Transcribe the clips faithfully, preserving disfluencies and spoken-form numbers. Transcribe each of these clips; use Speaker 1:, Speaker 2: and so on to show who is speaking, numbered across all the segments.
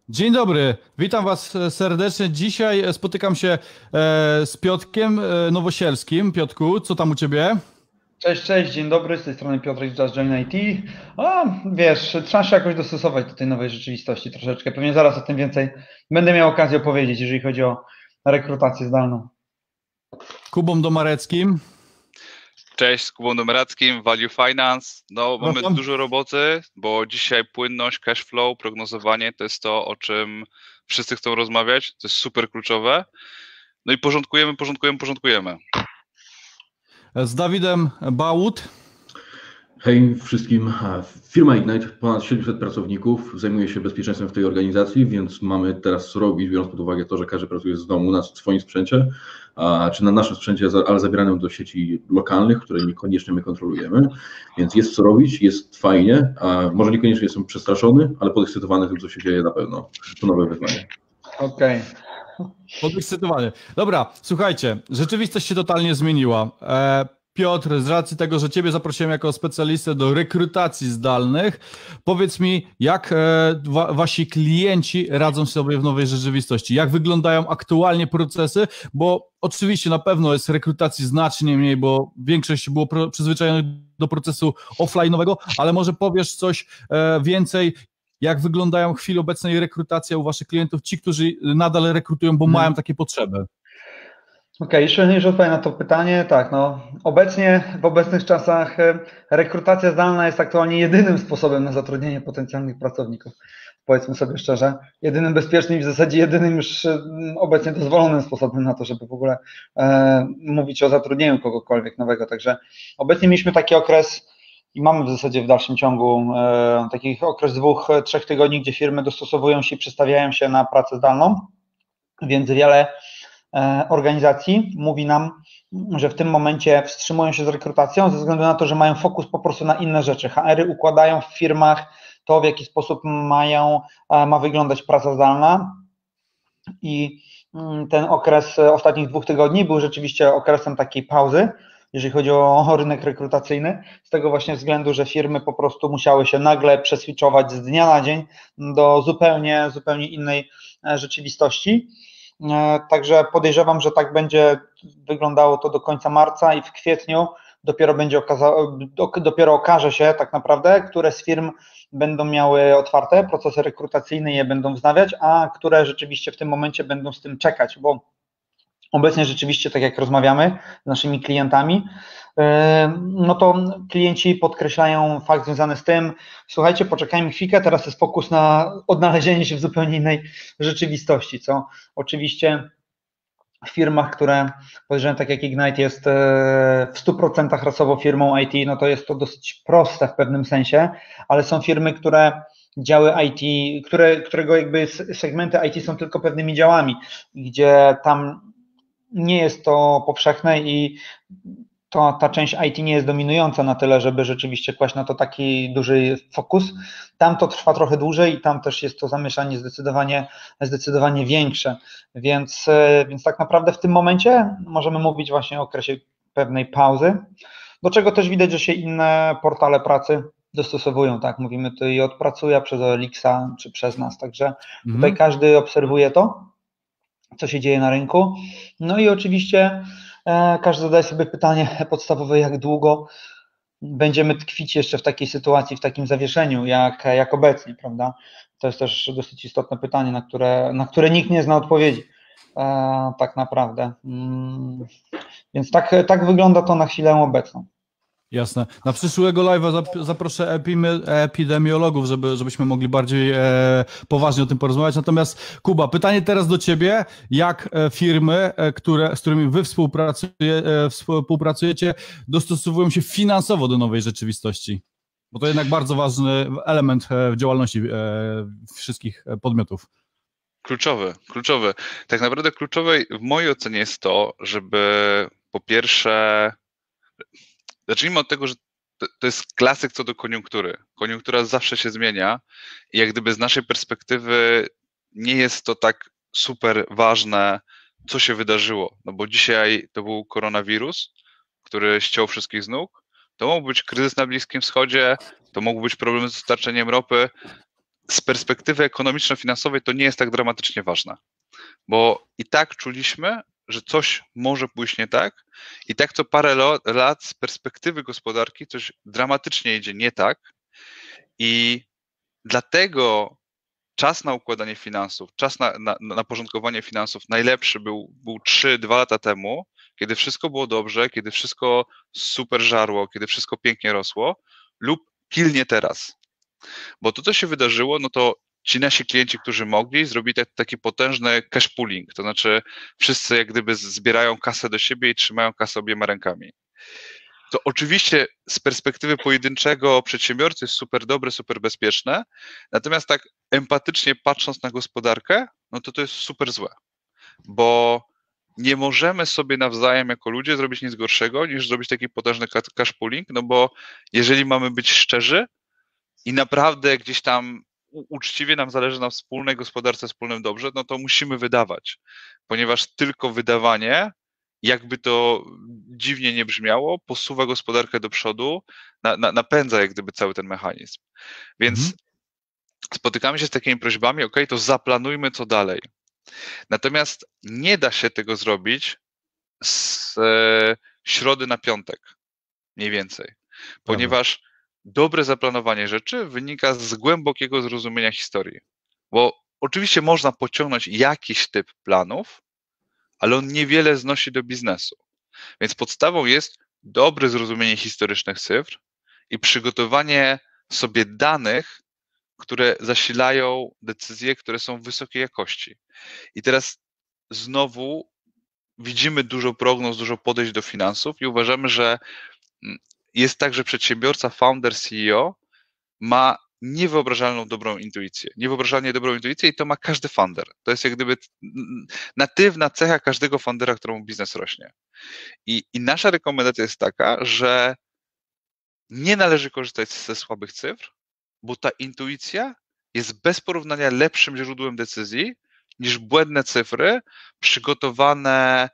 Speaker 1: Dzień dobry, witam Was serdecznie. Dzisiaj spotykam się e, z Piotrkiem e, Nowosielskim. Piotrku, co tam u Ciebie?
Speaker 2: Cześć, cześć, dzień dobry, z tej strony Piotrek z Just Join I T. A, wiesz, trzeba się jakoś dostosować do tej nowej rzeczywistości troszeczkę. Pewnie zaraz o tym więcej będę miał okazję opowiedzieć, jeżeli chodzi o rekrutację zdalną.
Speaker 1: Kubą Domareckim.
Speaker 3: Cześć, z Kubą Domerackim, Value Finance. No, mamy
Speaker 1: Zapraszam.
Speaker 3: dużo roboty, bo dzisiaj płynność, cash flow, prognozowanie to jest to, o czym wszyscy chcą rozmawiać. To jest super kluczowe. No i porządkujemy, porządkujemy, porządkujemy.
Speaker 1: Z Dawidem Bałut.
Speaker 4: Hej wszystkim. Firma Ignite, ponad siedemset pracowników, zajmuje się bezpieczeństwem w tej organizacji, więc mamy teraz co robić, biorąc pod uwagę to, że każdy pracuje z domu na swoim sprzęcie, czy na naszym sprzęcie, ale zabieranym do sieci lokalnych, które niekoniecznie my kontrolujemy, więc jest co robić, jest fajnie, może niekoniecznie jestem przestraszony, ale podekscytowany tym, co się dzieje na pewno. To nowe wyzwanie.
Speaker 2: Okej.
Speaker 1: Podekscytowany. Dobra, słuchajcie, rzeczywistość się totalnie zmieniła. E, Piotr, z racji tego, że Ciebie zaprosiłem jako specjalistę do rekrutacji zdalnych, powiedz mi, jak e, wa Wasi klienci radzą sobie w nowej rzeczywistości? Jak wyglądają aktualnie procesy? Bo oczywiście na pewno jest rekrutacji znacznie mniej, bo większość było przyzwyczajonych do procesu offline'owego, ale może powiesz coś e, więcej, jak wyglądają w chwili obecnej rekrutacja u Waszych klientów, ci, którzy nadal rekrutują, bo hmm. mają takie potrzeby?
Speaker 2: Okej, okay, jeszcze niż odpowiem na to pytanie, tak, no obecnie, w obecnych czasach rekrutacja zdalna jest aktualnie jedynym sposobem na zatrudnienie potencjalnych pracowników, powiedzmy sobie szczerze, jedynym bezpiecznym i w zasadzie jedynym już obecnie dozwolonym sposobem na to, żeby w ogóle e, mówić o zatrudnieniu kogokolwiek nowego, także obecnie mieliśmy taki okres i mamy w zasadzie w dalszym ciągu e, takich okres dwóch, trzech tygodni, gdzie firmy dostosowują się i przestawiają się na pracę zdalną, więc wiele organizacji mówi nam, że w tym momencie wstrzymują się z rekrutacją ze względu na to, że mają fokus po prostu na inne rzeczy. H R-y układają w firmach to, w jaki sposób mają, ma wyglądać praca zdalna i ten okres ostatnich dwóch tygodni był rzeczywiście okresem takiej pauzy, jeżeli chodzi o rynek rekrutacyjny, z tego właśnie względu, że firmy po prostu musiały się nagle przeswitchować z dnia na dzień do zupełnie, zupełnie innej rzeczywistości. Także podejrzewam, że tak będzie wyglądało to do końca marca i w kwietniu dopiero będzie okazało, dopiero okaże się tak naprawdę, które z firm będą miały otwarte procesy rekrutacyjne i je będą wznawiać, a które rzeczywiście w tym momencie będą z tym czekać, bo obecnie rzeczywiście, tak jak rozmawiamy z naszymi klientami, no to klienci podkreślają fakt związany z tym, słuchajcie, poczekajmy chwilkę, teraz jest fokus na odnalezienie się w zupełnie innej rzeczywistości, co oczywiście w firmach, które podejrzewam, tak jak Ignite jest w stu procentach rasowo firmą I T, no to jest to dosyć proste w pewnym sensie, ale są firmy, które działy I T, które, którego jakby segmenty I T są tylko pewnymi działami, gdzie tam nie jest to powszechne i to, ta część I T nie jest dominująca na tyle, żeby rzeczywiście kłaść na to taki duży fokus. Tam to trwa trochę dłużej i tam też jest to zamieszanie zdecydowanie, zdecydowanie większe, więc, więc tak naprawdę w tym momencie możemy mówić właśnie o okresie pewnej pauzy, do czego też widać, że się inne portale pracy dostosowują, tak, mówimy tutaj od Pracuja przez O L X-a czy przez nas, także mhm. tutaj każdy obserwuje to, co się dzieje na rynku. No i oczywiście e, każdy zadaje sobie pytanie podstawowe, jak długo będziemy tkwić jeszcze w takiej sytuacji, w takim zawieszeniu, jak, jak obecnie, prawda? To jest też dosyć istotne pytanie, na które, na które nikt nie zna odpowiedzi, e, tak naprawdę. Mm, więc tak, tak wygląda to na chwilę obecną.
Speaker 1: Jasne. Na przyszłego live'a zaproszę epidemiologów, żeby, żebyśmy mogli bardziej e, poważnie o tym porozmawiać. Natomiast Kuba, pytanie teraz do Ciebie. Jak firmy, które, z którymi Wy współpracuje, e, współpracujecie, dostosowują się finansowo do nowej rzeczywistości? Bo to jednak bardzo ważny element w działalności e, wszystkich podmiotów.
Speaker 3: Kluczowy, kluczowy. Tak naprawdę kluczowe w mojej ocenie jest to, żeby po pierwsze... Zacznijmy od tego, że to jest klasyk co do koniunktury. Koniunktura zawsze się zmienia i jak gdyby z naszej perspektywy nie jest to tak super ważne, co się wydarzyło. No bo dzisiaj to był koronawirus, który ściął wszystkich z nóg. To mógł być kryzys na Bliskim Wschodzie, to mógł być problem z dostarczeniem ropy. z perspektywy ekonomiczno-finansowej to nie jest tak dramatycznie ważne, bo i tak czuliśmy, że coś może pójść nie tak i tak co parę lat z perspektywy gospodarki coś dramatycznie idzie nie tak i dlatego czas na układanie finansów, czas na, na, na porządkowanie finansów najlepszy był, był trzy dwa lata temu, kiedy wszystko było dobrze, kiedy wszystko super żarło, kiedy wszystko pięknie rosło, lub pilnie teraz. Bo to, co się wydarzyło, no to ci nasi klienci, którzy mogli, zrobili tak, taki potężny cash pooling, to znaczy wszyscy jak gdyby zbierają kasę do siebie i trzymają kasę obiema rękami. To oczywiście z perspektywy pojedynczego przedsiębiorcy jest super dobre, super bezpieczne, natomiast tak empatycznie patrząc na gospodarkę, no to to jest super złe, bo nie możemy sobie nawzajem jako ludzie zrobić nic gorszego niż zrobić taki potężny cash pooling, no bo jeżeli mamy być szczerzy i naprawdę gdzieś tam uczciwie nam zależy na wspólnej gospodarce, wspólnym dobrze, no to musimy wydawać, ponieważ tylko wydawanie, jakby to dziwnie nie brzmiało, posuwa gospodarkę do przodu, na, na, napędza jak gdyby cały ten mechanizm. Więc mhm. spotykamy się z takimi prośbami, ok, to zaplanujmy co dalej. Natomiast nie da się tego zrobić z e, środy na piątek, mniej więcej, ponieważ dobre zaplanowanie rzeczy wynika z głębokiego zrozumienia historii, bo oczywiście można pociągnąć jakiś typ planów, ale on niewiele znosi do biznesu. Więc podstawą jest dobre zrozumienie historycznych cyfr i przygotowanie sobie danych, które zasilają decyzje, które są wysokiej jakości. I teraz znowu widzimy dużo prognoz, dużo podejść do finansów i uważamy, że jest tak, że przedsiębiorca, founder, C E O ma niewyobrażalną dobrą intuicję. Niewyobrażalnie dobrą intuicję i to ma każdy founder. To jest jak gdyby natywna cecha każdego foundera, któremu biznes rośnie. I, i nasza rekomendacja jest taka, że nie należy korzystać ze słabych cyfr, bo ta intuicja jest bez porównania lepszym źródłem decyzji niż błędne cyfry przygotowane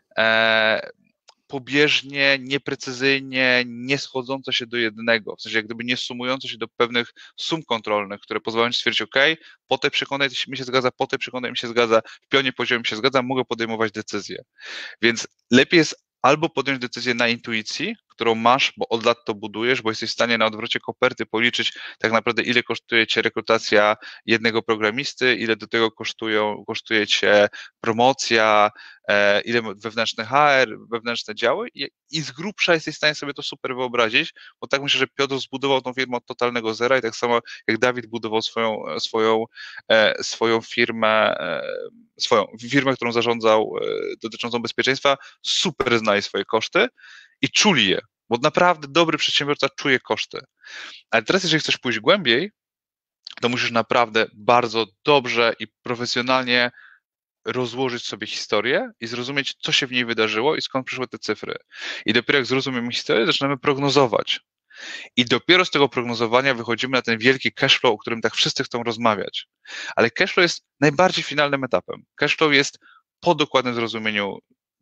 Speaker 3: e, pobieżnie, nieprecyzyjnie, nie schodzące się do jednego, w sensie jak gdyby nie sumujące się do pewnych sum kontrolnych, które pozwalają ci stwierdzić, ok, po tej przekonej mi się zgadza, po tej przekonej mi się zgadza, w pionie poziomie mi się zgadza, mogę podejmować decyzje. Więc lepiej jest albo podjąć decyzję na intuicji, którą masz, bo od lat to budujesz, bo jesteś w stanie na odwrocie koperty policzyć tak naprawdę, ile kosztuje cię rekrutacja jednego programisty, ile do tego kosztują, kosztuje cię promocja, e, ile wewnętrzny H R, wewnętrzne działy i, i z grubsza jesteś w stanie sobie to super wyobrazić, bo tak myślę, że Piotr zbudował tą firmę od totalnego zera i tak samo jak Dawid budował swoją, swoją, e, swoją firmę, e, swoją firmę, którą zarządzał e, dotyczącą bezpieczeństwa, super znali swoje koszty i czuli je, bo naprawdę dobry przedsiębiorca czuje koszty. Ale teraz, jeżeli chcesz pójść głębiej, to musisz naprawdę bardzo dobrze i profesjonalnie rozłożyć sobie historię i zrozumieć, co się w niej wydarzyło i skąd przyszły te cyfry. I dopiero jak zrozumiemy historię, zaczynamy prognozować. I dopiero z tego prognozowania wychodzimy na ten wielki cashflow, o którym tak wszyscy chcą rozmawiać. Ale cashflow jest najbardziej finalnym etapem. Cashflow jest po dokładnym zrozumieniu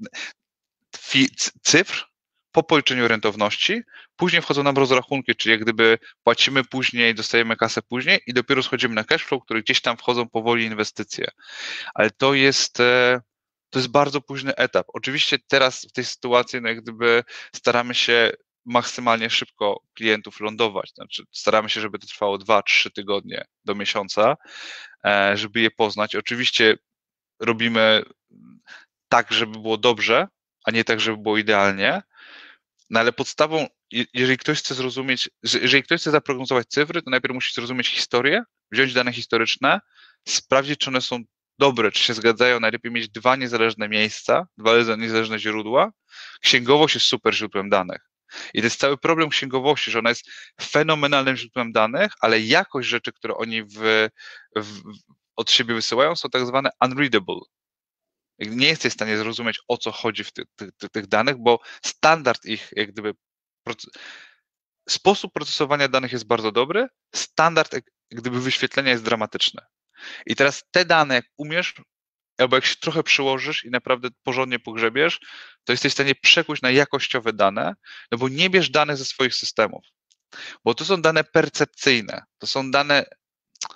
Speaker 3: cyfr, po policzeniu rentowności, później wchodzą nam rozrachunki, czyli jak gdyby płacimy później, dostajemy kasę później i dopiero schodzimy na cashflow, który gdzieś tam wchodzą powoli inwestycje. Ale to jest, to jest bardzo późny etap. Oczywiście teraz w tej sytuacji, no jak gdyby staramy się maksymalnie szybko klientów lądować, znaczy staramy się, żeby to trwało dwa trzy tygodnie do miesiąca, żeby je poznać. Oczywiście robimy tak, żeby było dobrze, a nie tak, żeby było idealnie. No ale podstawą, jeżeli ktoś chce zrozumieć, jeżeli ktoś chce zaprognozować cyfry, to najpierw musi zrozumieć historię, wziąć dane historyczne, sprawdzić, czy one są dobre, czy się zgadzają. Najlepiej mieć dwa niezależne miejsca, dwa niezależne źródła. Księgowość jest super źródłem danych. I to jest cały problem księgowości, że ona jest fenomenalnym źródłem danych, ale jakość rzeczy, które oni w, w, od siebie wysyłają, są tak zwane unreadable. Nie jesteś w stanie zrozumieć, o co chodzi w tych, tych, tych danych, bo standard ich, jak gdyby, proces... sposób procesowania danych jest bardzo dobry, standard jak gdyby wyświetlenia jest dramatyczny. I teraz te dane, jak umiesz, albo jak się trochę przyłożysz i naprawdę porządnie pogrzebiesz, to jesteś w stanie przekuć na jakościowe dane, no bo nie bierz danych ze swoich systemów, bo to są dane percepcyjne, to są dane,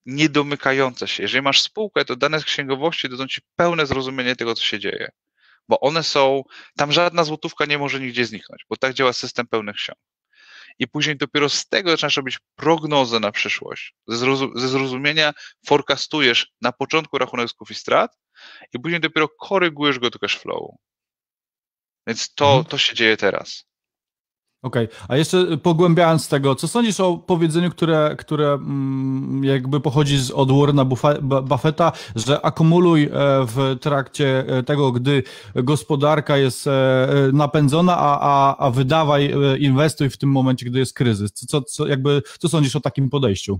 Speaker 3: niedomykające się. Jeżeli masz spółkę, to dane z księgowości dadzą ci pełne zrozumienie tego, co się dzieje. Bo one są, tam żadna złotówka nie może nigdzie zniknąć, bo tak działa system pełnych ksiąg. I później dopiero z tego zaczynasz robić prognozę na przyszłość. Ze, zrozum ze zrozumienia forecastujesz na początku rachunek zysków i strat i później dopiero korygujesz go do cash flowu. Więc to,
Speaker 1: mhm.
Speaker 3: to się dzieje teraz.
Speaker 1: Okej, okay. A jeszcze pogłębiając tego, co sądzisz o powiedzeniu, które, które jakby pochodzi z, od Warrena Buffetta, że akumuluj w trakcie tego, gdy gospodarka jest napędzona, a, a, a wydawaj, inwestuj w tym momencie, gdy jest kryzys. Co, co, jakby, co sądzisz o takim podejściu?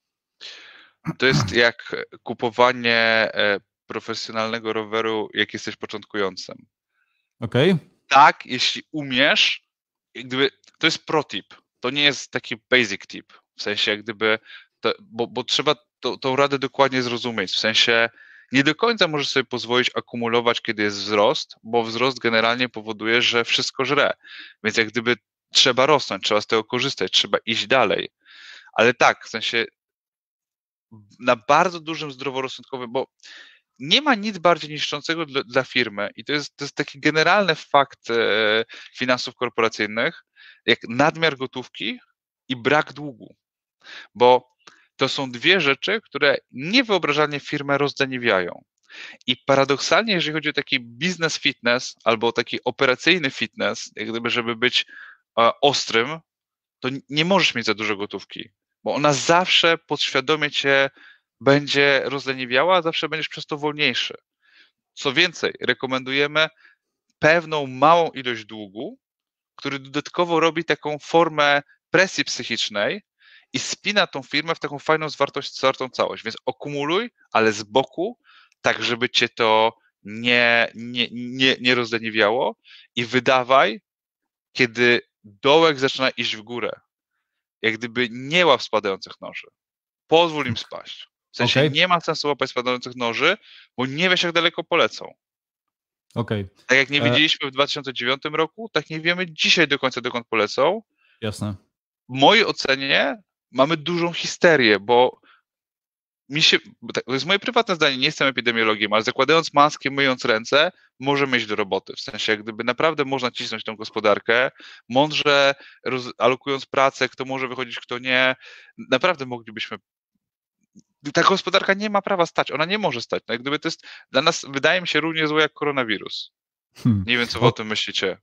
Speaker 3: To jest jak kupowanie profesjonalnego roweru, jak jesteś początkującym.
Speaker 1: Okej. Okay.
Speaker 3: Tak, jeśli umiesz, jak gdyby, to jest pro tip, to nie jest taki basic tip, w sensie jak gdyby, to, bo, bo trzeba to, tą radę dokładnie zrozumieć, w sensie nie do końca możesz sobie pozwolić akumulować, kiedy jest wzrost, bo wzrost generalnie powoduje, że wszystko żre, więc jak gdyby trzeba rosnąć, trzeba z tego korzystać, trzeba iść dalej, ale tak, w sensie na bardzo dużym zdroworozsądkowym, bo nie ma nic bardziej niszczącego dla, dla firmy i to jest, to jest taki generalny fakt e, finansów korporacyjnych, jak nadmiar gotówki i brak długu, bo to są dwie rzeczy, które niewyobrażalnie firmę rozdaniwiają. I paradoksalnie, jeżeli chodzi o taki business fitness albo taki operacyjny fitness, jak gdyby, żeby być e, ostrym, to nie możesz mieć za dużo gotówki, bo ona zawsze podświadomie cię będzie rozleniwiała, a zawsze będziesz przez to wolniejszy. Co więcej, rekomendujemy pewną małą ilość długu, który dodatkowo robi taką formę presji psychicznej i spina tą firmę w taką fajną, zwartą całość. Więc akumuluj, ale z boku, tak żeby cię to nie, nie, nie, nie rozleniwiało i wydawaj, kiedy dołek zaczyna iść w górę. Jak gdyby nie łap spadających noży. Pozwól im spaść. W sensie okay. nie ma sensu łapać spadających noży, bo nie wiesz, jak daleko polecą.
Speaker 1: Okay.
Speaker 3: Tak jak nie wiedzieliśmy w dwa tysiące dziewiątym roku, tak nie wiemy dzisiaj do końca, dokąd polecą.
Speaker 1: Jasne.
Speaker 3: W mojej ocenie mamy dużą histerię, bo mi się, to jest moje prywatne zdanie, nie jestem epidemiologiem, ale zakładając maskę, myjąc ręce, możemy iść do roboty. W sensie, jak gdyby naprawdę można cisnąć tą gospodarkę, mądrze alokując pracę, kto może wychodzić, kto nie, naprawdę moglibyśmy. Ta gospodarka nie ma prawa stać, ona nie może stać. No jak gdyby to jest dla nas, wydaje mi się, równie złe jak koronawirus. Hmm. Nie wiem, co wy o tym myślicie.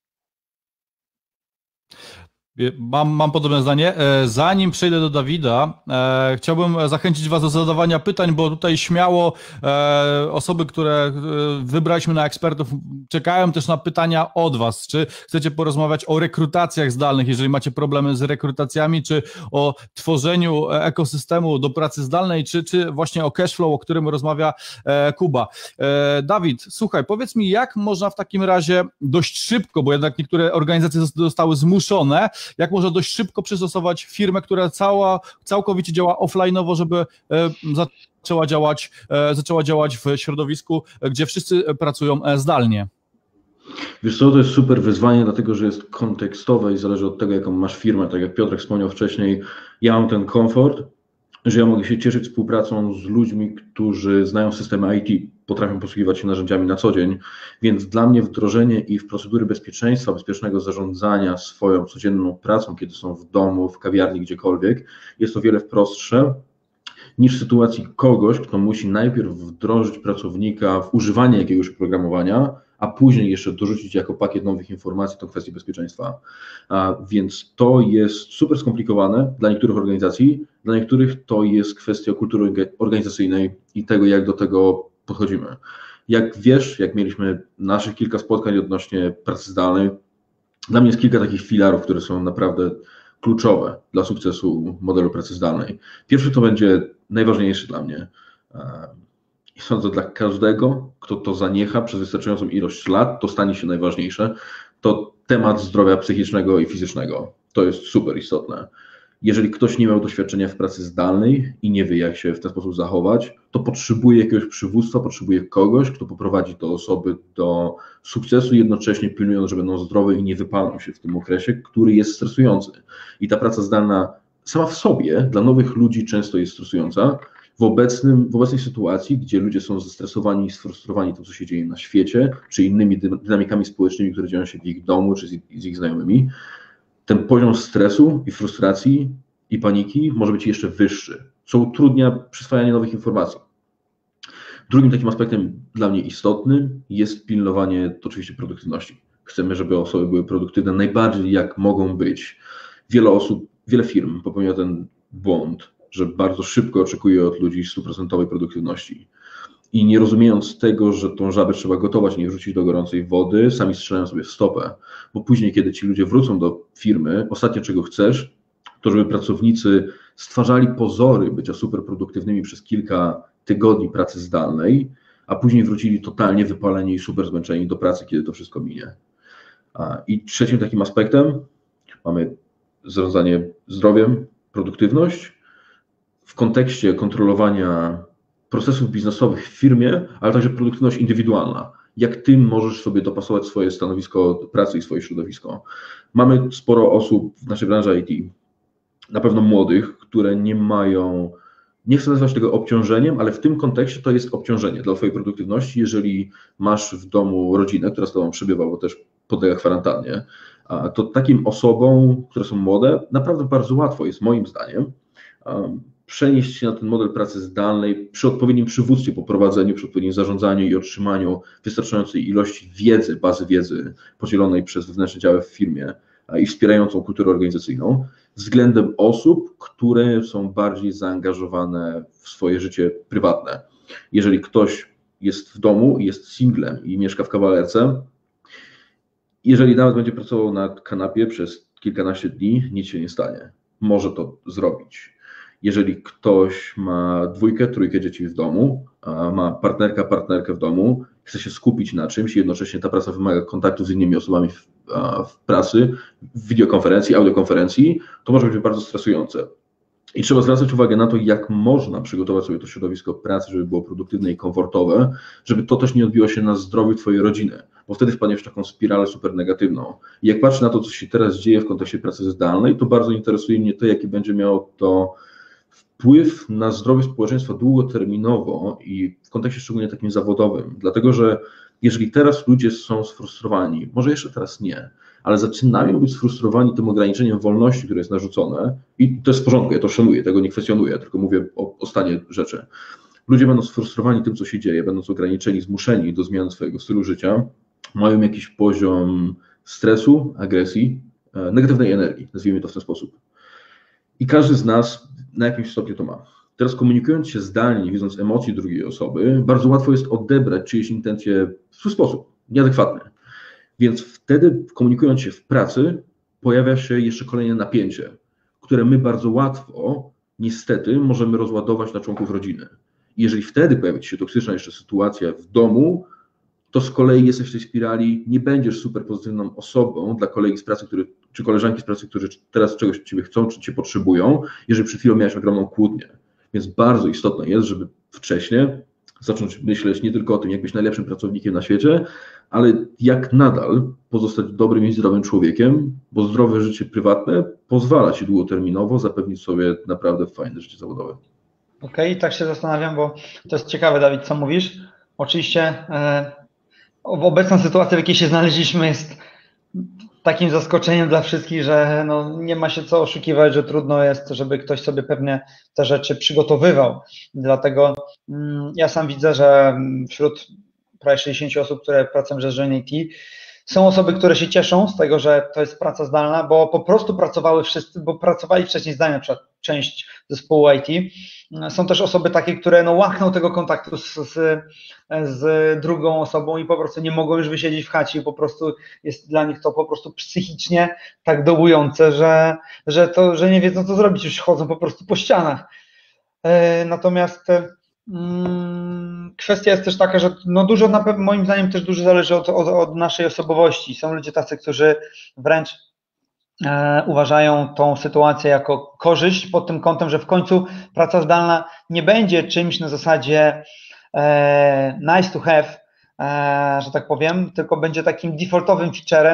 Speaker 1: Mam, mam podobne zdanie. Zanim przejdę do Dawida, e, chciałbym zachęcić was do zadawania pytań, bo tutaj śmiało e, osoby, które wybraliśmy na ekspertów, czekają też na pytania od was. Czy chcecie porozmawiać o rekrutacjach zdalnych, jeżeli macie problemy z rekrutacjami, czy o tworzeniu ekosystemu do pracy zdalnej, czy, czy właśnie o cashflow, o którym rozmawia e, Kuba. E, Dawid, słuchaj, powiedz mi, jak można w takim razie dość szybko, bo jednak niektóre organizacje zostały zmuszone, jak można dość szybko przystosować firmę, która cała, całkowicie działa offline'owo, żeby e, zaczęła działać, e, zaczęła działać w środowisku, gdzie wszyscy pracują e, zdalnie?
Speaker 4: Wiesz co, to jest super wyzwanie, dlatego że jest kontekstowe i zależy od tego, jaką masz firmę. Tak jak Piotrek wspomniał wcześniej, ja mam ten komfort, że ja mogę się cieszyć współpracą z ludźmi, którzy znają systemy I T, potrafią posługiwać się narzędziami na co dzień, więc dla mnie wdrożenie ich w procedury bezpieczeństwa, bezpiecznego zarządzania swoją codzienną pracą, kiedy są w domu, w kawiarni, gdziekolwiek, jest o wiele prostsze niż w sytuacji kogoś, kto musi najpierw wdrożyć pracownika w używanie jakiegoś oprogramowania, a później jeszcze dorzucić jako pakiet nowych informacji tą kwestię bezpieczeństwa. A więc to jest super skomplikowane dla niektórych organizacji, dla niektórych to jest kwestia kultury organizacyjnej i tego, jak do tego podchodzimy. Jak wiesz, jak mieliśmy naszych kilka spotkań odnośnie pracy zdalnej, dla mnie jest kilka takich filarów, które są naprawdę kluczowe dla sukcesu modelu pracy zdalnej. Pierwszy to będzie najważniejszy dla mnie. I sądzę, dla każdego, kto to zaniecha przez wystarczającą ilość lat, to stanie się najważniejsze. To temat zdrowia psychicznego i fizycznego. To jest super istotne. Jeżeli ktoś nie miał doświadczenia w pracy zdalnej i nie wie, jak się w ten sposób zachować, to potrzebuje jakiegoś przywództwa, potrzebuje kogoś, kto poprowadzi te osoby do sukcesu, jednocześnie pilnując, że będą zdrowe i nie wypalą się w tym okresie, który jest stresujący. I ta praca zdalna sama w sobie dla nowych ludzi często jest stresująca. W, obecnym, w obecnej sytuacji, gdzie ludzie są zestresowani i sfrustrowani tym, co się dzieje na świecie, czy innymi dynamikami społecznymi, które dzieją się w ich domu, czy z, z ich znajomymi, ten poziom stresu i frustracji i paniki może być jeszcze wyższy, co utrudnia przyswajanie nowych informacji. Drugim takim aspektem dla mnie istotnym jest pilnowanie oczywiście produktywności. Chcemy, żeby osoby były produktywne najbardziej jak mogą być. Wiele osób, wiele firm popełnia ten błąd, że bardzo szybko oczekuje od ludzi stuprocentowej produktywności. I nie rozumiejąc tego, że tą żabę trzeba gotować, nie wrzucić do gorącej wody, sami strzelają sobie w stopę. Bo później, kiedy ci ludzie wrócą do firmy, ostatnie czego chcesz, to żeby pracownicy stwarzali pozory bycia superproduktywnymi przez kilka tygodni pracy zdalnej, a później wrócili totalnie wypaleni i super zmęczeni do pracy, kiedy to wszystko minie. I trzecim takim aspektem mamy zarządzanie zdrowiem, produktywność w kontekście kontrolowania procesów biznesowych w firmie, ale także produktywność indywidualna. Jak ty możesz sobie dopasować swoje stanowisko pracy i swoje środowisko. Mamy sporo osób w naszej branży I T, na pewno młodych, które nie mają, nie chcę nazywać tego obciążeniem, ale w tym kontekście to jest obciążenie dla twojej produktywności, jeżeli masz w domu rodzinę, która z tobą przebywa, bo też podlega kwarantannie, to takim osobom, które są młode, naprawdę bardzo łatwo jest, moim zdaniem, przenieść się na ten model pracy zdalnej przy odpowiednim przywództwie, poprowadzeniu, przy odpowiednim zarządzaniu i otrzymaniu wystarczającej ilości wiedzy, bazy wiedzy podzielonej przez wewnętrzne działy w firmie i wspierającą kulturę organizacyjną względem osób, które są bardziej zaangażowane w swoje życie prywatne. Jeżeli ktoś jest w domu, jest singlem i mieszka w kawalerce, jeżeli nawet będzie pracował na kanapie przez kilkanaście dni, nic się nie stanie. Może to zrobić. Jeżeli ktoś ma dwójkę, trójkę dzieci w domu, ma partnerkę, partnerkę w domu, chce się skupić na czymś i jednocześnie ta praca wymaga kontaktu z innymi osobami w, w pracy, w wideokonferencji, audiokonferencji, to może być bardzo stresujące. I trzeba zwracać uwagę na to, jak można przygotować sobie to środowisko pracy, żeby było produktywne i komfortowe, żeby to też nie odbiło się na zdrowiu twojej rodziny, bo wtedy wpadniesz w taką spiralę super negatywną. I jak patrzę na to, co się teraz dzieje w kontekście pracy zdalnej, to bardzo interesuje mnie to, jaki będzie miało to wpływ na zdrowie społeczeństwa długoterminowo i w kontekście szczególnie takim zawodowym, dlatego że jeżeli teraz ludzie są sfrustrowani, może jeszcze teraz nie, ale zaczynają być sfrustrowani tym ograniczeniem wolności, które jest narzucone i to jest w porządku, ja to szanuję, tego nie kwestionuję, tylko mówię o, o stanie rzeczy. Ludzie będą sfrustrowani tym, co się dzieje, będąc ograniczeni, zmuszeni do zmiany swojego stylu życia, mają jakiś poziom stresu, agresji, negatywnej energii, nazwijmy to w ten sposób. I każdy z nas na jakimś stopniu to ma. Teraz komunikując się zdalnie, widząc emocje drugiej osoby, bardzo łatwo jest odebrać czyjeś intencje w swój sposób, nieadekwatny. Więc wtedy komunikując się w pracy, pojawia się jeszcze kolejne napięcie, które my bardzo łatwo, niestety, możemy rozładować na członków rodziny. I jeżeli wtedy pojawi się toksyczna jeszcze sytuacja w domu, to z kolei jesteś w tej spirali, nie będziesz super pozytywną osobą dla kolegi z pracy, który, czy koleżanki z pracy, którzy teraz czegoś od ciebie chcą, czy cię potrzebują, jeżeli przed chwilą miałeś ogromną kłótnię. Więc bardzo istotne jest, żeby wcześniej zacząć myśleć nie tylko o tym, jak być najlepszym pracownikiem na świecie, ale jak nadal pozostać dobrym i zdrowym człowiekiem, bo zdrowe życie prywatne pozwala ci długoterminowo zapewnić sobie naprawdę fajne życie zawodowe.
Speaker 2: Okej, okay, tak się zastanawiam, bo to jest ciekawe, Dawid, co mówisz. Oczywiście e, obecna sytuacja, w jakiej się znaleźliśmy, jest takim zaskoczeniem dla wszystkich, że no, nie ma się co oszukiwać, że trudno jest, żeby ktoś sobie pewnie te rzeczy przygotowywał. Dlatego mm, ja sam widzę, że wśród prawie sześćdziesięciu osób, które pracują w Żerzeń I T, są osoby, które się cieszą z tego, że to jest praca zdalna, bo po prostu pracowały wszyscy, bo pracowali wcześniej zdalnie, na przykład część zespołu I T. Są też osoby takie, które no łakną tego kontaktu z, z, z drugą osobą i po prostu nie mogą już wysiedzieć w chacie, po prostu jest dla nich to po prostu psychicznie tak dołujące, że, że, to, że nie wiedzą, co zrobić, już chodzą po prostu po ścianach. Natomiast mm, kwestia jest też taka, że no dużo, na pewno, moim zdaniem też dużo zależy od, od, od naszej osobowości. Są ludzie tacy, którzy wręcz e, uważają tą sytuację jako korzyść pod tym kątem, że w końcu praca zdalna nie będzie czymś na zasadzie e, nice to have, e, że tak powiem, tylko będzie takim defaultowym featurem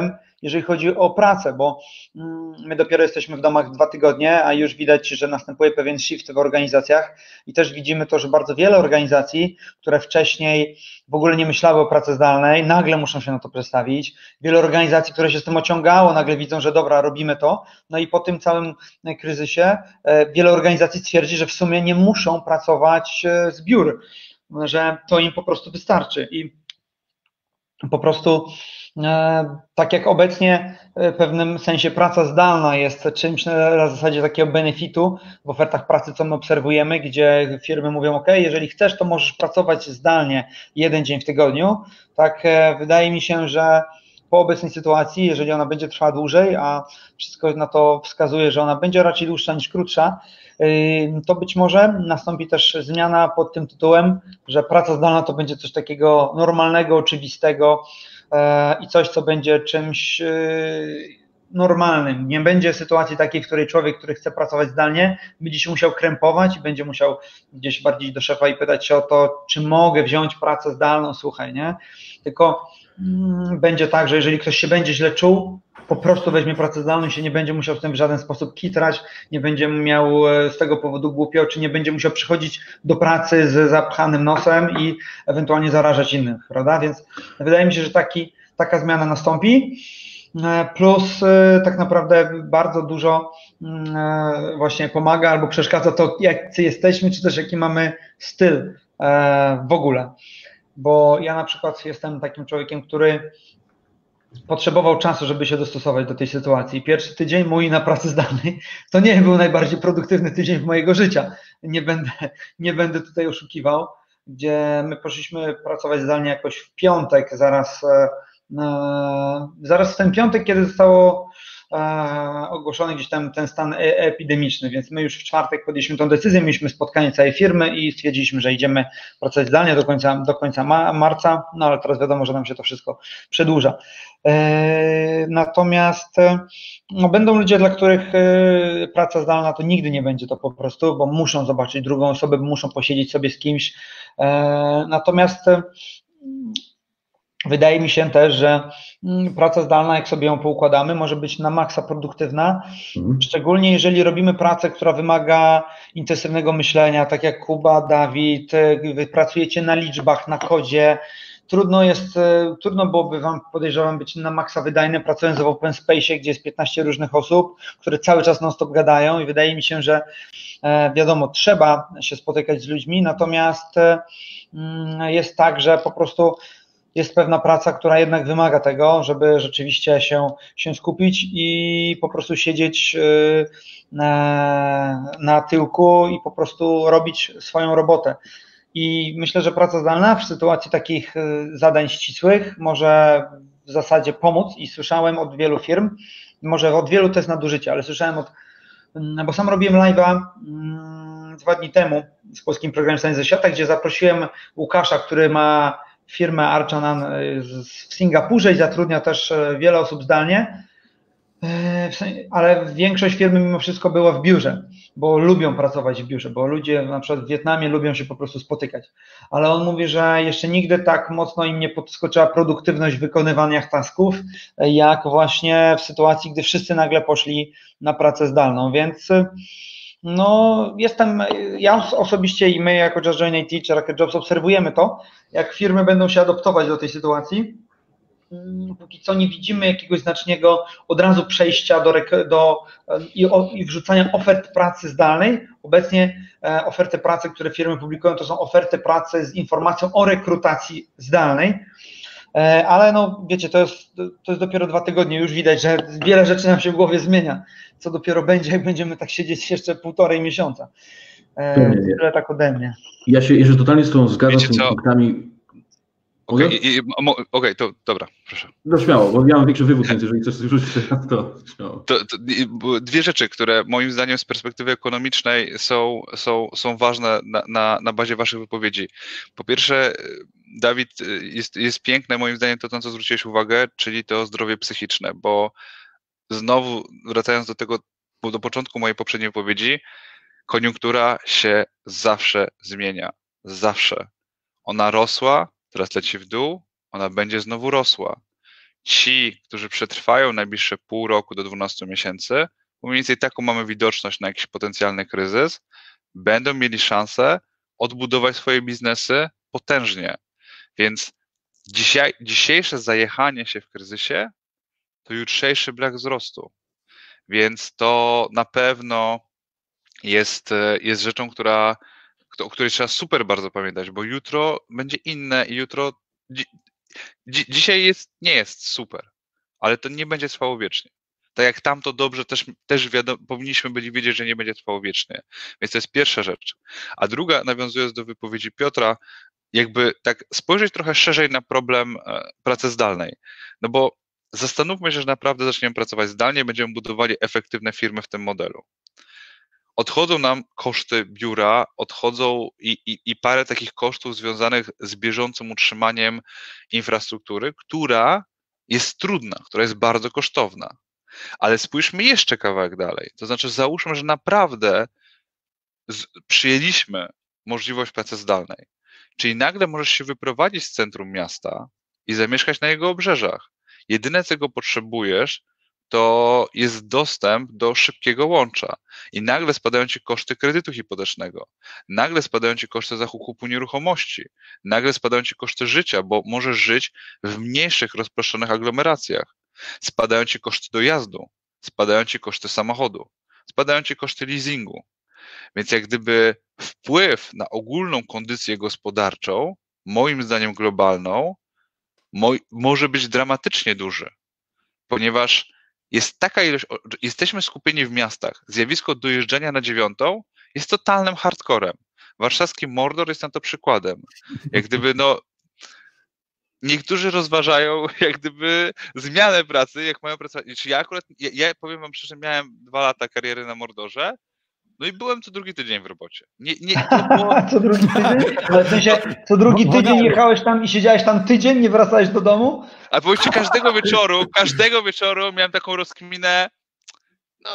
Speaker 2: jeżeli chodzi o pracę, bo my dopiero jesteśmy w domach dwa tygodnie, a już widać, że następuje pewien shift w organizacjach i też widzimy to, że bardzo wiele organizacji, które wcześniej w ogóle nie myślały o pracy zdalnej, nagle muszą się na to przestawić. Wiele organizacji, które się z tym ociągało, nagle widzą, że dobra, robimy to. No i po tym całym kryzysie wiele organizacji twierdzi, że w sumie nie muszą pracować z biur, że to im po prostu wystarczy i po prostu tak jak obecnie w pewnym sensie praca zdalna jest czymś na zasadzie takiego benefitu w ofertach pracy, co my obserwujemy, gdzie firmy mówią, ok, jeżeli chcesz, to możesz pracować zdalnie jeden dzień w tygodniu. Tak wydaje mi się, że po obecnej sytuacji, jeżeli ona będzie trwała dłużej, a wszystko na to wskazuje, że ona będzie raczej dłuższa niż krótsza, to być może nastąpi też zmiana pod tym tytułem, że praca zdalna to będzie coś takiego normalnego, oczywistego i coś, co będzie czymś normalnym. Nie będzie sytuacji takiej, w której człowiek, który chce pracować zdalnie, będzie się musiał krępować i będzie musiał gdzieś bardziej do szefa i pytać się o to, czy mogę wziąć pracę zdalną, słuchaj, nie? Tylko mm, będzie tak, że jeżeli ktoś się będzie źle czuł, po prostu weźmie pracę zdalną i się nie będzie musiał z tym w żaden sposób kitrać, nie będzie miał z tego powodu głupio, czy nie będzie musiał przychodzić do pracy z zapchanym nosem i ewentualnie zarażać innych, prawda? Więc wydaje mi się, że taki, taka zmiana nastąpi, plus tak naprawdę bardzo dużo właśnie pomaga albo przeszkadza to, jacy jesteśmy, czy też jaki mamy styl w ogóle, bo ja na przykład jestem takim człowiekiem, który potrzebował czasu, żeby się dostosować do tej sytuacji. Pierwszy tydzień mój na pracy zdalnej to nie był najbardziej produktywny tydzień w mojego życia. Nie będę, nie będę tutaj oszukiwał, gdzie my poszliśmy pracować zdalnie jakoś w piątek, zaraz, e, zaraz w ten piątek, kiedy zostało e, ogłoszony gdzieś tam ten stan epidemiczny, więc my już w czwartek podjęliśmy tę decyzję, mieliśmy spotkanie całej firmy i stwierdziliśmy, że idziemy pracować zdalnie do końca, do końca ma, marca, no ale teraz wiadomo, że nam się to wszystko przedłuża. Natomiast no, będą ludzie, dla których praca zdalna to nigdy nie będzie to po prostu, bo muszą zobaczyć drugą osobę, muszą posiedzieć sobie z kimś. Natomiast wydaje mi się też, że praca zdalna, jak sobie ją poukładamy, może być na maksa produktywna, mhm. szczególnie jeżeli robimy pracę, która wymaga intensywnego myślenia, tak jak Kuba, Dawid, wy pracujecie na liczbach, na kodzie. Trudno jest, trudno byłoby wam, podejrzewam, być na maksa wydajnym, pracując w open space, gdzie jest piętnaście różnych osób, które cały czas non-stop gadają i wydaje mi się, że wiadomo, trzeba się spotykać z ludźmi, natomiast jest tak, że po prostu jest pewna praca, która jednak wymaga tego, żeby rzeczywiście się, się skupić i po prostu siedzieć na, na tyłku i po prostu robić swoją robotę. I myślę, że praca zdalna w sytuacji takich zadań ścisłych może w zasadzie pomóc i słyszałem od wielu firm, może od wielu to jest nadużycie, ale słyszałem od, bo sam robiłem live'a dwa dni temu z polskim programem Stanie ze Świata, gdzie zaprosiłem Łukasza, który ma firmę Archanan w Singapurze i zatrudnia też wiele osób zdalnie, ale większość firmy mimo wszystko była w biurze, bo lubią pracować w biurze, bo ludzie na przykład w Wietnamie lubią się po prostu spotykać, ale on mówi, że jeszcze nigdy tak mocno im nie podskoczyła produktywność w wykonywaniach tasków, jak właśnie w sytuacji, gdy wszyscy nagle poszli na pracę zdalną, więc no jestem, ja osobiście i my jako Just Join I T czy Rocket Jobs obserwujemy to, jak firmy będą się adaptować do tej sytuacji. Póki co nie widzimy jakiegoś znacznego od razu przejścia do, do i, o, i wrzucania ofert pracy zdalnej. Obecnie e, oferty pracy, które firmy publikują, to są oferty pracy z informacją o rekrutacji zdalnej, e, ale no wiecie, to jest, to jest dopiero dwa tygodnie, już widać, że wiele rzeczy nam się w głowie zmienia, co dopiero będzie, jak będziemy tak siedzieć jeszcze półtorej miesiąca. E, tyle tak ode mnie.
Speaker 4: Ja się, ja się totalnie z tą zgadzam z tymi punktami.
Speaker 3: Okej, okay, okay, to dobra, proszę.
Speaker 4: No śmiało, bo ja mam większy wywód, więc jeżeli chcesz rzucić to śmiało.
Speaker 3: To, to, dwie rzeczy, które moim zdaniem z perspektywy ekonomicznej są, są, są ważne na, na, na bazie waszych wypowiedzi. Po pierwsze, Dawid, jest, jest piękne moim zdaniem to, na co zwróciłeś uwagę, czyli to zdrowie psychiczne, bo znowu wracając do tego, do początku mojej poprzedniej wypowiedzi, koniunktura się zawsze zmienia, zawsze. Ona rosła, teraz leci w dół, ona będzie znowu rosła. ci, którzy przetrwają najbliższe pół roku do dwunastu miesięcy, bo mniej więcej taką mamy widoczność na jakiś potencjalny kryzys, będą mieli szansę odbudować swoje biznesy potężnie. Więc dzisiaj, dzisiejsze zajechanie się w kryzysie to jutrzejszy brak wzrostu. Więc to na pewno jest, jest rzeczą, która, o której trzeba super bardzo pamiętać, bo jutro będzie inne i jutro dzi, dzi, dzisiaj jest, nie jest super, ale to nie będzie trwało wiecznie. Tak jak tamto dobrze też, też wiadomo, powinniśmy byli wiedzieć, że nie będzie trwało wiecznie. Więc to jest pierwsza rzecz. A druga, nawiązując do wypowiedzi Piotra, jakby tak spojrzeć trochę szerzej na problem pracy zdalnej. No bo zastanówmy się, że naprawdę zaczniemy pracować zdalnie, będziemy budowali efektywne firmy w tym modelu. Odchodzą nam koszty biura, odchodzą i, i, i parę takich kosztów związanych z bieżącym utrzymaniem infrastruktury, która jest trudna, która jest bardzo kosztowna. Ale spójrzmy jeszcze kawałek dalej. To znaczy załóżmy, że naprawdę z, przyjęliśmy możliwość pracy zdalnej. Czyli nagle możesz się wyprowadzić z centrum miasta i zamieszkać na jego obrzeżach. Jedyne, czego potrzebujesz, to jest dostęp do szybkiego łącza. I nagle spadają ci koszty kredytu hipotecznego. Nagle spadają ci koszty zakupu nieruchomości. Nagle spadają ci koszty życia, bo możesz żyć w mniejszych, rozproszonych aglomeracjach. Spadają ci koszty dojazdu. Spadają ci koszty samochodu. Spadają ci koszty leasingu. Więc jak gdyby wpływ na ogólną kondycję gospodarczą, moim zdaniem globalną, mo- może być dramatycznie duży, ponieważ jest taka ilość, jesteśmy skupieni w miastach. Zjawisko dojeżdżania na dziewiątą jest totalnym hardcorem. Warszawski Mordor jest na to przykładem. Jak gdyby, no, niektórzy rozważają jak gdyby zmianę pracy, jak mają pracować. Ja akurat, ja, ja powiem wam szczerze, miałem dwa lata kariery na Mordorze, no i byłem co drugi tydzień w robocie. Nie, nie, to było...
Speaker 2: Co drugi tydzień? Ale w sensie, co drugi tydzień jechałeś tam i siedziałeś tam tydzień, nie wracałeś do domu?
Speaker 3: A powiedzcie, każdego wieczoru, każdego wieczoru miałem taką rozkminę, no...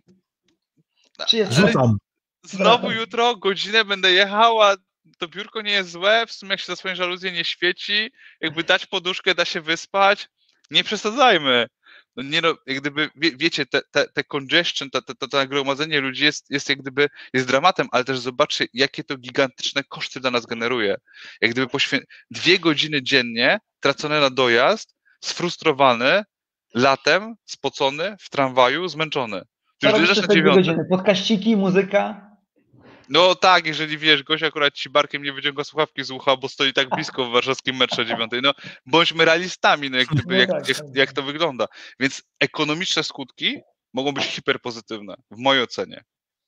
Speaker 2: Czy jest
Speaker 1: Rzucam.
Speaker 3: Znowu jutro godzinę będę jechała, to biurko nie jest złe, w sumie jak się za swoją żaluzję nie świeci, jakby dać poduszkę, da się wyspać, nie przesadzajmy. No nie no, jak gdyby, wie, wiecie, te, te, te congestion, to, to, to nagromadzenie ludzi jest, jest jak gdyby, jest dramatem, ale też zobaczcie, jakie to gigantyczne koszty dla nas generuje. Jak gdyby poświę... dwie godziny dziennie tracone na dojazd, sfrustrowany, latem, spocony, w tramwaju, zmęczony.
Speaker 2: Co robisz przez te dwie godziny? Podkaściki, muzyka?
Speaker 3: No tak, jeżeli wiesz, gość akurat ci barkiem nie wyciąga słuchawki z ucha, bo stoi tak blisko w warszawskim metrze dziewiątej. No bądźmy realistami, no jak, gdyby, jak, jak, jak to wygląda. Więc ekonomiczne skutki mogą być hiperpozytywne, w mojej ocenie.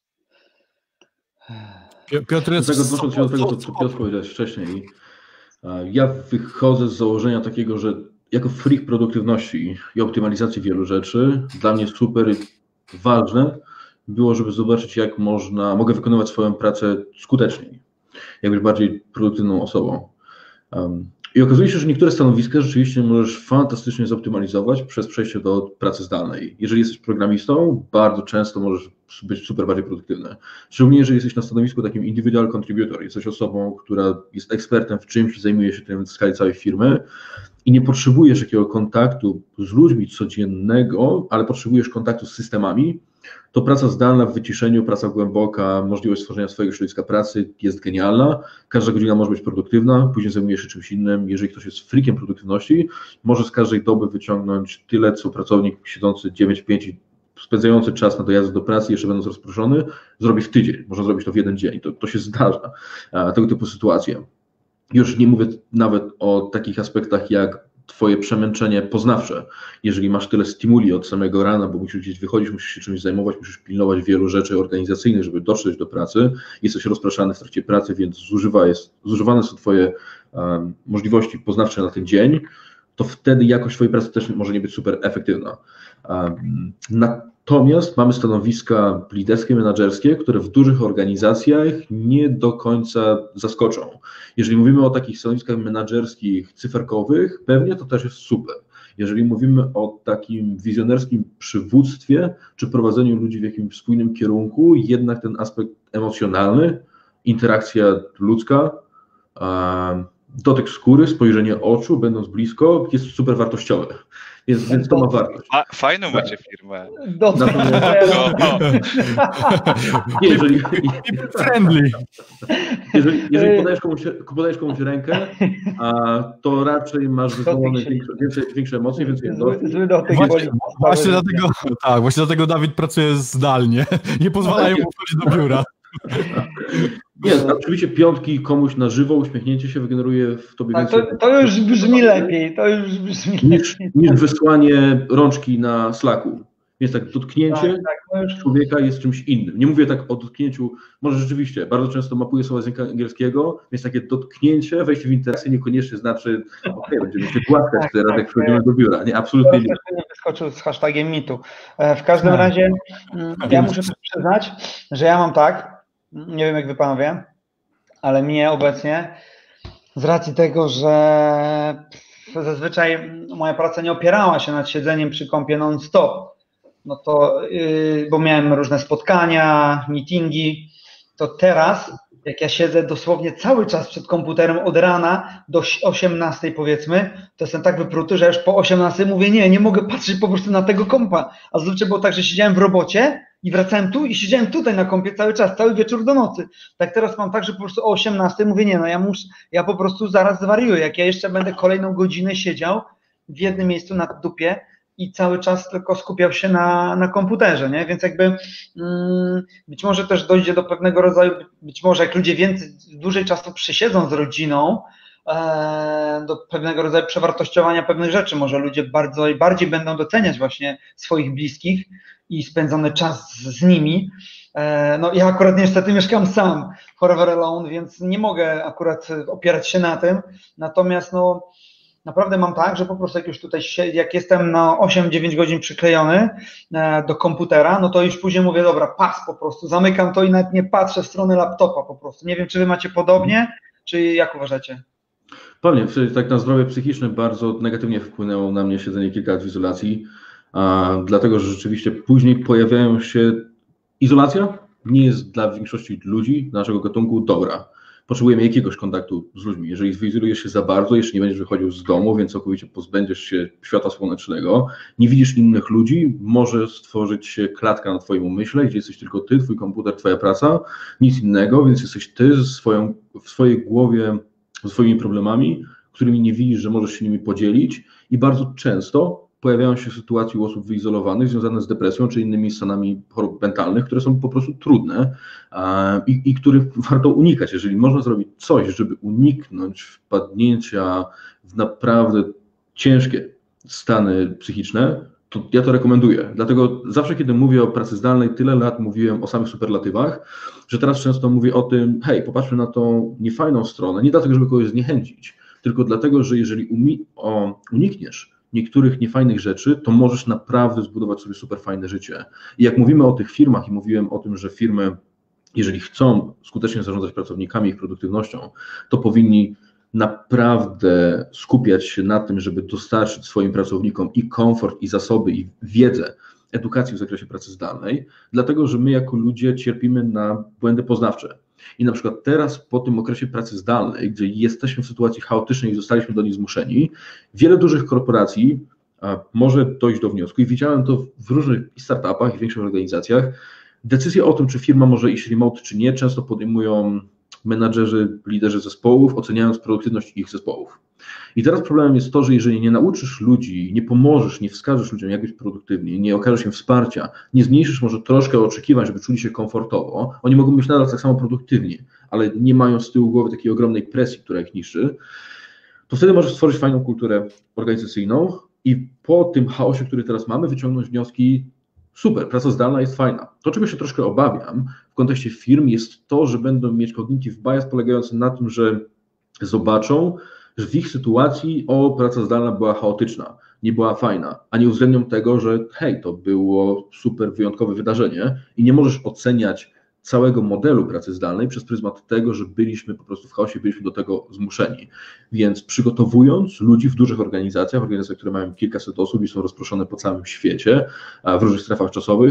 Speaker 1: Piotr jest...
Speaker 4: Dlatego odnosząc się do tego, co Piotr powiedziałeś wcześniej, ja wychodzę z założenia takiego, że jako freak produktywności i optymalizacji wielu rzeczy, dla mnie super ważne było, żeby zobaczyć, jak można, mogę wykonywać swoją pracę skuteczniej, jak być bardziej produktywną osobą. Um, I okazuje się, że niektóre stanowiska rzeczywiście możesz fantastycznie zoptymalizować przez przejście do pracy zdalnej. Jeżeli jesteś programistą, bardzo często możesz być super bardziej produktywny. Szczególnie jeżeli jesteś na stanowisku takim individual contributor, jesteś osobą, która jest ekspertem w czymś i zajmuje się tym w skali całej firmy i nie potrzebujesz takiego kontaktu z ludźmi codziennego, ale potrzebujesz kontaktu z systemami, to praca zdalna w wyciszeniu, praca głęboka, możliwość stworzenia swojego środowiska pracy jest genialna. Każda godzina może być produktywna, później zajmuje się czymś innym. Jeżeli ktoś jest freakiem produktywności, może z każdej doby wyciągnąć tyle, co pracownik siedzący dziewięć pięć i spędzający czas na dojazd do pracy, jeszcze będąc rozproszony, zrobi w tydzień. Można zrobić to w jeden dzień. To, to się zdarza, tego typu sytuacje. Już nie mówię nawet o takich aspektach jak twoje przemęczenie poznawcze. Jeżeli masz tyle stymuli od samego rana, bo musisz gdzieś wychodzić, musisz się czymś zajmować, musisz pilnować wielu rzeczy organizacyjnych, żeby dotrzeć do pracy, jesteś rozpraszany w trakcie pracy, więc zużywa jest, zużywane są twoje um, możliwości poznawcze na ten dzień, to wtedy jakość twojej pracy też może nie być super efektywna. Um, natomiast mamy stanowiska liderskie, menadżerskie, które w dużych organizacjach nie do końca zaskoczą. Jeżeli mówimy o takich stanowiskach menadżerskich, cyferkowych, pewnie to też jest super. Jeżeli mówimy o takim wizjonerskim przywództwie, czy prowadzeniu ludzi w jakimś spójnym kierunku, jednak ten aspekt emocjonalny, interakcja ludzka, dotyk skóry, spojrzenie oczu, będąc blisko, jest super wartościowe. Więc, więc to ma wartość.
Speaker 3: A, fajną macie firmę.
Speaker 2: Dotyk.
Speaker 4: Nie, jeżeli,
Speaker 1: Friendly.
Speaker 4: jeżeli, jeżeli podajesz, komuś, podajesz komuś rękę, a, to raczej masz wywołane większe, większe, większe emocje, więcej
Speaker 2: Zły, zły dotyk.
Speaker 1: Właśnie, właśnie dlatego, tak, właśnie dlatego Dawid pracuje zdalnie. Nie pozwalają mu wchodzić do biura.
Speaker 4: Nie, oczywiście piątki komuś na żywo, uśmiechnięcie się wygeneruje w tobie
Speaker 2: A
Speaker 4: więcej...
Speaker 2: to, to już brzmi lepiej, to już brzmi
Speaker 4: niż,
Speaker 2: lepiej.
Speaker 4: niż wysłanie rączki na Slacku. Więc tak, dotknięcie
Speaker 2: Tak, tak, no już...
Speaker 4: człowieka jest czymś innym. Nie mówię tak o dotknięciu, może rzeczywiście, bardzo często mapuję słowa z języka angielskiego, więc takie dotknięcie, wejście w interakcję niekoniecznie znaczy, okej, okay, będziemy się głaskać
Speaker 2: tak,
Speaker 4: teraz,
Speaker 2: tak,
Speaker 4: jak wchodzimy do biura. Nie, absolutnie nie.
Speaker 2: nie wyskoczył z hashtagiem mitu. W każdym razie ja muszę przyznać, że ja mam tak, nie wiem jak wy panowie, ale mnie obecnie z racji tego, że zazwyczaj moja praca nie opierała się nad siedzeniem przy kąpie non-stop, no to, yy, bo miałem różne spotkania, meetingi, to teraz, jak ja siedzę dosłownie cały czas przed komputerem od rana do osiemnastej powiedzmy, to jestem tak wypruty, że już po osiemnastej mówię, nie, nie mogę patrzeć po prostu na tego kompa. A zazwyczaj było tak, że siedziałem w robocie i wracałem tu i siedziałem tutaj na kompie cały czas, cały wieczór do nocy. Tak teraz mam tak, że po prostu o osiemnastej mówię, nie no, ja muszę, ja po prostu zaraz zwariuję, jak ja jeszcze będę kolejną godzinę siedział w jednym miejscu na dupie, i cały czas tylko skupiał się na, na komputerze, nie? Więc jakby mm, być może też dojdzie do pewnego rodzaju, być może jak ludzie więcej, dłużej czasu przysiedzą z rodziną, e, do pewnego rodzaju przewartościowania pewnych rzeczy, może ludzie bardzo i bardziej będą doceniać właśnie swoich bliskich i spędzony czas z, z nimi. E, no ja akurat niestety mieszkam sam, forever alone, więc nie mogę akurat opierać się na tym, natomiast no naprawdę mam tak, że po prostu jak już tutaj, jak jestem na osiem dziewięć godzin przyklejony do komputera, no to już później mówię, dobra, pas po prostu, zamykam to i nawet nie patrzę w stronę laptopa po prostu. Nie wiem, czy wy macie podobnie, czy jak uważacie?
Speaker 4: Pewnie, tak na zdrowie psychiczne bardzo negatywnie wpłynęło na mnie siedzenie kilka lat w izolacji, a, dlatego, że rzeczywiście później pojawiają się, izolacja nie jest dla większości ludzi naszego gatunku dobra. Potrzebujemy jakiegoś kontaktu z ludźmi. Jeżeli wyizolujesz się za bardzo, jeszcze nie będziesz wychodził z domu, więc całkowicie pozbędziesz się światła słonecznego, nie widzisz innych ludzi, może stworzyć się klatka na twoim umyśle, gdzie jesteś tylko ty, twój komputer, twoja praca, nic innego, więc jesteś ty ze swoją, w swojej głowie, ze swoimi problemami, którymi nie widzisz, że możesz się nimi podzielić i bardzo często pojawiają się sytuacje u osób wyizolowanych związane z depresją czy innymi stanami chorób mentalnych, które są po prostu trudne i, i których warto unikać. Jeżeli można zrobić coś, żeby uniknąć wpadnięcia w naprawdę ciężkie stany psychiczne, to ja to rekomenduję. Dlatego zawsze, kiedy mówię o pracy zdalnej, tyle lat mówiłem o samych superlatywach, że teraz często mówię o tym, hej, popatrzmy na tą niefajną stronę, nie dlatego, żeby kogoś zniechęcić, tylko dlatego, że jeżeli umi- o, unikniesz niektórych niefajnych rzeczy, to możesz naprawdę zbudować sobie super fajne życie. I jak mówimy o tych firmach i mówiłem o tym, że firmy, jeżeli chcą skutecznie zarządzać pracownikami i ich produktywnością, to powinni naprawdę skupiać się na tym, żeby dostarczyć swoim pracownikom i komfort, i zasoby, i wiedzę, edukację w zakresie pracy zdalnej, dlatego że my jako ludzie cierpimy na błędy poznawcze. I na przykład teraz po tym okresie pracy zdalnej, gdzie jesteśmy w sytuacji chaotycznej i zostaliśmy do niej zmuszeni, wiele dużych korporacji może dojść do wniosku i widziałem to w różnych startupach i większych organizacjach, decyzje o tym, czy firma może iść remote, czy nie, często podejmują menadżerzy, liderzy zespołów, oceniając produktywność ich zespołów. I teraz problemem jest to, że jeżeli nie nauczysz ludzi, nie pomożesz, nie wskażesz ludziom, jak być produktywni, nie okażesz im wsparcia, nie zmniejszysz może troszkę oczekiwań, żeby czuli się komfortowo, oni mogą być nadal tak samo produktywni, ale nie mają z tyłu głowy takiej ogromnej presji, która ich niszczy, to wtedy możesz stworzyć fajną kulturę organizacyjną i po tym chaosie, który teraz mamy, wyciągnąć wnioski, super, praca zdalna jest fajna. To, czego się troszkę obawiam w kontekście firm, jest to, że będą mieć cognitive bias polegający na tym, że zobaczą, że w ich sytuacji o, praca zdalna była chaotyczna, nie była fajna, a nie uwzględnią tego, że hej, to było super wyjątkowe wydarzenie i nie możesz oceniać całego modelu pracy zdalnej przez pryzmat tego, że byliśmy po prostu w chaosie, byliśmy do tego zmuszeni. Więc przygotowując ludzi w dużych organizacjach, organizacjach, które mają kilkaset osób i są rozproszone po całym świecie, w różnych strefach czasowych,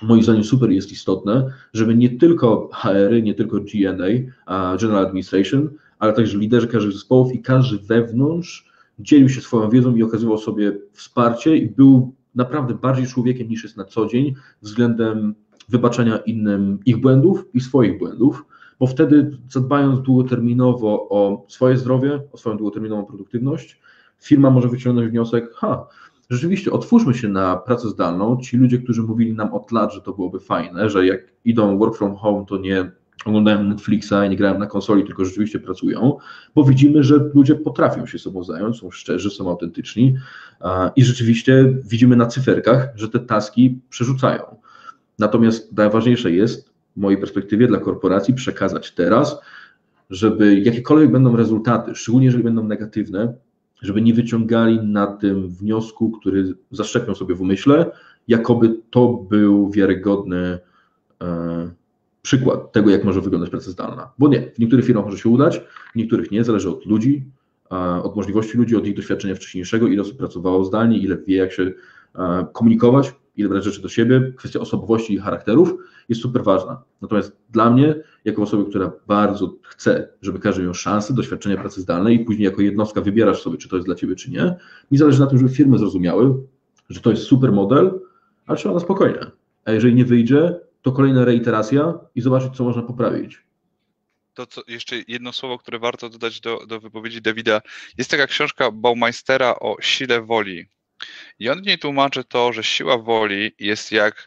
Speaker 4: moim zdaniem super jest istotne, żeby nie tylko H R-y, nie tylko G N A, General Administration, ale także liderzy każdych zespołów i każdy wewnątrz dzielił się swoją wiedzą i okazywał sobie wsparcie i był naprawdę bardziej człowiekiem niż jest na co dzień względem wybaczania innym ich błędów i swoich błędów, bo wtedy zadbając długoterminowo o swoje zdrowie, o swoją długoterminową produktywność, firma może wyciągnąć wniosek, ha, rzeczywiście otwórzmy się na pracę zdalną. Ci ludzie, którzy mówili nam od lat, że to byłoby fajne, że jak idą work from home, to nie oglądają Netflixa i nie grają na konsoli, tylko rzeczywiście pracują, bo widzimy, że ludzie potrafią się sobą zająć, są szczerzy, są autentyczni i rzeczywiście widzimy na cyferkach, że te taski przerzucają. Natomiast najważniejsze jest, w mojej perspektywie, dla korporacji przekazać teraz, żeby jakiekolwiek będą rezultaty, szczególnie jeżeli będą negatywne, żeby nie wyciągali na tym wniosku, który zaszczepią sobie w umyśle, jakoby to był wiarygodny e, przykład tego, jak może wyglądać praca zdalna. Bo nie, w niektórych firmach może się udać, w niektórych nie, zależy od ludzi, e, od możliwości ludzi, od ich doświadczenia wcześniejszego, ile osób pracowało zdalnie, ile wie, jak się e, komunikować, ile brać rzeczy do siebie. Kwestia osobowości i charakterów jest super ważna. Natomiast dla mnie, jako osoby, która bardzo chce, żeby każdy miał szansę doświadczenia pracy zdalnej i później jako jednostka wybierasz sobie, czy to jest dla ciebie, czy nie, mi zależy na tym, żeby firmy zrozumiały, że to jest super model, ale trzeba na spokojnie. A jeżeli nie wyjdzie, to kolejna reiteracja i zobaczyć, co można poprawić.
Speaker 3: To co, jeszcze jedno słowo, które warto dodać do, do wypowiedzi Dawida. Jest taka książka Baumeistera o sile woli. I on w niej tłumaczy to, że siła woli jest jak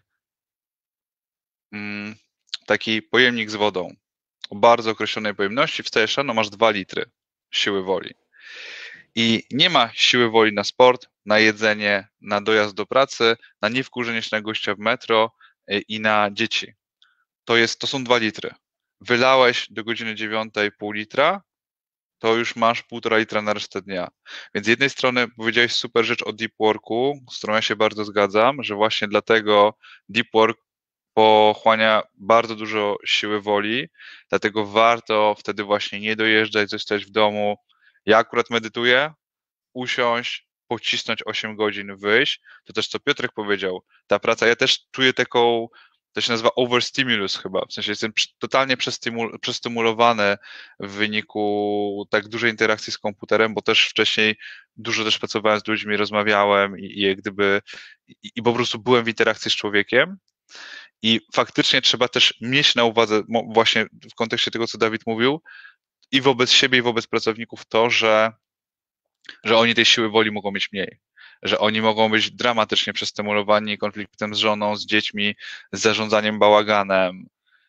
Speaker 3: mm, taki pojemnik z wodą o bardzo określonej pojemności. Wstajesz rano, masz dwa litry siły woli. I nie ma siły woli na sport, na jedzenie, na dojazd do pracy, na niewkurzenie się na gościa w metro i na dzieci. To, jest, to są dwa litry. Wylałeś do godziny dziewiątej pół litra, to już masz półtora litra na resztę dnia. Więc z jednej strony powiedziałeś super rzecz o deep worku, z którą ja się bardzo zgadzam, że właśnie dlatego deep work pochłania bardzo dużo siły woli, dlatego warto wtedy właśnie nie dojeżdżać, zostać w domu. Ja akurat medytuję, usiąść, pocisnąć osiem godzin, wyjść. To też co Piotrek powiedział, ta praca, ja też czuję taką, to się nazywa overstimulus chyba, w sensie jestem totalnie przestymul- przestymulowany w wyniku tak dużej interakcji z komputerem, bo też wcześniej dużo też pracowałem z ludźmi, rozmawiałem i, i jak gdyby i, i po prostu byłem w interakcji z człowiekiem. I faktycznie trzeba też mieć na uwadze, właśnie w kontekście tego, co Dawid mówił, i wobec siebie, i wobec pracowników to, że, że oni tej siły woli mogą mieć mniej, że oni mogą być dramatycznie przestymulowani konfliktem z żoną, z dziećmi, z zarządzaniem bałaganem.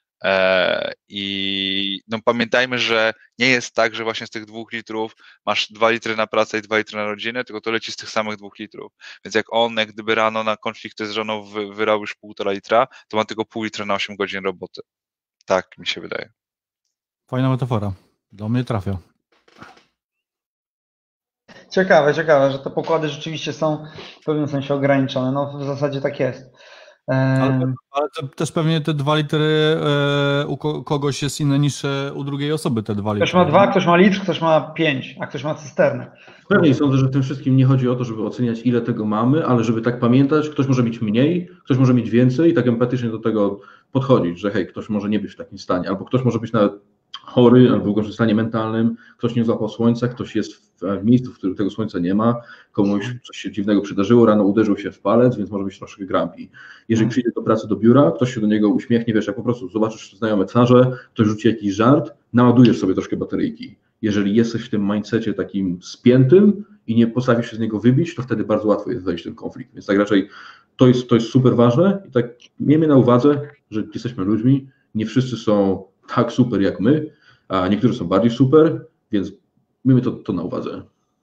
Speaker 3: I no pamiętajmy, że nie jest tak, że właśnie z tych dwóch litrów masz dwa litry na pracę i dwa litry na rodzinę, tylko to leci z tych samych dwóch litrów. Więc jak on, jak gdyby rano na konflikty z żoną wy, wyrał już półtora litra, to ma tylko pół litra na osiem godzin roboty. Tak mi się wydaje.
Speaker 1: Fajna metafora. Do mnie trafia.
Speaker 2: Ciekawe, ciekawe, że te pokłady rzeczywiście są w pewnym sensie ograniczone. No w zasadzie tak jest.
Speaker 1: Ale, ale te, też pewnie te dwa litry e, u kogoś jest inne niż u drugiej osoby te dwa litry.
Speaker 2: Ktoś ma dwa, ktoś ma litr, ktoś ma pięć, a ktoś ma cysternę.
Speaker 4: Pewnie sądzę, że w tym wszystkim nie chodzi o to, żeby oceniać, ile tego mamy, ale żeby tak pamiętać, ktoś może mieć mniej, ktoś może mieć więcej i tak empatycznie do tego podchodzić, że hej, ktoś może nie być w takim stanie, albo ktoś może być nawet chory, albo w gorszym stanie mentalnym, ktoś nie złapał słońca, ktoś jest w miejscu, w którym tego słońca nie ma, komuś coś się dziwnego przydarzyło, rano uderzył się w palec, więc może być troszkę grumpy. Jeżeli przyjdzie do pracy do biura, ktoś się do niego uśmiechnie, wiesz, jak po prostu zobaczysz znajome twarze, ktoś rzuci jakiś żart, naładujesz sobie troszkę bateryjki. Jeżeli jesteś w tym mindsetie takim spiętym i nie potrafisz się z niego wybić, to wtedy bardzo łatwo jest wejść w ten konflikt. Więc tak raczej to jest, to jest super ważne i tak miejmy na uwadze, że jesteśmy ludźmi, nie wszyscy są tak super jak my, a niektórzy są bardziej super, więc miejmy to, to na uwadze.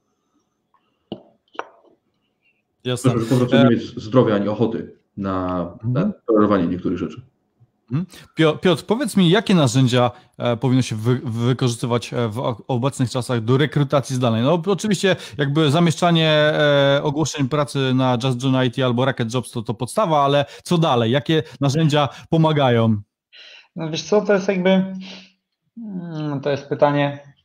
Speaker 1: Jasne.
Speaker 4: Żeby po prostu nie mieć zdrowia ani ochoty na, na tolerowanie niektórych rzeczy.
Speaker 1: Piotr, powiedz mi, jakie narzędzia powinno się wy, wykorzystywać w obecnych czasach do rekrutacji zdalnej? No oczywiście jakby zamieszczanie ogłoszeń pracy na JustJoin I T albo Rocket Jobs to, to podstawa, ale co dalej? Jakie narzędzia pomagają?
Speaker 2: No wiesz co, to jest jakby, to jest pytanie,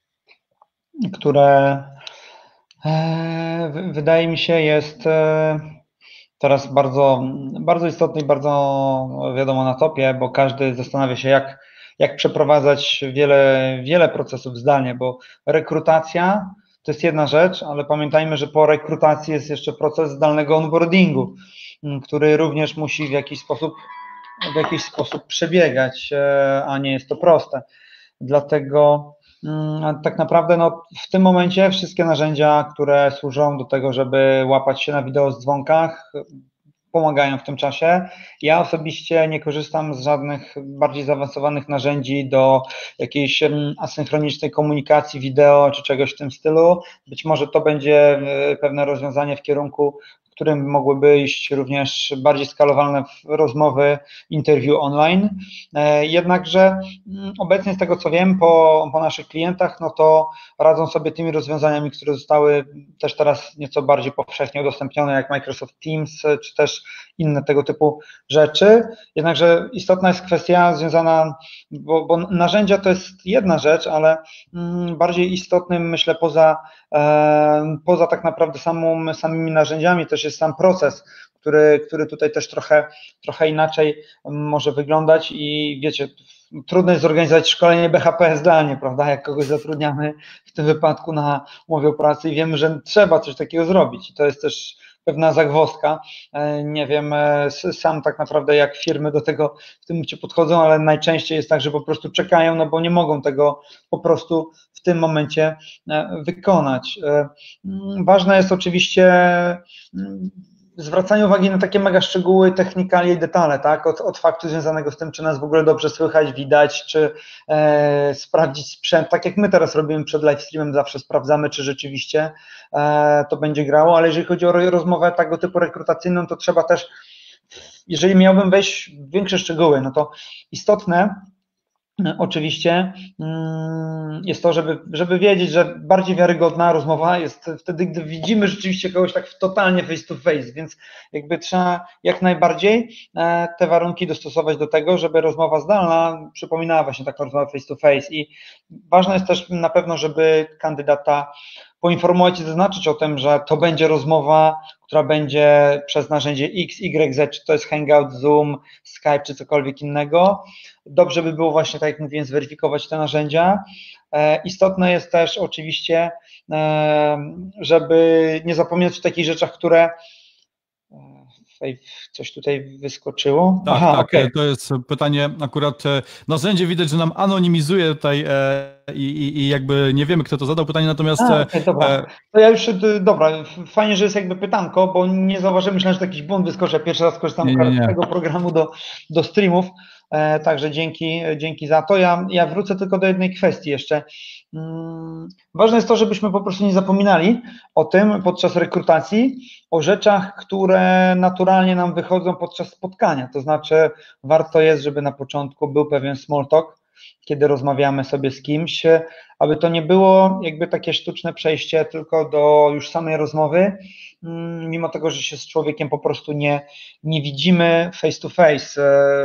Speaker 2: które wydaje mi się jest teraz bardzo, bardzo istotny i bardzo wiadomo na topie, bo każdy zastanawia się, jak, jak przeprowadzać wiele, wiele procesów zdalnie, bo rekrutacja to jest jedna rzecz, ale pamiętajmy, że po rekrutacji jest jeszcze proces zdalnego onboardingu, który również musi w jakiś sposób, w jakiś sposób przebiegać, a nie jest to proste. Dlatego tak naprawdę no, w tym momencie wszystkie narzędzia, które służą do tego, żeby łapać się na wideo z dzwonkach, pomagają w tym czasie. Ja osobiście nie korzystam z żadnych bardziej zaawansowanych narzędzi do jakiejś asynchronicznej komunikacji wideo czy czegoś w tym stylu. Być może to będzie pewne rozwiązanie w kierunku, w którym mogłyby iść również bardziej skalowalne rozmowy, interview online. Jednakże obecnie z tego co wiem po, po naszych klientach, no to radzą sobie tymi rozwiązaniami, które zostały też teraz nieco bardziej powszechnie udostępnione, jak Microsoft Teams, czy też inne tego typu rzeczy. Jednakże istotna jest kwestia związana, bo, bo narzędzia to jest jedna rzecz, ale bardziej istotnym, myślę, poza, e, poza tak naprawdę samą, samymi narzędziami też jest sam proces, który, który tutaj też trochę, trochę inaczej może wyglądać i wiecie, trudno jest zorganizować szkolenie B H P zdalnie, prawda, jak kogoś zatrudniamy w tym wypadku na umowie o pracy i wiemy, że trzeba coś takiego zrobić i to jest też pewna zagwozdka, nie wiem sam tak naprawdę jak firmy do tego w tym momencie podchodzą, ale najczęściej jest tak, że po prostu czekają, no bo nie mogą tego po prostu w tym momencie wykonać. Ważne jest oczywiście zwracanie uwagi na takie mega szczegóły, technikalie i detale, tak, od, od faktu związanego z tym, czy nas w ogóle dobrze słychać, widać, czy e, sprawdzić sprzęt, tak jak my teraz robimy przed live streamem, zawsze sprawdzamy, czy rzeczywiście e, to będzie grało, ale jeżeli chodzi o rozmowę tego typu rekrutacyjną, to trzeba też, jeżeli miałbym wejść w większe szczegóły, no to istotne oczywiście jest to, żeby, żeby wiedzieć, że bardziej wiarygodna rozmowa jest wtedy, gdy widzimy rzeczywiście kogoś tak totalnie face to face, więc jakby trzeba jak najbardziej te warunki dostosować do tego, żeby rozmowa zdalna przypominała właśnie taką rozmowę face to face i ważne jest też na pewno, żeby kandydata poinformować i zaznaczyć o tym, że to będzie rozmowa, która będzie przez narzędzie X, Y, Z, czy to jest Hangout, Zoom, Skype, czy cokolwiek innego. Dobrze by było właśnie, tak jak mówiłem, zweryfikować te narzędzia. E, istotne jest też oczywiście, e, żeby nie zapominać o takich rzeczach, które coś tutaj wyskoczyło.
Speaker 1: Tak,
Speaker 2: Aha,
Speaker 1: tak,
Speaker 2: okay.
Speaker 1: To jest pytanie akurat, narzędzie widać, że nam anonimizuje tutaj e, i, i jakby nie wiemy, kto to zadał pytanie, natomiast...
Speaker 2: A, okay, dobra,
Speaker 1: e,
Speaker 2: to ja już, dobra, fajnie, że jest jakby pytanko, bo nie zauważyłem, myślałem, że to jakiś błąd wyskoczy, ja pierwszy raz korzystam z tego programu do, do streamów, e, także dzięki, dzięki za to. Ja, ja wrócę tylko do jednej kwestii jeszcze. Hmm, ważne jest to, żebyśmy po prostu nie zapominali o tym podczas rekrutacji, o rzeczach, które naturalnie nam wychodzą podczas spotkania, to znaczy warto jest, żeby na początku był pewien small talk, kiedy rozmawiamy sobie z kimś, aby to nie było jakby takie sztuczne przejście tylko do już samej rozmowy, mimo tego, że się z człowiekiem po prostu nie, nie widzimy face to face,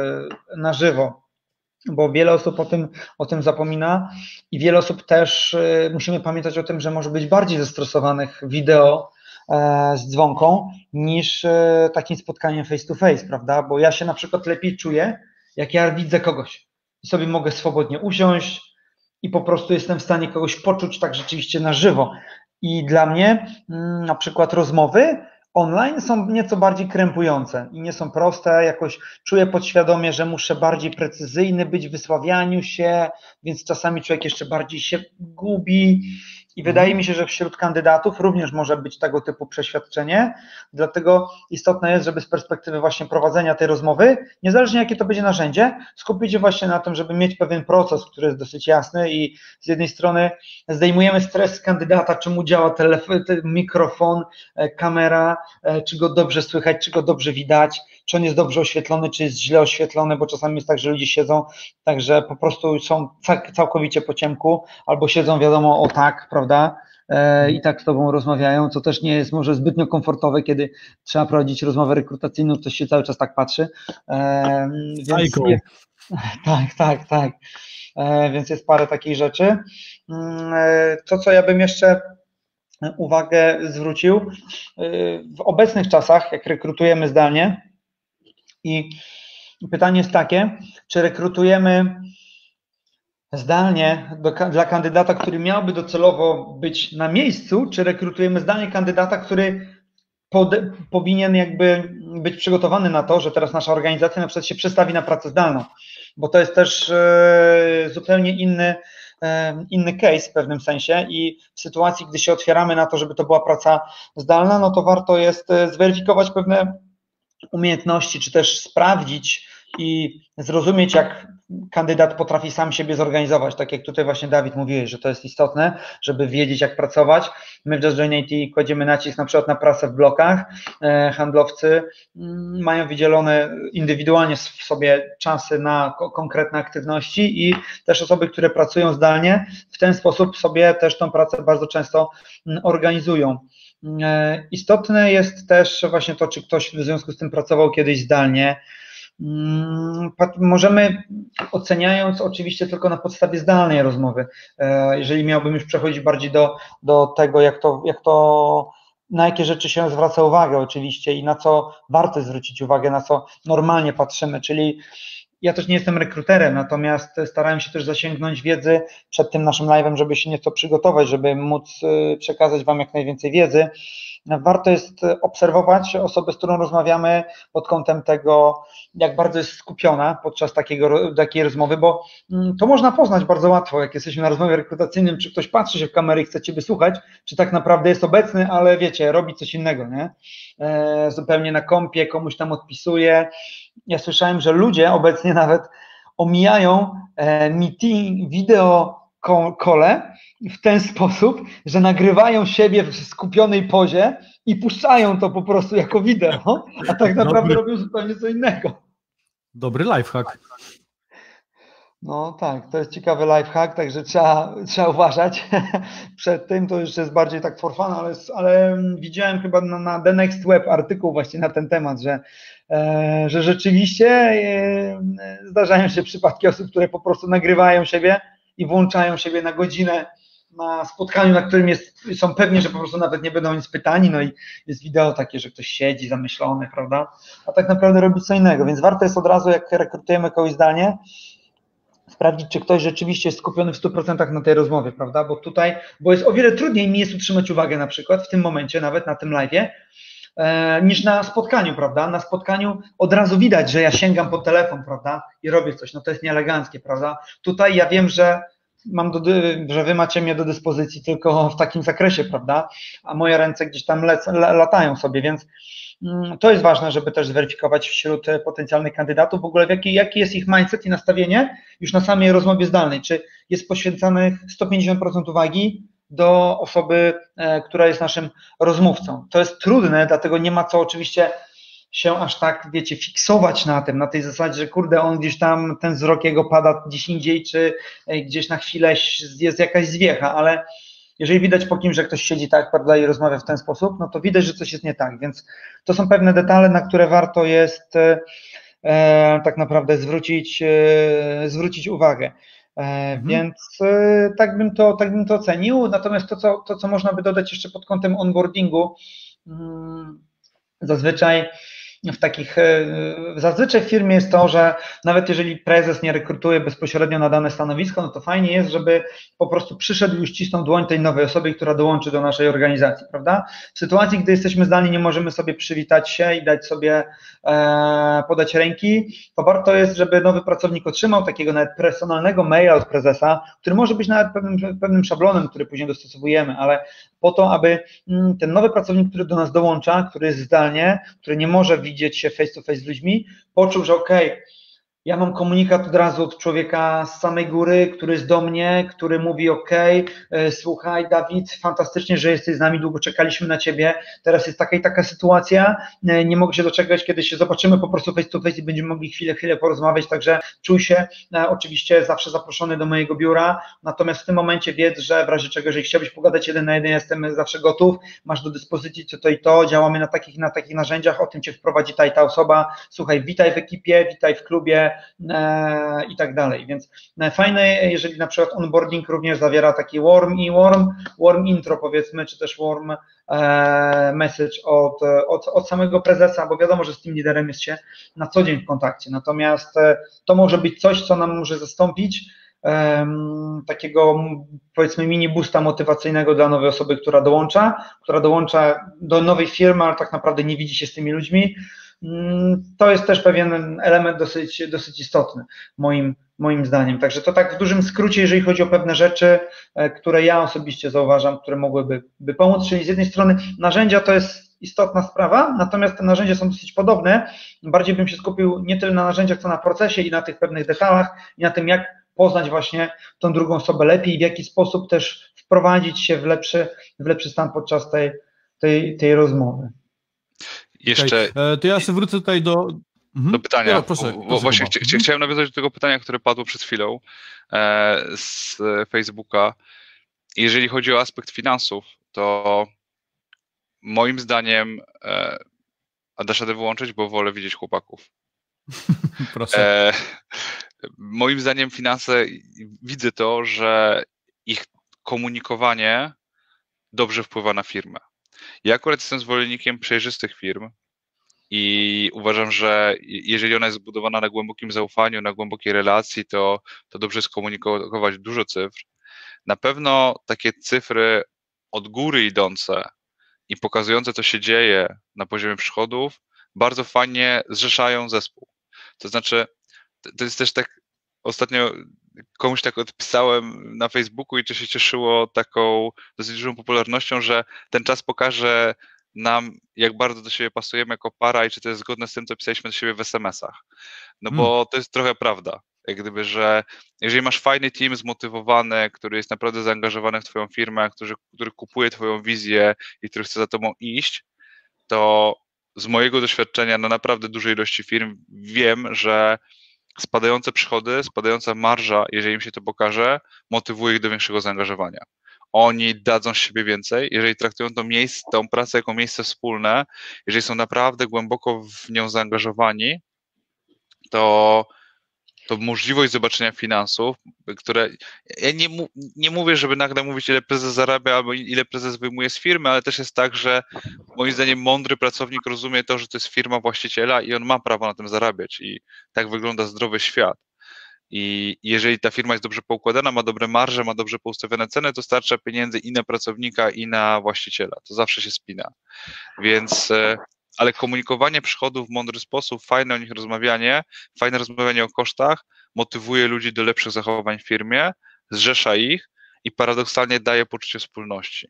Speaker 2: na żywo, bo wiele osób o tym, o tym zapomina i wiele osób też, musimy pamiętać o tym, że może być bardziej zestresowanych wideo z dzwonką niż takim spotkaniem face to face, prawda, bo ja się na przykład lepiej czuję, jak ja widzę kogoś i sobie mogę swobodnie usiąść i po prostu jestem w stanie kogoś poczuć tak rzeczywiście na żywo. I dla mnie na przykład rozmowy online są nieco bardziej krępujące i nie są proste, jakoś czuję podświadomie, że muszę bardziej precyzyjny być w wysławianiu się, więc czasami człowiek jeszcze bardziej się gubi i wydaje mi się, że wśród kandydatów również może być tego typu przeświadczenie, dlatego istotne jest, żeby z perspektywy właśnie prowadzenia tej rozmowy, niezależnie jakie to będzie narzędzie, skupić się właśnie na tym, żeby mieć pewien proces, który jest dosyć jasny i z jednej strony zdejmujemy stres z kandydata, czy mu działa telefon, mikrofon, kamera, czy go dobrze słychać, czy go dobrze widać, czy on jest dobrze oświetlony, czy jest źle oświetlony, bo czasami jest tak, że ludzie siedzą, także po prostu są całkowicie po ciemku, albo siedzą wiadomo o tak, prawda, e, i tak z tobą rozmawiają, co też nie jest może zbytnio komfortowe, kiedy trzeba prowadzić rozmowę rekrutacyjną, ktoś się cały czas tak patrzy. E, więc jest, tak, tak, tak. E, więc jest parę takich rzeczy. E, to, co ja bym jeszcze uwagę zwrócił. W obecnych czasach, jak rekrutujemy zdalnie, i pytanie jest takie, czy rekrutujemy zdalnie do, dla kandydata, który miałby docelowo być na miejscu, czy rekrutujemy zdalnie kandydata, który pod, powinien jakby być przygotowany na to, że teraz nasza organizacja na przykład się przestawi na pracę zdalną, bo to jest też e, zupełnie inny, e, inny case w pewnym sensie i w sytuacji, gdy się otwieramy na to, żeby to była praca zdalna, no to warto jest zweryfikować pewne umiejętności, czy też sprawdzić i zrozumieć, jak kandydat potrafi sam siebie zorganizować, tak jak tutaj właśnie Dawid mówiłeś, że to jest istotne, żeby wiedzieć, jak pracować. My w Just Join I T kładziemy nacisk na przykład na pracę w blokach. Handlowcy mają wydzielone indywidualnie w sobie czasy na konkretne aktywności i też osoby, które pracują zdalnie, w ten sposób sobie też tą pracę bardzo często organizują. Istotne jest też właśnie to, czy ktoś w związku z tym pracował kiedyś zdalnie. Możemy, oceniając oczywiście tylko na podstawie zdalnej rozmowy, jeżeli miałbym już przechodzić bardziej do, do tego, jak to, jak to, na jakie rzeczy się zwraca uwagę oczywiście i na co warto zwrócić uwagę, na co normalnie patrzymy, czyli ja też nie jestem rekruterem, natomiast starałem się też zasięgnąć wiedzy przed tym naszym live'em, żeby się nieco przygotować, żeby móc przekazać Wam jak najwięcej wiedzy. Warto jest obserwować osobę, z którą rozmawiamy pod kątem tego, jak bardzo jest skupiona podczas takiego, takiej rozmowy, bo to można poznać bardzo łatwo, jak jesteśmy na rozmowie rekrutacyjnym, czy ktoś patrzy się w kamerę i chce Cię wysłuchać, czy tak naprawdę jest obecny, ale wiecie, robi coś innego, nie? E, zupełnie na kompie, komuś tam odpisuje. Ja słyszałem, że ludzie obecnie nawet omijają e, meeting, wideo kole w ten sposób, że nagrywają siebie w skupionej pozie i puszczają to po prostu jako wideo, a tak naprawdę Dobry. robią zupełnie co innego.
Speaker 1: Dobry lifehack.
Speaker 2: No tak, to jest ciekawy lifehack, także trzeba, trzeba uważać przed tym, to już jest bardziej tak for fun, ale, ale widziałem chyba na, na The Next Web artykuł właśnie na ten temat, że, e, że rzeczywiście e, zdarzają się przypadki osób, które po prostu nagrywają siebie i włączają siebie na godzinę na spotkaniu, na którym jest, są pewni, że po prostu nawet nie będą nic pytani, no i jest wideo takie, że ktoś siedzi zamyślony, prawda, a tak naprawdę robi co innego, więc warto jest od razu, jak rekrutujemy kogoś zdalnie, sprawdzić, czy ktoś rzeczywiście jest skupiony w stu procentach na tej rozmowie, prawda, bo tutaj, bo jest o wiele trudniej mi jest utrzymać uwagę na przykład w tym momencie, nawet na tym live'ie, e, niż na spotkaniu, prawda, na spotkaniu od razu widać, że ja sięgam po telefon, prawda, i robię coś, no to jest nieeleganckie, prawda, tutaj ja wiem, że mam do, że wy macie mnie do dyspozycji tylko w takim zakresie, prawda, a moje ręce gdzieś tam lec, latają sobie, więc to jest ważne, żeby też zweryfikować wśród potencjalnych kandydatów w ogóle, jaki, jaki jest ich mindset i nastawienie już na samej rozmowie zdalnej, czy jest poświęcanych sto pięćdziesiąt procent uwagi do osoby, e, która jest naszym rozmówcą. To jest trudne, dlatego nie ma co oczywiście się aż tak, wiecie, fiksować na tym, na tej zasadzie, że kurde, on gdzieś tam, ten wzrok jego pada gdzieś indziej, czy gdzieś na chwilę jest jakaś zwiecha, ale jeżeli widać po kimś, że ktoś siedzi tak, prawda, i rozmawia w ten sposób, no to widać, że coś jest nie tak, więc to są pewne detale, na które warto jest e, tak naprawdę zwrócić, e, zwrócić uwagę. E, mhm. Więc e, tak bym to, tak bym to ocenił, natomiast to co, to, co można by dodać jeszcze pod kątem onboardingu, mm, zazwyczaj w takich, zazwyczaj w firmie jest to, że nawet jeżeli prezes nie rekrutuje bezpośrednio na dane stanowisko, no to fajnie jest, żeby po prostu przyszedł i uścisnął dłoń tej nowej osobie, która dołączy do naszej organizacji, prawda? W sytuacji, gdy jesteśmy zdalni, nie możemy sobie przywitać się i dać sobie, e, podać ręki, to warto jest, żeby nowy pracownik otrzymał takiego nawet personalnego maila od prezesa, który może być nawet pewnym, pewnym szablonem, który później dostosowujemy, ale po to, aby ten nowy pracownik, który do nas dołącza, który jest zdalnie, który nie może widzieć się face to face z ludźmi, poczuł, że okej, okay, ja mam komunikat od razu od człowieka z samej góry, który jest do mnie, który mówi okej, okay, słuchaj Dawid, fantastycznie, że jesteś z nami, długo czekaliśmy na Ciebie, teraz jest taka i taka sytuacja, nie mogę się doczekać, kiedy się zobaczymy po prostu face to face i będziemy mogli chwilę, chwilę porozmawiać, także czuj się oczywiście zawsze zaproszony do mojego biura, natomiast w tym momencie wiedz, że w razie czego, jeżeli chciałbyś pogadać jeden na jeden, jestem zawsze gotów, masz do dyspozycji co to i to, działamy na takich na takich narzędziach, o tym Cię wprowadzi ta i ta osoba, słuchaj, witaj w ekipie, witaj w klubie, e, i tak dalej. Więc fajne, jeżeli na przykład onboarding również zawiera taki warm i warm, warm intro powiedzmy, czy też warm e, message od, od, od samego prezesa, bo wiadomo, że z tym liderem jest się na co dzień w kontakcie. Natomiast e, to może być coś, co nam może zastąpić Um, takiego powiedzmy mini boosta motywacyjnego dla nowej osoby, która dołącza, która dołącza do nowej firmy, ale tak naprawdę nie widzi się z tymi ludźmi. Um, to jest też pewien element dosyć, dosyć istotny moim, moim zdaniem. Także to tak w dużym skrócie, jeżeli chodzi o pewne rzeczy, e, które ja osobiście zauważam, które mogłyby by pomóc, czyli z jednej strony narzędzia to jest istotna sprawa, natomiast te narzędzia są dosyć podobne. Bardziej bym się skupił nie tyle na narzędziach, co na procesie i na tych pewnych detalach i na tym, jak poznać właśnie tą drugą osobę lepiej i w jaki sposób też wprowadzić się w lepszy, w lepszy stan podczas tej, tej, tej rozmowy.
Speaker 3: Jeszcze...
Speaker 1: Okay. To ja sobie wrócę tutaj do... Mhm.
Speaker 3: Do pytania.
Speaker 1: No, proszę,
Speaker 3: bo,
Speaker 1: proszę
Speaker 3: właśnie chci
Speaker 1: mhm.
Speaker 3: chciałem nawiązać do tego pytania, które padło przed chwilą e, z Facebooka. Jeżeli chodzi o aspekt finansów, to moim zdaniem e, a dasz radę wyłączyć, bo wolę widzieć chłopaków.
Speaker 1: Proszę.
Speaker 3: E, moim zdaniem finanse, widzę to, że ich komunikowanie dobrze wpływa na firmę. Ja akurat jestem zwolennikiem przejrzystych firm i uważam, że jeżeli ona jest zbudowana na głębokim zaufaniu, na głębokiej relacji, to, to dobrze jest komunikować dużo cyfr. Na pewno takie cyfry od góry idące i pokazujące, co się dzieje na poziomie przychodów, bardzo fajnie zrzeszają zespół. To znaczy, to jest też tak, ostatnio komuś tak odpisałem na Facebooku i to się cieszyło taką dosyć dużą popularnością, że ten czas pokaże nam, jak bardzo do siebie pasujemy jako para i czy to jest zgodne z tym, co pisaliśmy do siebie w es em esach. No bo hmm. to jest trochę prawda. Jak gdyby, że jeżeli masz fajny team zmotywowany, który jest naprawdę zaangażowany w twoją firmę, który, który kupuje twoją wizję i który chce za tobą iść, to z mojego doświadczenia na naprawdę dużej ilości firm wiem, że spadające przychody, spadająca marża, jeżeli im się to pokaże, motywuje ich do większego zaangażowania. Oni dadzą z siebie więcej, jeżeli traktują to miejsce, tą pracę jako miejsce wspólne, jeżeli są naprawdę głęboko w nią zaangażowani, to to możliwość zobaczenia finansów, które, ja nie, nie mówię, żeby nagle mówić, ile prezes zarabia albo ile prezes wyjmuje z firmy, ale też jest tak, że moim zdaniem mądry pracownik rozumie to, że to jest firma właściciela i on ma prawo na tym zarabiać i tak wygląda zdrowy świat. I jeżeli ta firma jest dobrze poukładana, ma dobre marże, ma dobrze poustawione ceny, to starcza pieniędzy i na pracownika, i na właściciela. To zawsze się spina. Więc... ale komunikowanie przychodów w mądry sposób, fajne o nich rozmawianie, fajne rozmawianie o kosztach, motywuje ludzi do lepszych zachowań w firmie, zrzesza ich i paradoksalnie daje poczucie wspólności.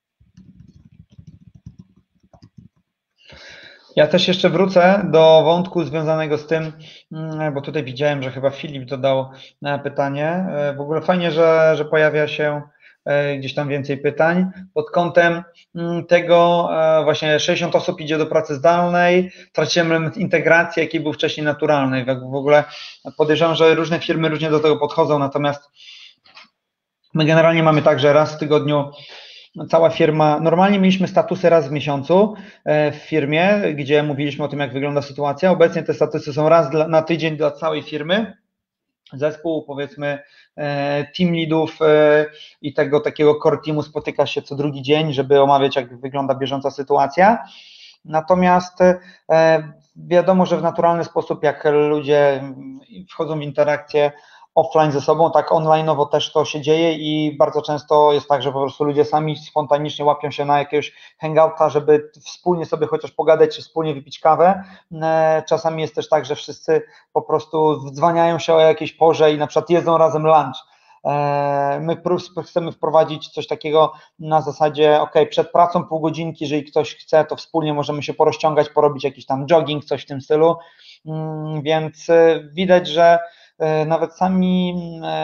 Speaker 2: Ja też jeszcze wrócę do wątku związanego z tym, bo tutaj widziałem, że chyba Filip dodał pytanie. W ogóle fajnie, że, że pojawia się gdzieś tam więcej pytań pod kątem tego właśnie sześćdziesiąt osób idzie do pracy zdalnej, traciłem element integracji, jaki był wcześniej naturalny. W ogóle podejrzewam, że różne firmy różnie do tego podchodzą, natomiast my generalnie mamy tak, że raz w tygodniu cała firma, normalnie mieliśmy statusy raz w miesiącu w firmie, gdzie mówiliśmy o tym, jak wygląda sytuacja. Obecnie te statusy są raz dla, na tydzień dla całej firmy. Zespół, powiedzmy, team leadów i tego takiego core teamu spotyka się co drugi dzień, żeby omawiać, jak wygląda bieżąca sytuacja. Natomiast wiadomo, że w naturalny sposób, jak ludzie wchodzą w interakcję offline ze sobą, tak online'owo też to się dzieje i bardzo często jest tak, że po prostu ludzie sami spontanicznie łapią się na jakiegoś hangouta, żeby wspólnie sobie chociaż pogadać, czy wspólnie wypić kawę. Czasami jest też tak, że wszyscy po prostu wdzwaniają się o jakiejś porze i na przykład jedzą razem lunch. My chcemy wprowadzić coś takiego na zasadzie, ok, przed pracą pół godzinki, jeżeli ktoś chce, to wspólnie możemy się porozciągać, porobić jakiś tam jogging, coś w tym stylu, więc widać, że nawet sami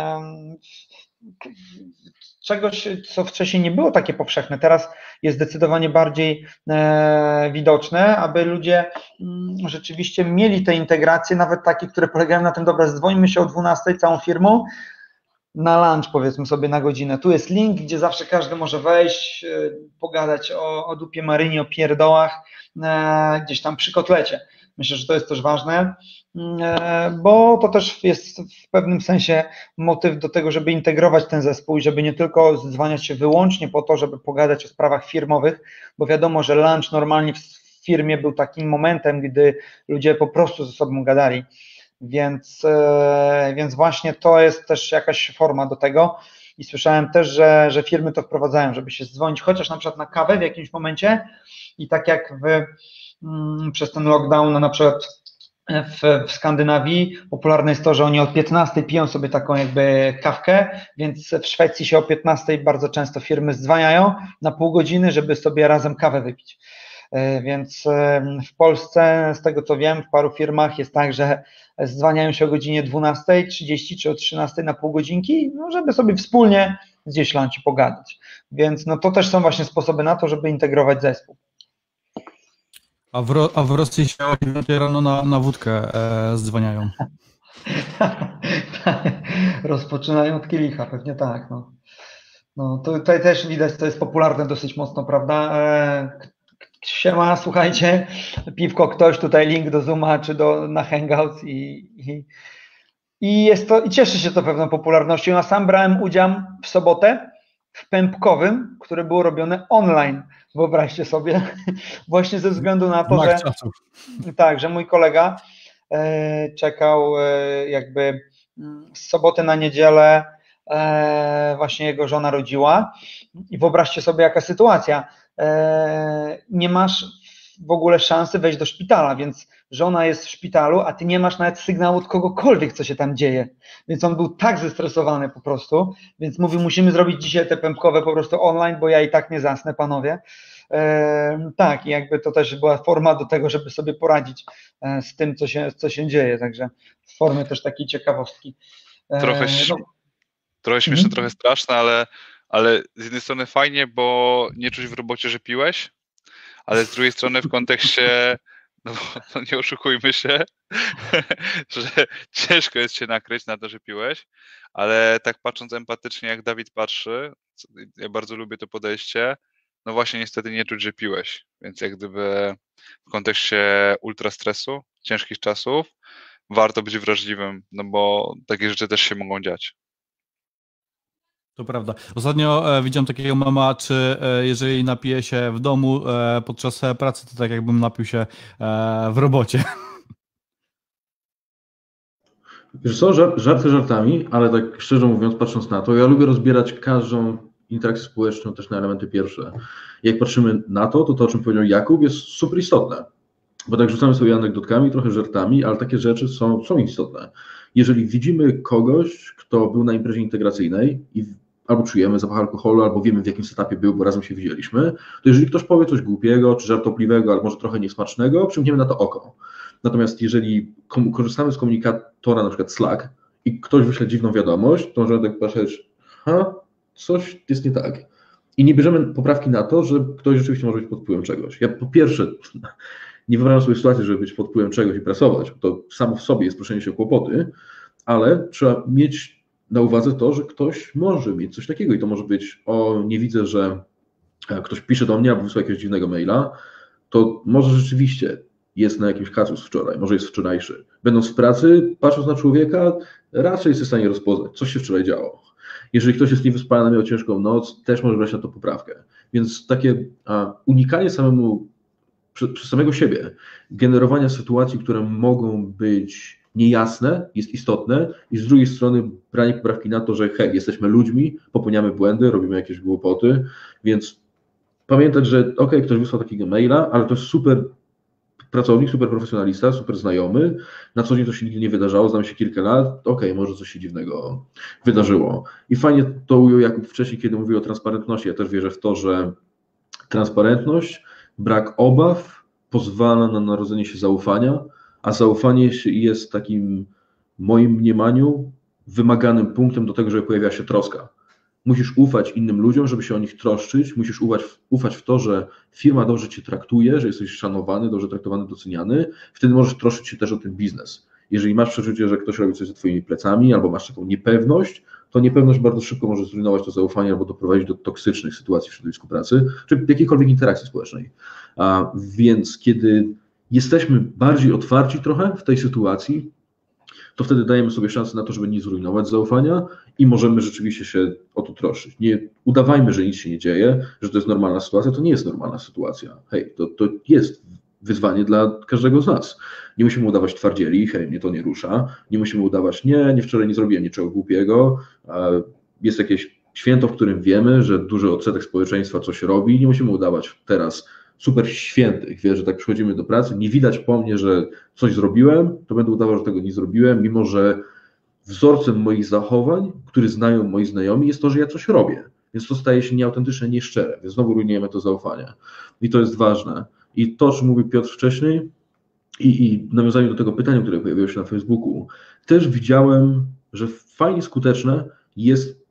Speaker 2: czegoś, co wcześniej nie było takie powszechne, teraz jest zdecydowanie bardziej widoczne, aby ludzie rzeczywiście mieli te integracje, nawet takie, które polegają na tym, dobra, dzwonimy się o dwunastej całą firmą, na lunch powiedzmy sobie na godzinę. Tu jest link, gdzie zawsze każdy może wejść, pogadać o, o dupie Maryni, o pierdołach, gdzieś tam przy kotlecie. Myślę, że to jest też ważne, bo to też jest w pewnym sensie motyw do tego, żeby integrować ten zespół i żeby nie tylko zdzwaniać się wyłącznie po to, żeby pogadać o sprawach firmowych, bo wiadomo, że lunch normalnie w firmie był takim momentem, gdy ludzie po prostu ze sobą gadali, więc, więc właśnie to jest też jakaś forma do tego i słyszałem też, że, że firmy to wprowadzają, żeby się dzwonić chociaż na przykład na kawę w jakimś momencie i tak jak w, przez ten lockdown na przykład w, w Skandynawii popularne jest to, że oni o piętnastej piją sobie taką jakby kawkę, więc w Szwecji się o piętnastej bardzo często firmy dzwaniają na pół godziny, żeby sobie razem kawę wypić. Więc w Polsce, z tego co wiem, w paru firmach jest tak, że dzwaniają się o godzinie dwunastej trzydzieści czy o trzynastej na pół godzinki, no żeby sobie wspólnie gdzieś lunch pogadać. Więc no to też są właśnie sposoby na to, żeby integrować zespół.
Speaker 1: A w, Ro- a w Rosji się o dziewiątej rano na, na wódkę e, zdzwaniają.
Speaker 2: Rozpoczynają od kielicha, pewnie tak. No. No, tutaj też widać, to jest popularne dosyć mocno, prawda? E, Siema, słuchajcie, piwko ktoś, tutaj link do Zooma czy do, na Hangouts i, i, i jest to, i cieszy się to pewną popularnością. Ja sam brałem udział w sobotę w Pępkowym, które było robione online, wyobraźcie sobie, właśnie ze względu na to, że, tak, że mój kolega e, czekał e, jakby z soboty na niedzielę, e, właśnie jego żona rodziła i wyobraźcie sobie jaka sytuacja, e, nie masz w ogóle szansy wejść do szpitala, więc żona jest w szpitalu, a ty nie masz nawet sygnału od kogokolwiek, co się tam dzieje. Więc on był tak zestresowany po prostu, więc mówił, musimy zrobić dzisiaj te pępkowe po prostu online, bo ja i tak nie zasnę, panowie. E, tak, i jakby to też była forma do tego, żeby sobie poradzić e, z tym, co się, co się dzieje, także w formie też takiej ciekawostki. E,
Speaker 3: trochę,
Speaker 2: no.
Speaker 3: trochę śmieszne,
Speaker 2: Mhm.
Speaker 3: trochę straszne, ale, ale z jednej strony fajnie, bo nie czuć w robocie, że piłeś, ale z drugiej strony w kontekście, no, no nie oszukujmy się, że ciężko jest się nakryć na to, że piłeś, ale tak patrząc empatycznie, jak Dawid patrzy, ja bardzo lubię to podejście, no właśnie niestety nie czuć, że piłeś, więc jak gdyby w kontekście ultrastresu, ciężkich czasów, warto być wrażliwym, no bo takie rzeczy też się mogą dziać.
Speaker 1: To prawda. Ostatnio e, widziałem takiego mema, czy e, jeżeli napiję się w domu e, podczas e, pracy, to tak jakbym napił się e, w robocie.
Speaker 4: Wiesz co, żart, żarty żartami, ale tak szczerze mówiąc, patrząc na to, ja lubię rozbierać każdą interakcję społeczną też na elementy pierwsze. Jak patrzymy na to, to to, o czym powiedział Jakub, jest super istotne. Bo tak rzucamy sobie anegdotkami, trochę żartami, ale takie rzeczy są, są istotne. Jeżeli widzimy kogoś, kto był na imprezie integracyjnej i albo czujemy zapach alkoholu, albo wiemy, w jakim setupie był, bo razem się widzieliśmy, to jeżeli ktoś powie coś głupiego, czy żartobliwego, albo może trochę niesmacznego, przymkniemy na to oko. Natomiast jeżeli korzystamy z komunikatora, na przykład Slack, i ktoś wyśle dziwną wiadomość, to możemy tak patrzeć, ha, coś jest nie tak. I nie bierzemy poprawki na to, że ktoś rzeczywiście może być pod wpływem czegoś. Ja po pierwsze nie wyobrażam sobie sytuacji, żeby być pod wpływem czegoś i pracować, bo to samo w sobie jest proszenie się o kłopoty, ale trzeba mieć na uwadze to, że ktoś może mieć coś takiego i to może być, o nie widzę, że ktoś pisze do mnie albo wysłał jakiegoś dziwnego maila, to może rzeczywiście jest na jakimś kasus wczoraj, może jest wczorajszy. Będąc w pracy, patrząc na człowieka, raczej jest w stanie rozpoznać, co się wczoraj działo. Jeżeli ktoś jest niewyspany, miał ciężką noc, też może brać na to poprawkę. Więc takie a, unikanie samemu, przez, przez samego siebie, generowania sytuacji, które mogą być niejasne, jest istotne i z drugiej strony branie poprawki na to, że hej, jesteśmy ludźmi, popełniamy błędy, robimy jakieś głupoty, więc pamiętać, że ok, ktoś wysłał takiego maila, ale to jest super pracownik, super profesjonalista, super znajomy, na co dzień to się nigdy nie wydarzało, znamy się kilka lat, ok, może coś się dziwnego wydarzyło. I fajnie to ujął Jakub wcześniej, kiedy mówił o transparentności. Ja też wierzę w to, że transparentność, brak obaw pozwala na narodzenie się zaufania, a zaufanie jest takim, w moim mniemaniu, wymaganym punktem do tego, żeby pojawiała się troska. Musisz ufać innym ludziom, żeby się o nich troszczyć, musisz ufać, ufać w to, że firma dobrze cię traktuje, że jesteś szanowany, dobrze traktowany, doceniany, wtedy możesz troszczyć się też o ten biznes. Jeżeli masz przeczucie, że ktoś robi coś za twoimi plecami, albo masz taką niepewność, to niepewność bardzo szybko może zrujnować to zaufanie albo doprowadzić do toksycznych sytuacji w środowisku pracy, czy jakiejkolwiek interakcji społecznej. A więc kiedy jesteśmy bardziej otwarci trochę w tej sytuacji, to wtedy dajemy sobie szansę na to, żeby nie zrujnować zaufania i możemy rzeczywiście się o to troszczyć. Nie udawajmy, że nic się nie dzieje, że to jest normalna sytuacja. To nie jest normalna sytuacja. Hej, to, to jest wyzwanie dla każdego z nas. Nie musimy udawać twardzieli, hej, mnie to nie rusza. Nie musimy udawać, nie, nie wczoraj nie zrobiłem niczego głupiego. Jest jakieś święto, w którym wiemy, że duży odsetek społeczeństwa coś robi. Nie musimy udawać teraz super świętych, wie, że tak przychodzimy do pracy, nie widać po mnie, że coś zrobiłem, to będę udawał, że tego nie zrobiłem, mimo że wzorcem moich zachowań, który znają moi znajomi, jest to, że ja coś robię. Więc to staje się nieautentyczne, nieszczere, więc znowu rujnujemy to zaufanie. I to jest ważne. I to, o czym mówił Piotr wcześniej, i, i nawiązanie do tego pytania, które pojawiło się na Facebooku, też widziałem, że fajnie skuteczne jest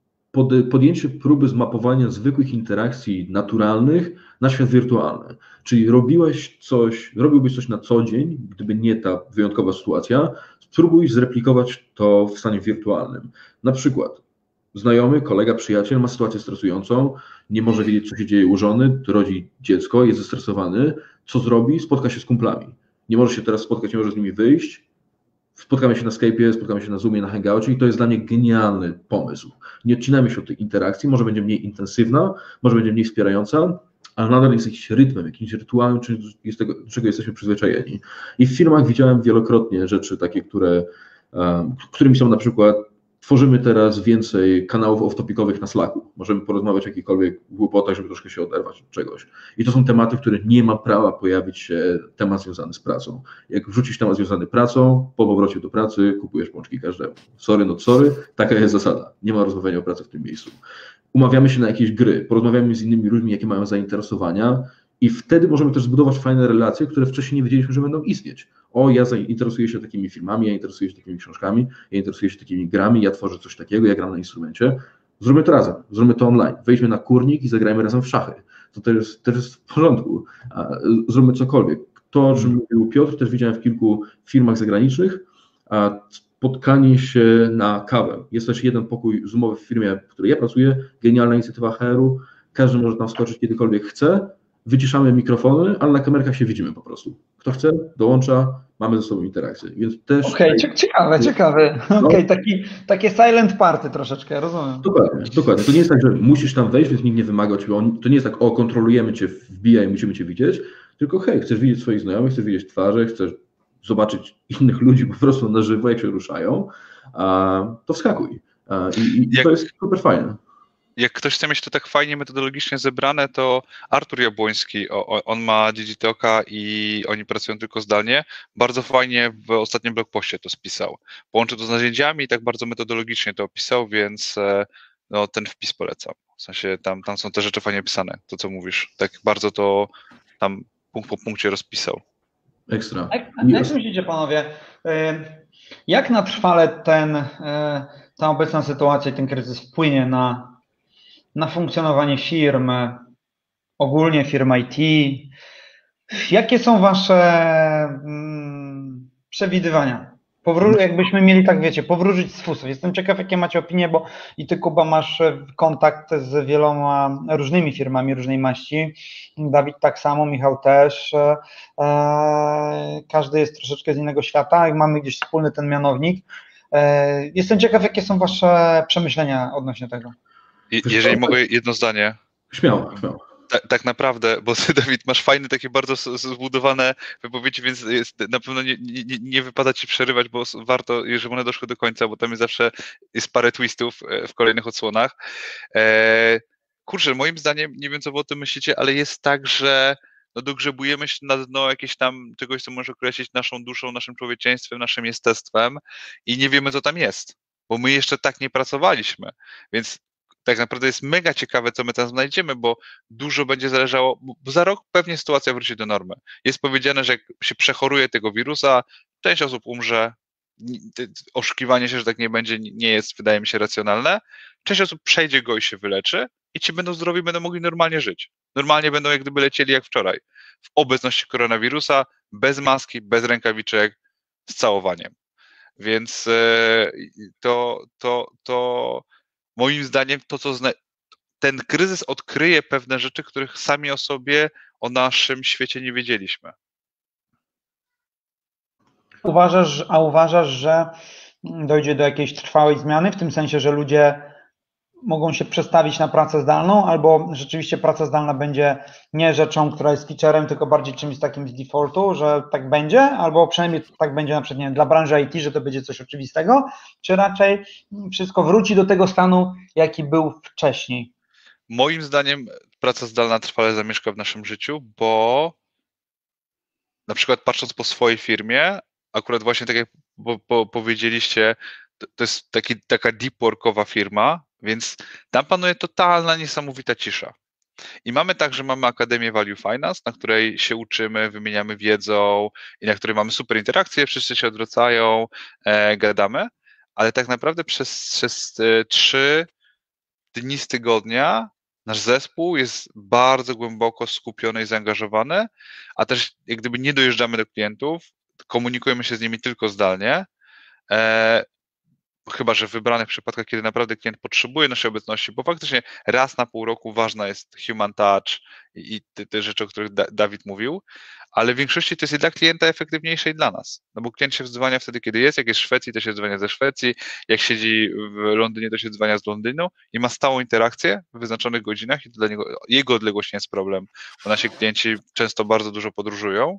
Speaker 4: podjęcie próby zmapowania zwykłych interakcji naturalnych na świat wirtualny. Czyli robiłeś coś, robiłbyś coś na co dzień, gdyby nie ta wyjątkowa sytuacja, spróbuj zreplikować to w stanie wirtualnym. Na przykład znajomy, kolega, przyjaciel ma sytuację stresującą, nie może wiedzieć, co się dzieje u żony, rodzi dziecko, jest zestresowany, co zrobi? Spotka się z kumplami. Nie może się teraz spotkać, nie może z nimi wyjść, spotkamy się na Skype'ie, spotkamy się na Zoomie, na Hangoucie i to jest dla mnie genialny pomysł. Nie odcinamy się od tej interakcji, może będzie mniej intensywna, może będzie mniej wspierająca, ale nadal jest jakiś rytmem, jakimś rytuałem, czy jest tego, do czego jesteśmy przyzwyczajeni. I w firmach widziałem wielokrotnie rzeczy takie, które, um, którymi są na przykład, tworzymy teraz więcej kanałów off-topicowych na Slacku. Możemy porozmawiać o jakichkolwiek głupotach, żeby troszkę się oderwać od czegoś. I to są tematy, w których nie ma prawa pojawić się temat związany z pracą. Jak wrzucisz temat związany z pracą, po powrocie do pracy kupujesz pączki każdemu. Sorry, no sorry, taka jest zasada. Nie ma rozmawiania o pracy w tym miejscu. Umawiamy się na jakieś gry, porozmawiamy z innymi ludźmi, jakie mają zainteresowania i wtedy możemy też zbudować fajne relacje, które wcześniej nie wiedzieliśmy, że będą istnieć. O, ja interesuję się takimi filmami, ja interesuję się takimi książkami, ja interesuję się takimi grami, ja tworzę coś takiego, ja gram na instrumencie. Zróbmy to razem, zróbmy to online. Wejdźmy na kurnik i zagrajmy razem w szachy. To też jest, też jest w porządku. Zróbmy cokolwiek. To, o czym mówił Piotr, też widziałem w kilku firmach zagranicznych. Spotkanie się na kawę. Jest też jeden pokój zoomowy w firmie, w której ja pracuję, genialna inicjatywa H R-u. Każdy może tam wskoczyć kiedykolwiek chce. Wyciszamy mikrofony, ale na kamerkach się widzimy po prostu. Kto chce, dołącza, mamy ze sobą interakcję. Więc też.
Speaker 2: Okej, okay, ciekawe, ciekawe. No. Okej, okay, taki, takie silent party troszeczkę, rozumiem.
Speaker 4: Dokładnie, dokładnie. To nie jest tak, że musisz tam wejść, więc nikt nie wymaga od ciebie. To nie jest tak, o, kontrolujemy cię, wbijaj, musimy cię widzieć, tylko hej, chcesz widzieć swoich znajomych, chcesz widzieć twarze, chcesz zobaczyć innych ludzi po prostu na żywo, jak się ruszają, to wskakuj. I, i jak... to jest super fajne.
Speaker 3: Jak ktoś chce mieć to tak fajnie metodologicznie zebrane, to Artur Jabłoński, o, on ma Digitoka i oni pracują tylko zdalnie, bardzo fajnie w ostatnim blogpoście to spisał. Połączył to z narzędziami i tak bardzo metodologicznie to opisał, więc no, ten wpis polecam. W sensie tam, tam są te rzeczy fajnie pisane, to co mówisz. Tak bardzo to tam punkt po punkcie rozpisał.
Speaker 4: Ekstra.
Speaker 2: Jak, jak myślicie, panowie, jak na trwale ten, ta obecna sytuacja i ten kryzys wpłynie na na funkcjonowanie firm, ogólnie firm I T? Jakie są wasze mm, przewidywania? Powró- jakbyśmy mieli, tak wiecie, powróżyć z fusów. Jestem ciekaw, jakie macie opinie, bo i ty, Kuba, masz kontakt z wieloma różnymi firmami różnej maści. Dawid tak samo, Michał też. E, każdy jest troszeczkę z innego świata i mamy gdzieś wspólny ten mianownik. E, jestem ciekaw, jakie są wasze przemyślenia odnośnie tego.
Speaker 3: Jeżeli mogę jedno zdanie.
Speaker 4: Śmiało, śmiało.
Speaker 3: Tak, tak naprawdę, bo ty, Dawid, masz fajne, takie bardzo zbudowane wypowiedzi, więc jest, na pewno nie, nie, nie wypada ci przerywać, bo warto, jeżeli one doszły do końca, bo tam jest zawsze jest parę twistów w kolejnych odsłonach. E, kurczę, moim zdaniem, nie wiem, co wy o tym myślicie, ale jest tak, że no, dogrzebujemy się na dno jakieś tam czegoś, co może określić naszą duszą, naszym człowieczeństwem, naszym jestestwem i nie wiemy, co tam jest, bo my jeszcze tak nie pracowaliśmy, więc tak naprawdę jest mega ciekawe, co my tam znajdziemy, bo dużo będzie zależało, bo za rok pewnie sytuacja wróci do normy. Jest powiedziane, że jak się przechoruje tego wirusa, część osób umrze, oszukiwanie się, że tak nie będzie, nie jest, wydaje mi się, racjonalne. Część osób przejdzie go i się wyleczy i ci będą zdrowi, będą mogli normalnie żyć. Normalnie będą jak gdyby lecieli jak wczoraj. W obecności koronawirusa, bez maski, bez rękawiczek, z całowaniem. Więc to, to, to moim zdaniem to, co zna... ten kryzys odkryje pewne rzeczy, których sami o sobie, o naszym świecie nie wiedzieliśmy.
Speaker 2: uważasz, a uważasz, że dojdzie do jakiejś trwałej zmiany, w tym sensie, że ludzie mogą się przestawić na pracę zdalną, albo rzeczywiście praca zdalna będzie nie rzeczą, która jest featurem, tylko bardziej czymś takim z defaultu, że tak będzie, albo przynajmniej tak będzie na przykład nie wiem, dla branży I T, że to będzie coś oczywistego, czy raczej wszystko wróci do tego stanu, jaki był wcześniej?
Speaker 3: Moim zdaniem praca zdalna trwale zamieszka w naszym życiu, bo na przykład patrząc po swojej firmie, akurat właśnie tak jak po, po, powiedzieliście, to, to jest taki, taka deep workowa firma, więc tam panuje totalna, niesamowita cisza. I mamy tak, że mamy Akademię Value Finance, na której się uczymy, wymieniamy wiedzą i na której mamy super interakcje, wszyscy się odwracają, e, gadamy, ale tak naprawdę przez, przez e, trzy dni z tygodnia nasz zespół jest bardzo głęboko skupiony i zaangażowany, a też jak gdyby nie dojeżdżamy do klientów, komunikujemy się z nimi tylko zdalnie, e, chyba że w wybranych przypadkach, kiedy naprawdę klient potrzebuje naszej obecności, bo faktycznie raz na pół roku ważna jest human touch i te, te rzeczy, o których da, Dawid mówił, ale w większości to jest i dla klienta efektywniejsze i dla nas, no bo klient się wdzwania wtedy, kiedy jest, jak jest w Szwecji, to się wdzwania ze Szwecji, jak siedzi w Londynie, to się wdzwania z Londynu i ma stałą interakcję w wyznaczonych godzinach i to dla niego, jego odległość nie jest problem, bo nasi klienci często bardzo dużo podróżują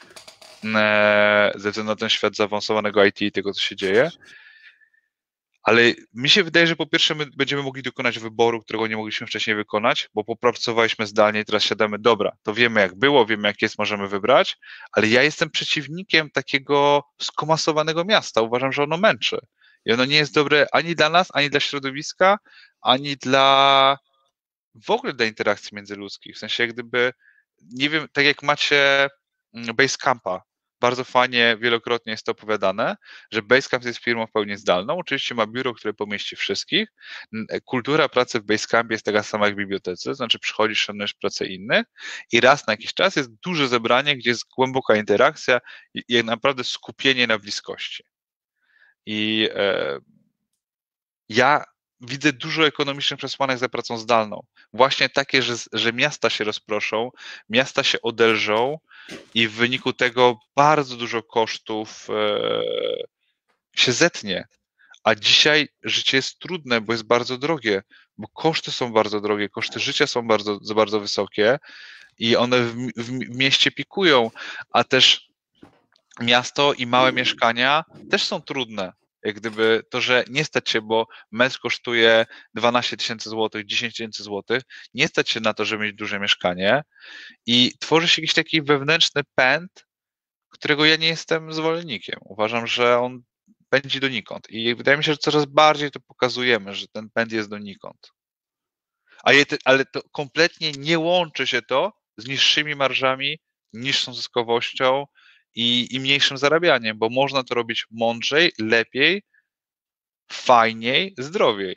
Speaker 3: ze względu na ten świat zaawansowanego I T i tego, co się dzieje. Ale mi się wydaje, że po pierwsze my będziemy mogli dokonać wyboru, którego nie mogliśmy wcześniej wykonać, bo popracowaliśmy zdalnie i teraz siadamy, dobra, to wiemy jak było, wiemy jak jest, możemy wybrać, ale ja jestem przeciwnikiem takiego skomasowanego miasta. Uważam, że ono męczy. I ono nie jest dobre ani dla nas, ani dla środowiska, ani dla w ogóle dla interakcji międzyludzkich. W sensie jak gdyby, nie wiem, tak jak macie Basecampa, bardzo fajnie, wielokrotnie jest to opowiadane, że Basecamp jest firmą w pełni zdalną. Oczywiście ma biuro, które pomieści wszystkich. Kultura pracy w Basecampie jest taka sama jak w bibliotece, znaczy przychodzisz, szanujesz pracę innych i raz na jakiś czas jest duże zebranie, gdzie jest głęboka interakcja i, i naprawdę skupienie na bliskości. I e, ja widzę dużo ekonomicznych przesłanek za pracą zdalną. Właśnie takie, że, że miasta się rozproszą, miasta się odelżą i w wyniku tego bardzo dużo kosztów e, się zetnie. A dzisiaj życie jest trudne, bo jest bardzo drogie, bo koszty są bardzo drogie, koszty życia są bardzo, bardzo wysokie i one w, w, w mieście pikują, a też miasto i małe mieszkania też są trudne. Jak gdyby to, że nie stać się, bo metr kosztuje dwanaście tysięcy złotych, dziesięć tysięcy złotych, nie stać się na to, żeby mieć duże mieszkanie i tworzy się jakiś taki wewnętrzny pęd, którego ja nie jestem zwolennikiem. Uważam, że on pędzi donikąd i wydaje mi się, że coraz bardziej to pokazujemy, że ten pęd jest donikąd. A je, ale to kompletnie nie łączy się to z niższymi marżami, niższą zyskowością, I, i mniejszym zarabianiem, bo można to robić mądrzej, lepiej, fajniej, zdrowiej.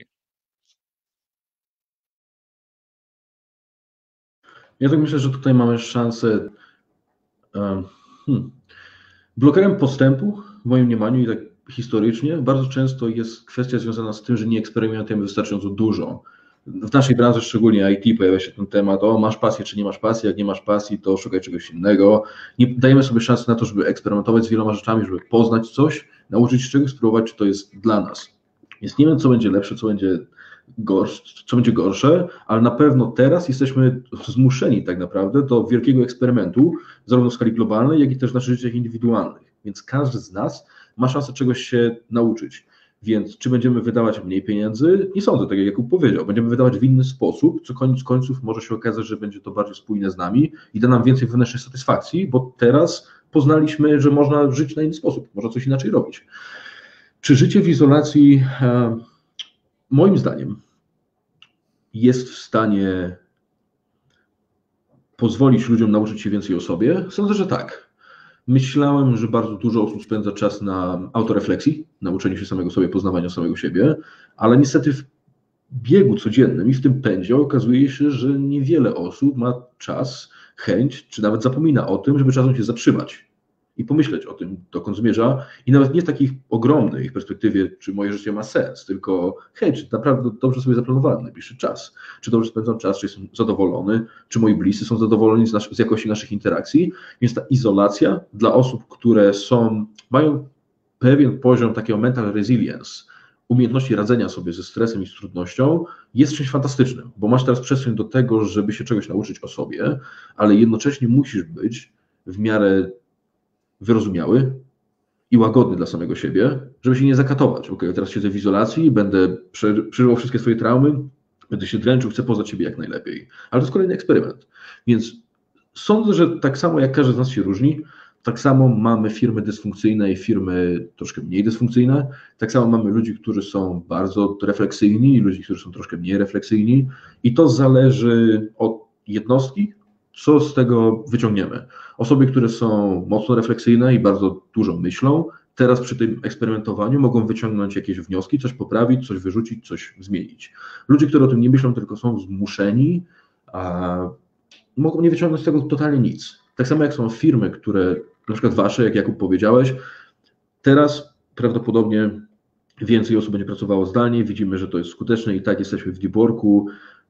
Speaker 4: Ja tak myślę, że tutaj mamy szansę. Hmm, blokerem postępu, w moim mniemaniu i tak historycznie, bardzo często jest kwestia związana z tym, że nie eksperymentujemy wystarczająco dużo. W naszej branży, szczególnie I T, pojawia się ten temat, o masz pasję czy nie masz pasji, jak nie masz pasji, to szukaj czegoś innego. Nie dajemy sobie szansy na to, żeby eksperymentować z wieloma rzeczami, żeby poznać coś, nauczyć się czegoś, spróbować, czy to jest dla nas. Więc nie wiem, co będzie lepsze, co będzie gorsze, co będzie gorsze, ale na pewno teraz jesteśmy zmuszeni tak naprawdę do wielkiego eksperymentu, zarówno w skali globalnej, jak i też w naszych życiach indywidualnych. Więc każdy z nas ma szansę czegoś się nauczyć. Więc czy będziemy wydawać mniej pieniędzy? Nie sądzę, tak jak Jakub powiedział. Będziemy wydawać w inny sposób, co koniec końców może się okazać, że będzie to bardziej spójne z nami i da nam więcej wewnętrznej satysfakcji, bo teraz poznaliśmy, że można żyć na inny sposób, można coś inaczej robić. Czy życie w izolacji, moim zdaniem, jest w stanie pozwolić ludziom nauczyć się więcej o sobie? Sądzę, że tak. Myślałem, że bardzo dużo osób spędza czas na autorefleksji, nauczeniu się samego sobie, poznawaniu samego siebie, ale niestety w biegu codziennym i w tym pędzie okazuje się, że niewiele osób ma czas, chęć, czy nawet zapomina o tym, żeby czasem się zatrzymać. i pomyśleć o tym, dokąd zmierza i nawet nie w takiej ogromnej perspektywie, czy moje życie ma sens, tylko hej, czy naprawdę dobrze sobie zaplanowałem najbliższy czas, czy dobrze spędzam czas, czy jestem zadowolony, czy moi bliscy są zadowoleni z, nas- z jakości naszych interakcji, więc ta izolacja dla osób, które są, mają pewien poziom takiego mental resilience, umiejętności radzenia sobie ze stresem i z trudnością jest czymś fantastycznym, bo masz teraz przestrzeń do tego, żeby się czegoś nauczyć o sobie, ale jednocześnie musisz być w miarę wyrozumiały i łagodny dla samego siebie, żeby się nie zakatować. Ok, teraz siedzę w izolacji, będę przeżywał wszystkie swoje traumy, będę się dręczył, chcę poznać siebie jak najlepiej. Ale to jest kolejny eksperyment. Więc sądzę, że tak samo jak każdy z nas się różni, tak samo mamy firmy dysfunkcyjne i firmy troszkę mniej dysfunkcyjne. Tak samo mamy ludzi, którzy są bardzo refleksyjni i ludzi, którzy są troszkę mniej refleksyjni. I to zależy od jednostki, co z tego wyciągniemy. Osoby, które są mocno refleksyjne i bardzo dużo myślą, teraz przy tym eksperymentowaniu mogą wyciągnąć jakieś wnioski, coś poprawić, coś wyrzucić, coś zmienić. Ludzie, którzy o tym nie myślą, tylko są zmuszeni, a mogą nie wyciągnąć z tego totalnie nic. Tak samo jak są firmy, które, na przykład wasze, jak Jakub powiedziałeś, teraz prawdopodobnie więcej osób będzie pracowało zdalnie, widzimy, że to jest skuteczne i tak jesteśmy w deep worku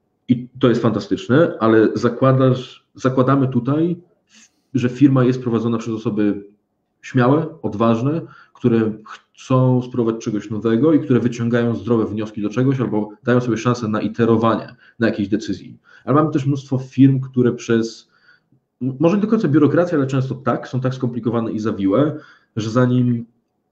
Speaker 4: i to jest fantastyczne, ale zakładasz, zakładamy tutaj, że firma jest prowadzona przez osoby śmiałe, odważne, które chcą spróbować czegoś nowego i które wyciągają zdrowe wnioski do czegoś albo dają sobie szansę na iterowanie, na jakiejś decyzji. Ale mamy też mnóstwo firm, które przez, może nie do końca biurokrację, ale często tak, są tak skomplikowane i zawiłe, że zanim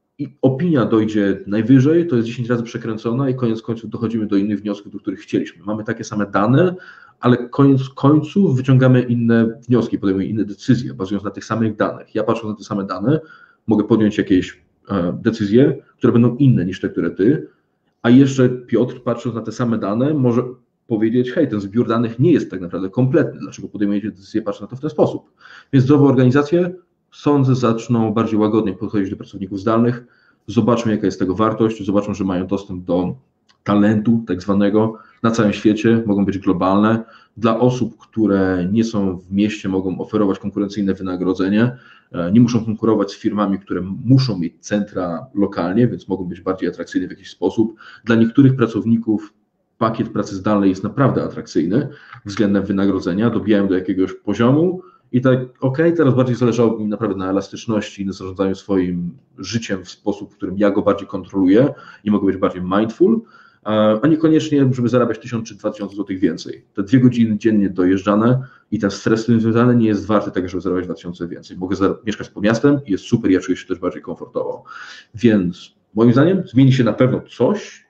Speaker 4: opinia dojdzie najwyżej, to jest dziesięć razy przekręcona i koniec końców dochodzimy do innych wniosków, do których chcieliśmy. Mamy takie same dane, ale koniec końców wyciągamy inne wnioski, podejmujemy inne decyzje, bazując na tych samych danych. Ja patrząc na te same dane, mogę podjąć jakieś e, decyzje, które będą inne niż te, które ty, a jeszcze Piotr, patrząc na te same dane, może powiedzieć, hej, ten zbiór danych nie jest tak naprawdę kompletny, dlaczego podejmujecie decyzję, patrząc na to w ten sposób. Więc zdrowe organizacje, sądzę, zaczną bardziej łagodnie podchodzić do pracowników zdalnych, zobaczmy, jaka jest tego wartość, zobaczą, że mają dostęp do talentu tak zwanego na całym świecie, mogą być globalne. Dla osób, które nie są w mieście, mogą oferować konkurencyjne wynagrodzenie, nie muszą konkurować z firmami, które muszą mieć centra lokalnie, więc mogą być bardziej atrakcyjne w jakiś sposób. Dla niektórych pracowników pakiet pracy zdalnej jest naprawdę atrakcyjny względem wynagrodzenia, dobijają do jakiegoś poziomu i tak, ok, teraz bardziej zależało mi naprawdę na elastyczności, na zarządzaniu swoim życiem w sposób, w którym ja go bardziej kontroluję i mogę być bardziej mindful, a niekoniecznie, żeby zarabiać tysiąc czy dwa tysiące złotych więcej. Te dwie godziny dziennie dojeżdżane i ten stres z tym związany nie jest warty tego, żeby zarabiać dwa tysiące więcej. Mogę mieszkać pod miastem i jest super, ja czuję się też bardziej komfortowo. Więc moim zdaniem zmieni się na pewno coś,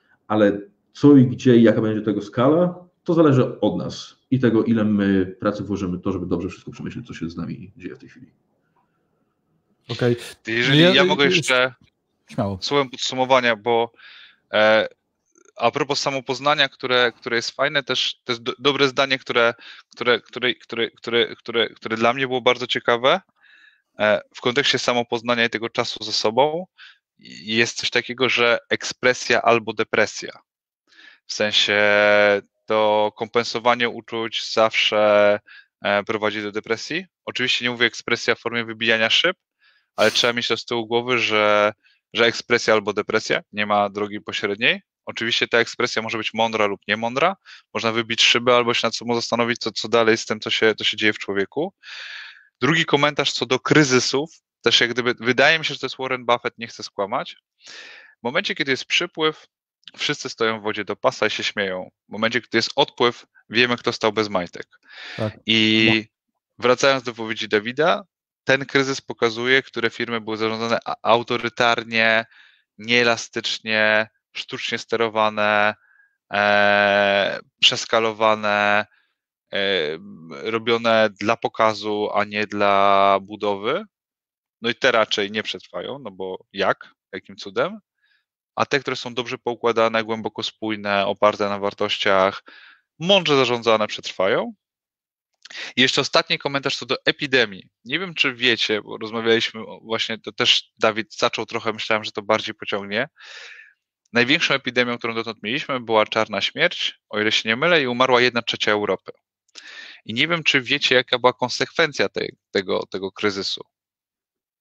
Speaker 4: ale co i gdzie i jaka będzie tego skala, to zależy od nas i tego, ile my pracy włożymy w to, żeby dobrze wszystko przemyśleć, co się z nami dzieje w tej chwili.
Speaker 1: Okej.
Speaker 3: Okay. Jeżeli ja, ja mogę jeszcze
Speaker 1: śmiało.
Speaker 3: słowem podsumowania, bo e, a propos samopoznania, które, które jest fajne, też to jest do, dobre zdanie, które, które, które, które, które, które, które dla mnie było bardzo ciekawe e, w kontekście samopoznania i tego czasu ze sobą. Jest coś takiego, że ekspresja albo depresja. W sensie to kompensowanie uczuć zawsze prowadzi do depresji. Oczywiście nie mówię ekspresja w formie wybijania szyb, ale trzeba mieć to z tyłu głowy, że, że ekspresja albo depresja, nie ma drogi pośredniej. Oczywiście ta ekspresja może być mądra lub niemądra. Można wybić szybę albo się nad sobą zastanowić, co, co dalej z tym, co się, co się dzieje w człowieku. Drugi komentarz co do kryzysów. Też jak gdyby, wydaje mi się, że to jest Warren Buffett, nie chcę skłamać. W momencie, kiedy jest przypływ, wszyscy stoją w wodzie do pasa i się śmieją. W momencie, kiedy jest odpływ, wiemy, kto stał bez majtek. Tak. I wracając do wypowiedzi Dawida, ten kryzys pokazuje, które firmy były zarządzane autorytarnie, nieelastycznie, sztucznie sterowane, e, przeskalowane, e, robione dla pokazu, a nie dla budowy. No i te raczej nie przetrwają, no bo jak? Jakim cudem? A te, które są dobrze poukładane, głęboko spójne, oparte na wartościach, mądrze zarządzane, przetrwają. I jeszcze ostatni komentarz co do epidemii. Nie wiem, czy wiecie, bo rozmawialiśmy właśnie, to też Dawid zaczął trochę, myślałem, że to bardziej pociągnie. Największą epidemią, którą dotąd mieliśmy, była czarna śmierć, o ile się nie mylę, i umarła jedna trzecia Europy. I nie wiem, czy wiecie, jaka była konsekwencja tej, tego, tego kryzysu.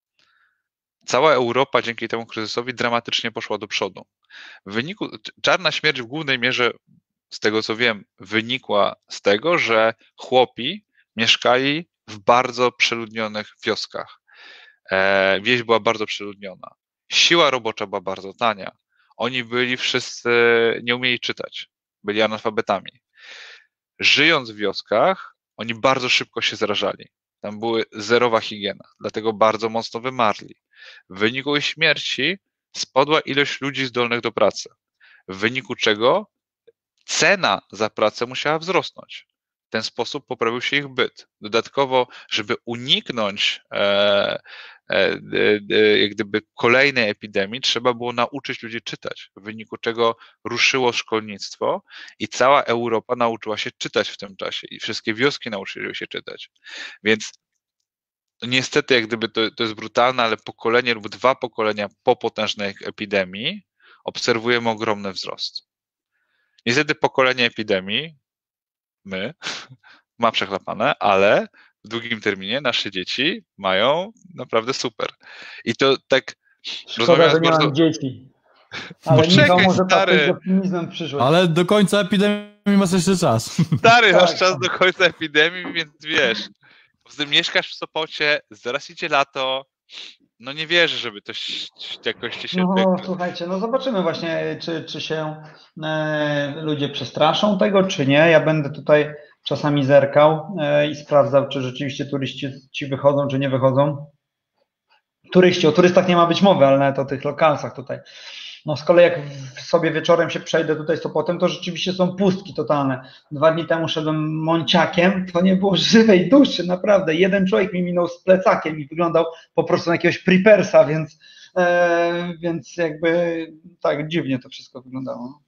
Speaker 3: cała Europa dzięki temu kryzysowi dramatycznie poszła do przodu. W wyniku, czarna śmierć w głównej mierze, z tego co wiem, wynikła z tego, że chłopi mieszkali w bardzo przeludnionych wioskach. E, wieś była bardzo przeludniona. Siła robocza była bardzo tania. Oni byli wszyscy, nie umieli czytać, byli analfabetami. Żyjąc w wioskach, oni bardzo szybko się zarażali. Tam była zerowa higiena, dlatego bardzo mocno wymarli. W wyniku ich śmierci spadła ilość ludzi zdolnych do pracy, w wyniku czego cena za pracę musiała wzrosnąć. W ten sposób poprawił się ich byt. Dodatkowo, żeby uniknąć e, e, e, jak gdyby kolejnej epidemii, trzeba było nauczyć ludzi czytać, w wyniku czego ruszyło szkolnictwo i cała Europa nauczyła się czytać w tym czasie i wszystkie wioski nauczyły się czytać. Więc niestety, jak gdyby to, to jest brutalne, ale pokolenie lub dwa pokolenia po potężnej epidemii obserwujemy ogromny wzrost. Niestety pokolenie epidemii, my, ma przechlapane, ale w długim terminie nasze dzieci mają naprawdę super. I to tak...
Speaker 2: Szkoda, że nie
Speaker 3: bardzo...
Speaker 2: mam dzieci. Ale
Speaker 3: Poczekaj,
Speaker 2: Michał może
Speaker 3: stary.
Speaker 2: patrzeć z optymizmem w przyszłość.
Speaker 1: Ale do końca epidemii masz jeszcze czas.
Speaker 3: Stary,
Speaker 2: Tak,
Speaker 3: masz czas
Speaker 2: tak.
Speaker 3: do końca epidemii, więc wiesz, poza tym mieszkasz w Sopocie, zaraz idzie lato, no nie wierzę, żeby to ś- jakoś ci się...
Speaker 2: No słuchajcie, no zobaczymy właśnie, czy, czy się e, ludzie przestraszą tego, czy nie. Ja będę tutaj czasami zerkał e, i sprawdzał, czy rzeczywiście turyści ci wychodzą, czy nie wychodzą. Turyści, o turystach nie ma być mowy, ale nawet o tych lokalsach tutaj. No z kolei jak w- sobie wieczorem się przejdę tutaj Sopotem, to rzeczywiście są pustki totalne. Dwa dni temu szedłem Monciakiem, to nie było żywej duszy, naprawdę. Jeden człowiek mi minął z plecakiem i wyglądał po prostu na jakiegoś prepersa, więc, e, więc jakby tak dziwnie to wszystko wyglądało.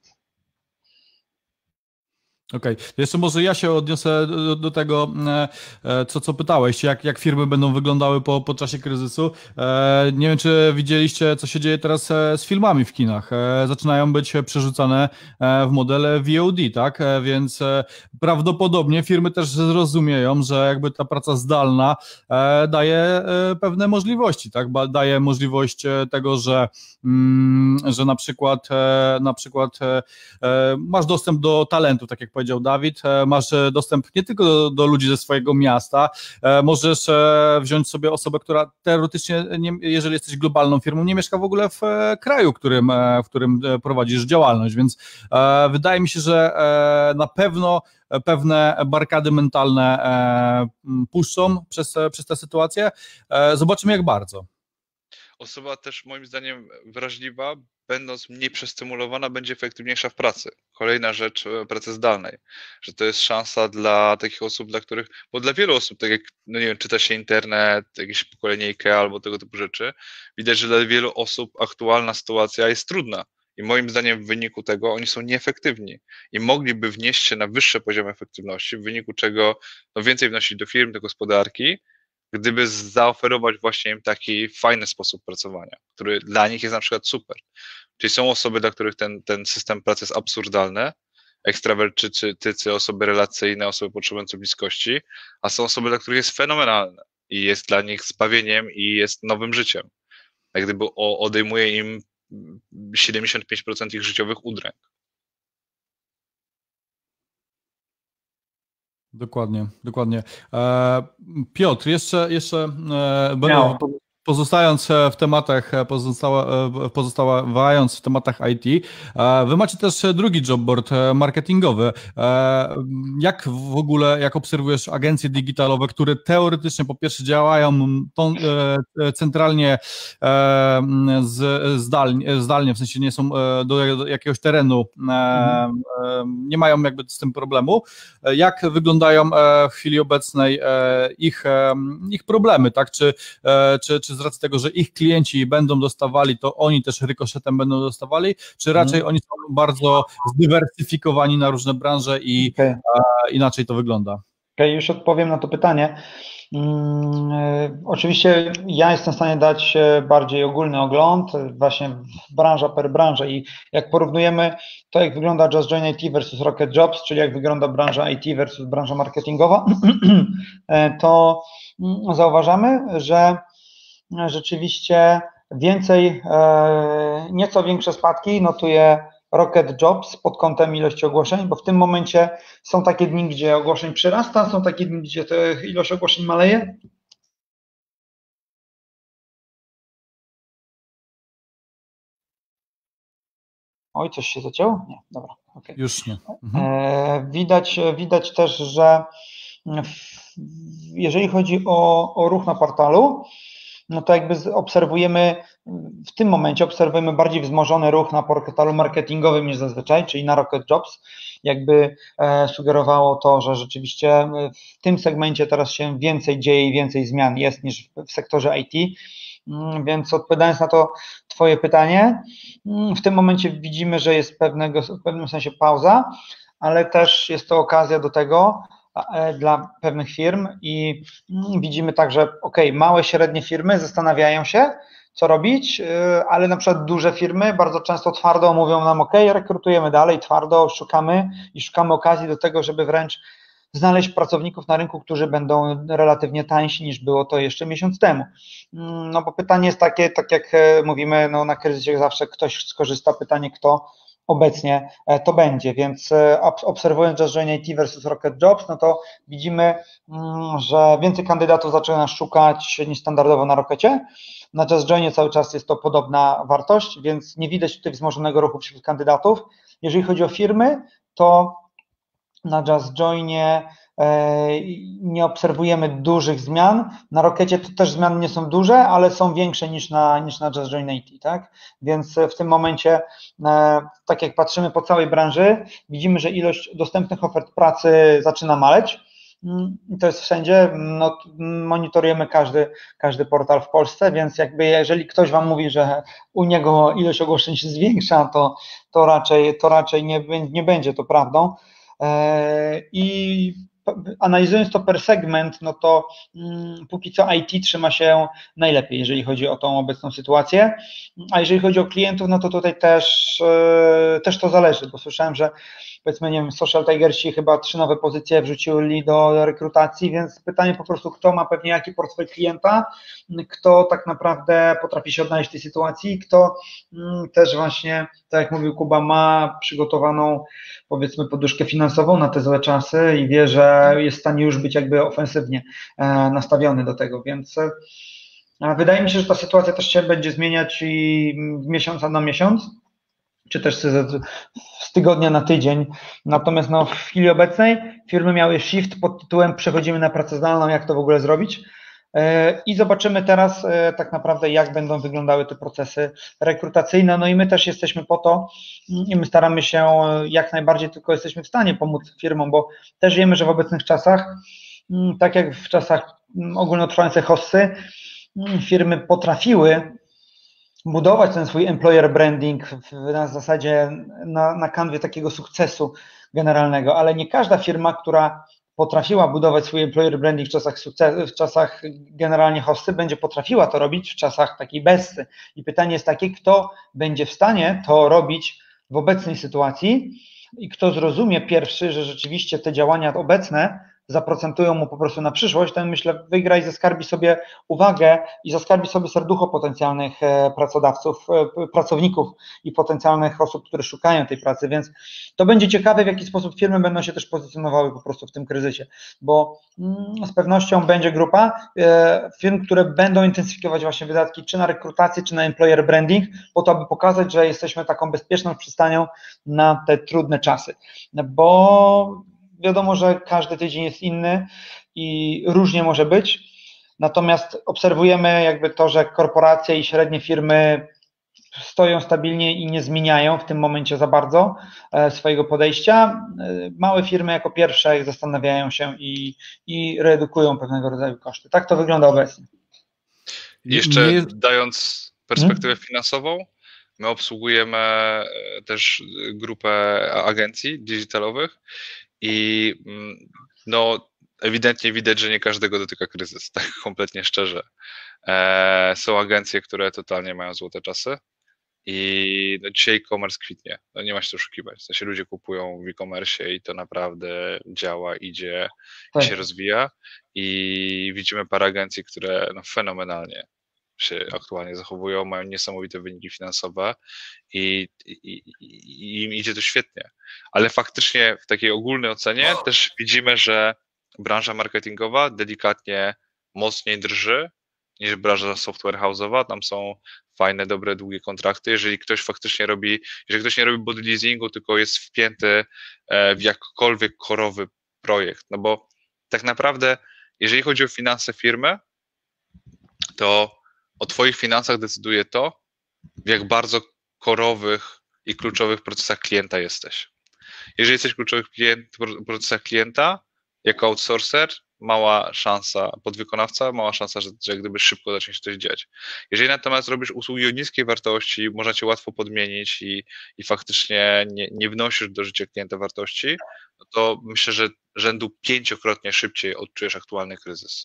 Speaker 1: Okej, okay. Jeszcze może ja się odniosę do, do tego, e, co, co pytałeś, jak, jak firmy będą wyglądały po, po czasie kryzysu. E, nie wiem, czy widzieliście, co się dzieje teraz e, z filmami w kinach. E, zaczynają być przerzucane e, w model V O D, tak? E, więc e, prawdopodobnie firmy też zrozumieją, że jakby ta praca zdalna e, daje e, pewne możliwości, tak? Ba, daje możliwość e, tego, że, mm, że na przykład, e, na przykład e, e, masz dostęp do talentów, tak jak powiedział Dawid, masz dostęp nie tylko do, do ludzi ze swojego miasta, możesz wziąć sobie osobę, która teoretycznie, nie, jeżeli jesteś globalną firmą, nie mieszka w ogóle w kraju, w którym, w którym prowadzisz działalność, więc wydaje mi się, że na pewno pewne barykady mentalne puszczą przez, przez tę sytuację. Zobaczymy, jak bardzo.
Speaker 3: Osoba też moim zdaniem wrażliwa, będąc mniej przestymulowana, będzie efektywniejsza w pracy. Kolejna rzecz pracy zdalnej, że to jest szansa dla takich osób, dla których, bo dla wielu osób, tak jak, no nie wiem, czyta się internet, jakieś pokolenie IKEA albo tego typu rzeczy, widać, że dla wielu osób aktualna sytuacja jest trudna i moim zdaniem w wyniku tego oni są nieefektywni i mogliby wnieść się na wyższy poziom efektywności, w wyniku czego no, więcej wnosić do firm, do gospodarki, gdyby zaoferować właśnie im taki fajny sposób pracowania, który dla nich jest na przykład super. Czyli są osoby, dla których ten, ten system pracy jest absurdalny, ekstrawertycy, osoby relacyjne, osoby potrzebujące bliskości, a są osoby, dla których jest fenomenalne i jest dla nich zbawieniem i jest nowym życiem. Jak gdyby odejmuje im siedemdziesiąt pięć procent ich życiowych udręk.
Speaker 1: Dokładnie, dokładnie. E, Piotr, jeszcze, jeszcze e, będę, pozostając w tematach, pozostała, pozostawając w tematach I T, wy macie też drugi jobboard marketingowy. Jak w ogóle, jak obserwujesz agencje digitalowe, które teoretycznie po pierwsze działają tą, centralnie zdalnie, zdalnie, w sensie nie są do jakiegoś terenu, mhm. nie mają jakby z tym problemu. Jak wyglądają w chwili obecnej ich, ich problemy, tak? Czy, czy, czy z racji tego, że ich klienci będą dostawali, to oni też rykoszetem będą dostawali, czy raczej hmm. oni są bardzo zdywersyfikowani na różne branże i okay. e, inaczej to wygląda?
Speaker 2: Okej, okay, już odpowiem na to pytanie. Hmm, y, oczywiście ja jestem w stanie dać bardziej ogólny ogląd, właśnie branża per branża i jak porównujemy to, jak wygląda Just Join I T versus Rocket Jobs, czyli jak wygląda branża I T versus branża marketingowa, to zauważamy, że rzeczywiście Więcej, nieco większe spadki notuje Rocket Jobs pod kątem ilości ogłoszeń, bo w tym momencie są takie dni, gdzie ogłoszeń przyrasta, są takie dni, gdzie ilość ogłoszeń maleje. Oj, coś się zacięło? Nie, dobra. Okay.
Speaker 1: Już nie. Mhm.
Speaker 2: Widać, widać też, że jeżeli chodzi o, o ruch na portalu, no to jakby obserwujemy, w tym momencie obserwujemy bardziej wzmożony ruch na portalu marketingowym niż zazwyczaj, czyli na Rocket Jobs. Jakby e, sugerowało to, że rzeczywiście w tym segmencie teraz się więcej dzieje i więcej zmian jest niż w sektorze I T. Więc odpowiadając na to Twoje pytanie, w tym momencie widzimy, że jest pewnego, w pewnym sensie pauza, ale też jest to okazja do tego dla pewnych firm i widzimy także, ok, małe, średnie firmy zastanawiają się, co robić, ale na przykład duże firmy bardzo często twardo mówią nam, ok, rekrutujemy dalej, twardo szukamy i szukamy okazji do tego, żeby wręcz znaleźć pracowników na rynku, którzy będą relatywnie tańsi niż było to jeszcze miesiąc temu. No bo pytanie jest takie, tak jak mówimy, no na kryzysie zawsze ktoś skorzysta, pytanie kto obecnie to będzie, więc obserwując Just Join I T versus Rocket Jobs, no to widzimy, że więcej kandydatów zaczyna szukać niż standardowo na Rockecie. Na Just Joinie cały czas jest to podobna wartość, więc nie widać tutaj wzmożonego ruchu wśród kandydatów. Jeżeli chodzi o firmy, to na Just Joinie nie obserwujemy dużych zmian. Na Rockecie to też zmiany nie są duże, ale są większe niż na, niż na Just Join I T, tak? Więc w tym momencie, tak jak patrzymy po całej branży, widzimy, że ilość dostępnych ofert pracy zaczyna maleć. I to jest wszędzie, no, monitorujemy każdy, każdy portal w Polsce, więc jakby jeżeli ktoś Wam mówi, że u niego ilość ogłoszeń się zwiększa, to, to raczej, to raczej nie, nie będzie to prawdą. I analizując to per segment, no to mm, póki co I T trzyma się najlepiej, jeżeli chodzi o tą obecną sytuację, a jeżeli chodzi o klientów, no to tutaj też, yy, też to zależy, bo słyszałem, że powiedzmy, nie wiem, Social Tigersi chyba trzy nowe pozycje wrzucili do rekrutacji, więc pytanie po prostu, kto ma pewnie jaki portfel klienta, kto tak naprawdę potrafi się odnaleźć w tej sytuacji, kto mm, też właśnie, tak jak mówił Kuba, ma przygotowaną powiedzmy poduszkę finansową na te złe czasy i wie, że jest w stanie już być jakby ofensywnie e, nastawiony do tego, więc e, wydaje mi się, że ta sytuacja też się będzie zmieniać i z miesiąca na miesiąc, czy też z, z tygodnia na tydzień, natomiast no, w chwili obecnej firmy miały shift pod tytułem przechodzimy na pracę zdalną, jak to w ogóle zrobić. I zobaczymy teraz tak naprawdę, jak będą wyglądały te procesy rekrutacyjne, no i my też jesteśmy po to i my staramy się jak najbardziej, tylko jesteśmy w stanie pomóc firmom, bo też wiemy, że w obecnych czasach, tak jak w czasach ogólnotrwającej hossy, firmy potrafiły budować ten swój employer branding w, na zasadzie, na, na kanwie takiego sukcesu generalnego, ale nie każda firma, która potrafiła budować swój employer branding w czasach, sukces, w czasach generalnie hossy, będzie potrafiła to robić w czasach takiej bessy. I pytanie jest takie, kto będzie w stanie to robić w obecnej sytuacji i kto zrozumie pierwszy, że rzeczywiście te działania obecne zaprocentują mu po prostu na przyszłość, ten myślę wygra i zaskarbi sobie uwagę i zaskarbi sobie serducho potencjalnych pracodawców, pracowników i potencjalnych osób, które szukają tej pracy, więc to będzie ciekawe, w jaki sposób firmy będą się też pozycjonowały po prostu w tym kryzysie, bo z pewnością będzie grupa firm, które będą intensyfikować właśnie wydatki czy na rekrutację, czy na employer branding, po to, aby pokazać, że jesteśmy taką bezpieczną przystanią na te trudne czasy, bo wiadomo, że każdy tydzień jest inny i różnie może być, natomiast obserwujemy jakby to, że korporacje i średnie firmy stoją stabilnie i nie zmieniają w tym momencie za bardzo swojego podejścia. Małe firmy jako pierwsze zastanawiają się i, i redukują pewnego rodzaju koszty. Tak to wygląda obecnie.
Speaker 3: Jeszcze jest... dając perspektywę hmm? finansową, my obsługujemy też grupę agencji digitalowych i no ewidentnie widać, że nie każdego dotyka kryzys, tak kompletnie szczerze. E, są agencje, które totalnie mają złote czasy i no dzisiaj e-commerce kwitnie, no nie ma się co oszukiwać. W sensie ludzie kupują w e-commerce i to naprawdę działa, idzie tak. i się rozwija i widzimy parę agencji, które no fenomenalnie się aktualnie zachowują, mają niesamowite wyniki finansowe i, i, i, i im idzie to świetnie. Ale faktycznie w takiej ogólnej ocenie też widzimy, że branża marketingowa delikatnie mocniej drży niż branża software house'owa. Tam są fajne, dobre, długie kontrakty. Jeżeli ktoś faktycznie robi, jeżeli ktoś nie robi body leasingu, tylko jest wpięty w jakkolwiek korowy projekt, no bo tak naprawdę, jeżeli chodzi o finanse firmy, to o twoich finansach decyduje to, w jak bardzo korowych i kluczowych procesach klienta jesteś. Jeżeli jesteś w kluczowych klient, procesach klienta, jako outsourcer, mała szansa, podwykonawca, mała szansa, że, że gdyby szybko zacznie się coś dziać. Jeżeli natomiast robisz usługi o niskiej wartości, można cię łatwo podmienić i, i faktycznie nie, nie wnosisz do życia klienta wartości, no to myślę, że rzędu pięciokrotnie szybciej odczujesz aktualny kryzys.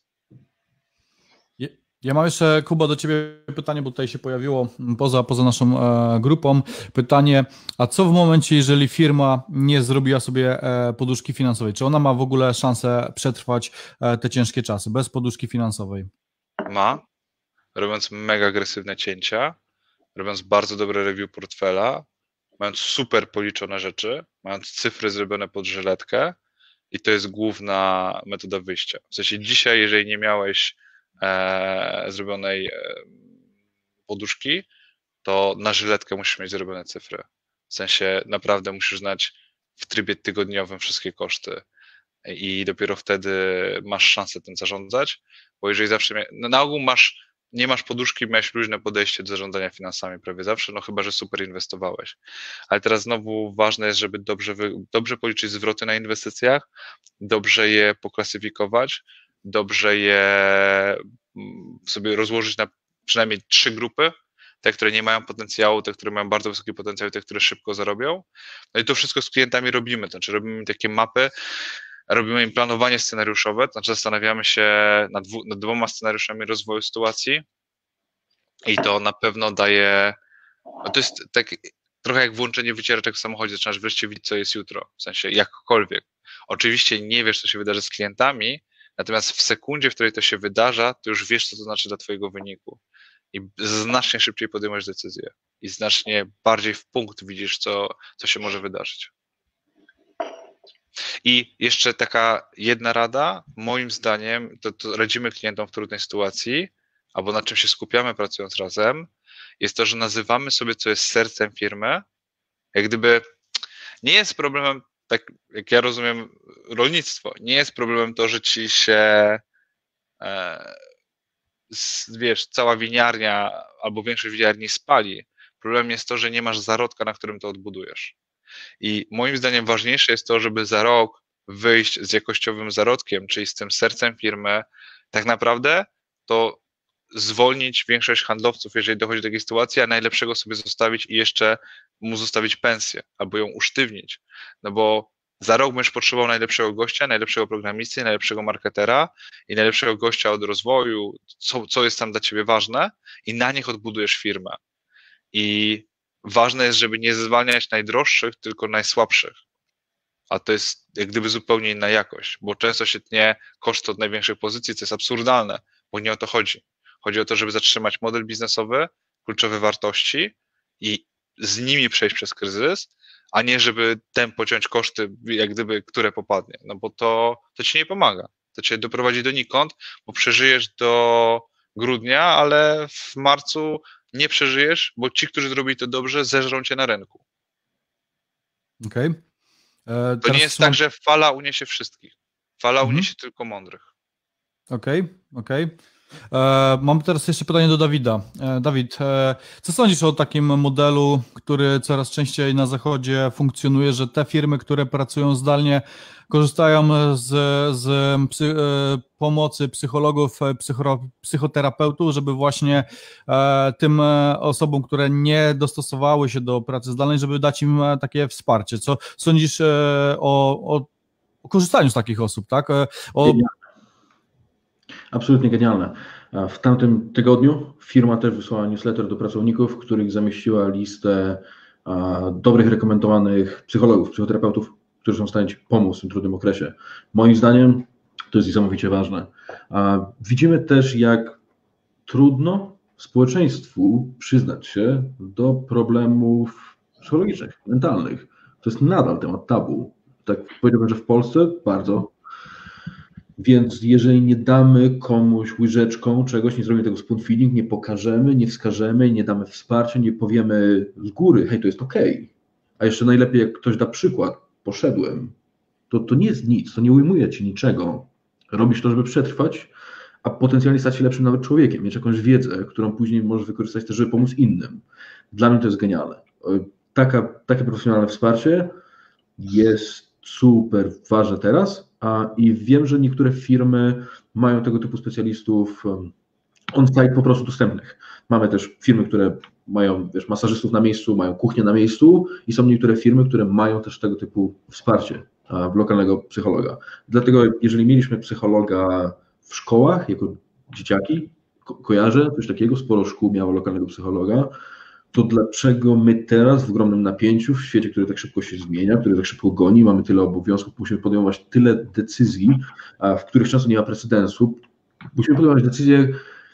Speaker 1: Ja mam jeszcze, Kuba, do Ciebie pytanie, bo tutaj się pojawiło poza, poza naszą e, grupą pytanie, a co w momencie, jeżeli firma nie zrobiła sobie e, poduszki finansowej? Czy ona ma w ogóle szansę przetrwać e, te ciężkie czasy bez poduszki finansowej?
Speaker 3: Ma, robiąc mega agresywne cięcia, robiąc bardzo dobre review portfela, mając super policzone rzeczy, mając cyfry zrobione pod żyletkę i to jest główna metoda wyjścia. W sensie dzisiaj, jeżeli nie miałeś E, zrobionej e, poduszki, to na żyletkę musisz mieć zrobione cyfry. W sensie naprawdę musisz znać w trybie tygodniowym wszystkie koszty i dopiero wtedy masz szansę tym zarządzać, bo jeżeli zawsze, mia- no na ogół masz, nie masz poduszki, miałeś luźne podejście do zarządzania finansami prawie zawsze, no chyba, że super inwestowałeś. Ale teraz znowu ważne jest, żeby dobrze, wy, dobrze policzyć zwroty na inwestycjach, dobrze je poklasyfikować, dobrze je sobie rozłożyć na przynajmniej trzy grupy, te, które nie mają potencjału, te, które mają bardzo wysoki potencjał, te, które szybko zarobią. No i to wszystko z klientami robimy, to znaczy robimy im takie mapy, robimy im planowanie scenariuszowe, to znaczy zastanawiamy się nad, dwu, nad dwoma scenariuszami rozwoju sytuacji i to na pewno daje, no to jest tak trochę jak włączenie wycieraczek w samochodzie, zaczynasz wreszcie widzieć, co jest jutro, w sensie jakkolwiek. Oczywiście nie wiesz, co się wydarzy z klientami, natomiast w sekundzie, w której to się wydarza, to już wiesz, co to znaczy dla twojego wyniku. I znacznie szybciej podejmujesz decyzję. I znacznie bardziej w punkt widzisz, co, co się może wydarzyć. I jeszcze taka jedna rada, moim zdaniem, to, to radzimy klientom w trudnej sytuacji, albo na czym się skupiamy pracując razem, jest to, że nazywamy sobie, co jest sercem firmy. Jak gdyby nie jest problemem, tak jak ja rozumiem rolnictwo, nie jest problemem to, że ci się e, z, wiesz, cała winiarnia albo większość winiarni spali. Problemem jest to, że nie masz zarodka, na którym to odbudujesz. I moim zdaniem ważniejsze jest to, żeby za rok wyjść z jakościowym zarodkiem, czyli z tym sercem firmy, tak naprawdę to zwolnić większość handlowców, jeżeli dochodzi do takiej sytuacji, a najlepszego sobie zostawić i jeszcze mu zostawić pensję, albo ją usztywnić. No bo za rok będziesz potrzebował najlepszego gościa, najlepszego programisty, najlepszego marketera i najlepszego gościa od rozwoju, co, co jest tam dla ciebie ważne i na nich odbudujesz firmę. I ważne jest, żeby nie zwalniać najdroższych, tylko najsłabszych. A to jest jak gdyby zupełnie inna jakość, bo często się tnie koszty od największych pozycji, co jest absurdalne, bo nie o to chodzi. Chodzi o to, żeby zatrzymać model biznesowy, kluczowe wartości i z nimi przejść przez kryzys, a nie żeby tem pociąć koszty, jak gdyby, które popadnie, no bo to, to ci nie pomaga. To cię doprowadzi donikąd, bo przeżyjesz do grudnia, ale w marcu nie przeżyjesz, bo ci, którzy zrobili to dobrze, zeżrą cię na rynku.
Speaker 1: Okej. Okay.
Speaker 3: To nie jest tak, że fala uniesie wszystkich. Fala
Speaker 1: mhm.
Speaker 3: uniesie tylko mądrych.
Speaker 1: Okej, okay, okej. Okay. E, mam teraz jeszcze pytanie do Dawida. E, Dawid, e, co sądzisz o takim modelu, który coraz częściej na zachodzie funkcjonuje, że te firmy, które pracują zdalnie, korzystają z, z psy, e, pomocy psychologów, psycho, psychoterapeutów, żeby właśnie e, tym osobom, które nie dostosowały się do pracy zdalnej, żeby dać im takie wsparcie. Co sądzisz e, o, o, o korzystaniu z takich osób, tak? E, o...
Speaker 4: Absolutnie genialne. W tamtym tygodniu firma też wysłała newsletter do pracowników, w których zamieściła listę dobrych, rekomendowanych psychologów, psychoterapeutów, którzy są w stanie Ci pomóc w tym trudnym okresie. Moim zdaniem to jest niesamowicie ważne. Widzimy też, jak trudno społeczeństwu przyznać się do problemów psychologicznych, mentalnych. To jest nadal temat tabu. Tak powiedziałbym, że w Polsce bardzo. Więc jeżeli nie damy komuś łyżeczką czegoś, nie zrobimy tego spoon feeding, nie pokażemy, nie wskażemy, nie damy wsparcia, nie powiemy z góry, hej, to jest okej. A jeszcze najlepiej, jak ktoś da przykład, poszedłem, to to nie jest nic, to nie ujmuje ci niczego. Robisz to, żeby przetrwać, a potencjalnie stać się lepszym nawet człowiekiem, mieć jakąś wiedzę, którą później możesz wykorzystać też, żeby pomóc innym. Dla mnie to jest genialne. Taka, takie profesjonalne wsparcie jest super ważne teraz a, i wiem, że niektóre firmy mają tego typu specjalistów on-site po prostu dostępnych. Mamy też firmy, które mają, wiesz, masażystów na miejscu, mają kuchnię na miejscu i są niektóre firmy, które mają też tego typu wsparcie a, lokalnego psychologa. Dlatego jeżeli mieliśmy psychologa w szkołach jako dzieciaki, ko- kojarzę coś takiego, sporo szkół miało lokalnego psychologa, to dlaczego my teraz w ogromnym napięciu, w świecie, który tak szybko się zmienia, który tak szybko goni, mamy tyle obowiązków, musimy podejmować tyle decyzji, a w których często nie ma precedensu, musimy podejmować decyzje,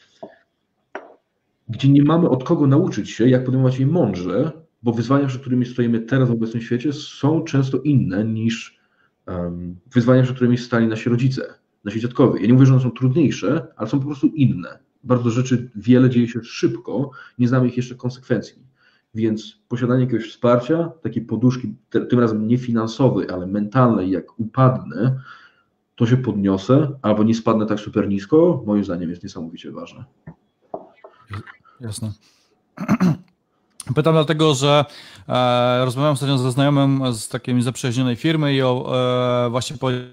Speaker 4: gdzie nie mamy od kogo nauczyć się, jak podejmować je mądrze, bo wyzwania, przed którymi stoimy teraz w obecnym świecie, są często inne niż um, wyzwania, przed którymi stali nasi rodzice, nasi dziadkowie. Ja nie mówię, że one są trudniejsze, ale są po prostu inne. Bardzo rzeczy, wiele dzieje się szybko, nie znamy ich jeszcze konsekwencji. Więc posiadanie jakiegoś wsparcia, takiej poduszki, te, tym razem nie finansowej, ale mentalnej, jak upadnę, to się podniosę, albo nie spadnę tak super nisko, moim zdaniem jest niesamowicie ważne.
Speaker 1: Jasne. Pytam dlatego, że e, rozmawiałem ostatnio ze znajomym z takiej zaprzyjaźnionej firmy i o, e, właśnie powiedział,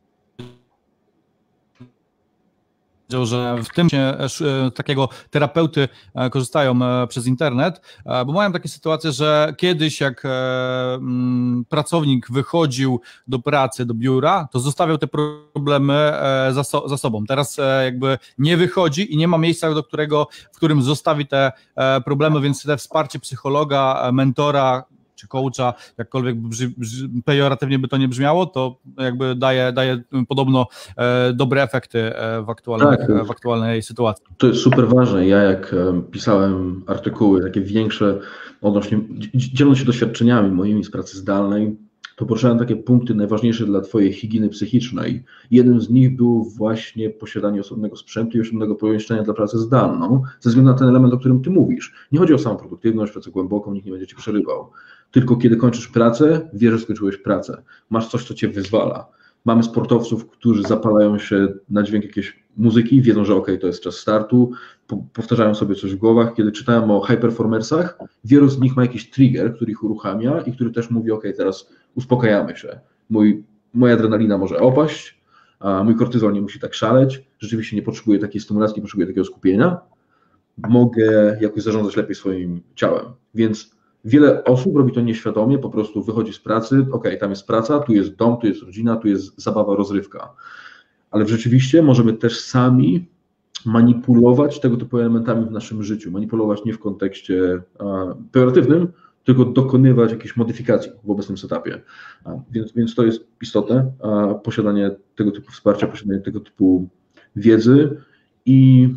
Speaker 1: że w tym się takiego terapeuty korzystają przez internet, bo mają takie sytuacje, że kiedyś jak pracownik wychodził do pracy, do biura, to zostawiał te problemy za, so, za sobą. Teraz jakby nie wychodzi i nie ma miejsca, do którego, w którym zostawi te problemy, więc te wsparcie psychologa, mentora czy coacha, jakkolwiek brzy, brzy, pejoratywnie by to nie brzmiało, to jakby daje, daje podobno e, dobre efekty w, aktualnych, tak, w aktualnej sytuacji.
Speaker 4: To jest super ważne. Ja jak pisałem artykuły takie większe odnośnie, dzieląc się doświadczeniami moimi z pracy zdalnej, to poruszałem takie punkty najważniejsze dla twojej higieny psychicznej. Jednym z nich było właśnie posiadanie osobnego sprzętu i osobnego pomieszczenia dla pracy zdalną, ze względu na ten element, o którym ty mówisz. Nie chodzi o samą produktywność, pracę głęboką, nikt nie będzie ci przerywał. Tylko kiedy kończysz pracę, wiesz, że skończyłeś pracę. Masz coś, co cię wyzwala. Mamy sportowców, którzy zapalają się na dźwięk jakiejś muzyki, wiedzą, że okej, to jest czas startu, po, powtarzają sobie coś w głowach. Kiedy czytałem o high performersach, wielu z nich ma jakiś trigger, który ich uruchamia i który też mówi, okej, teraz uspokajamy się. Mój, moja adrenalina może opaść, a mój kortyzol nie musi tak szaleć, rzeczywiście nie potrzebuję takiej stymulacji, nie potrzebuję takiego skupienia. Mogę jakoś zarządzać lepiej swoim ciałem. Więc wiele osób robi to nieświadomie, po prostu wychodzi z pracy, okej, tam jest praca, tu jest dom, tu jest rodzina, tu jest zabawa, rozrywka. Ale rzeczywiście możemy też sami manipulować tego typu elementami w naszym życiu. Manipulować nie w kontekście a, pejoratywnym, tylko dokonywać jakichś modyfikacji w obecnym setupie. A, więc, więc to jest istotne, a, posiadanie tego typu wsparcia, posiadanie tego typu wiedzy i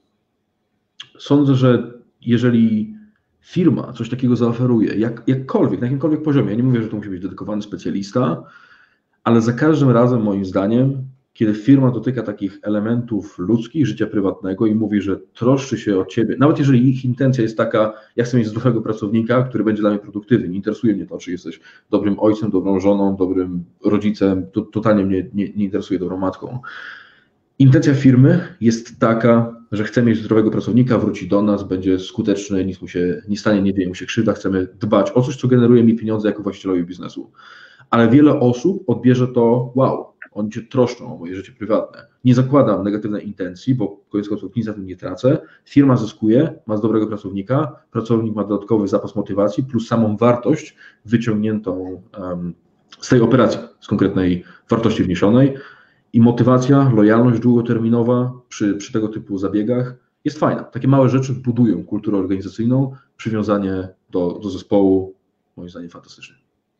Speaker 4: sądzę, że jeżeli firma coś takiego zaoferuje, jak, jakkolwiek, na jakimkolwiek poziomie, ja nie mówię, że to musi być dedykowany specjalista, ale za każdym razem moim zdaniem, kiedy firma dotyka takich elementów ludzkich, życia prywatnego i mówi, że troszczy się o ciebie, nawet jeżeli ich intencja jest taka, ja chcę mieć zdrowego pracownika, który będzie dla mnie produktywny, nie interesuje mnie to, czy jesteś dobrym ojcem, dobrą żoną, dobrym rodzicem, to totalnie mnie nie, nie interesuje, dobrą matką. Intencja firmy jest taka, że chce mieć zdrowego pracownika, wróci do nas, będzie skuteczny, nic mu się nie stanie, nie dzieje mu się krzywda, chcemy dbać o coś, co generuje mi pieniądze jako właścicielowi biznesu. Ale wiele osób odbierze to, wow, oni się troszczą o moje życie prywatne. Nie zakładam negatywnej intencji, bo koniec końców nic na tym nie tracę. Firma zyskuje, ma dobrego pracownika, pracownik ma dodatkowy zapas motywacji, plus samą wartość wyciągniętą um, z tej operacji, z konkretnej wartości wniesionej. I motywacja, lojalność długoterminowa przy, przy tego typu zabiegach jest fajna. Takie małe rzeczy budują kulturę organizacyjną, przywiązanie do, do zespołu, moim zdaniem fantastycznie.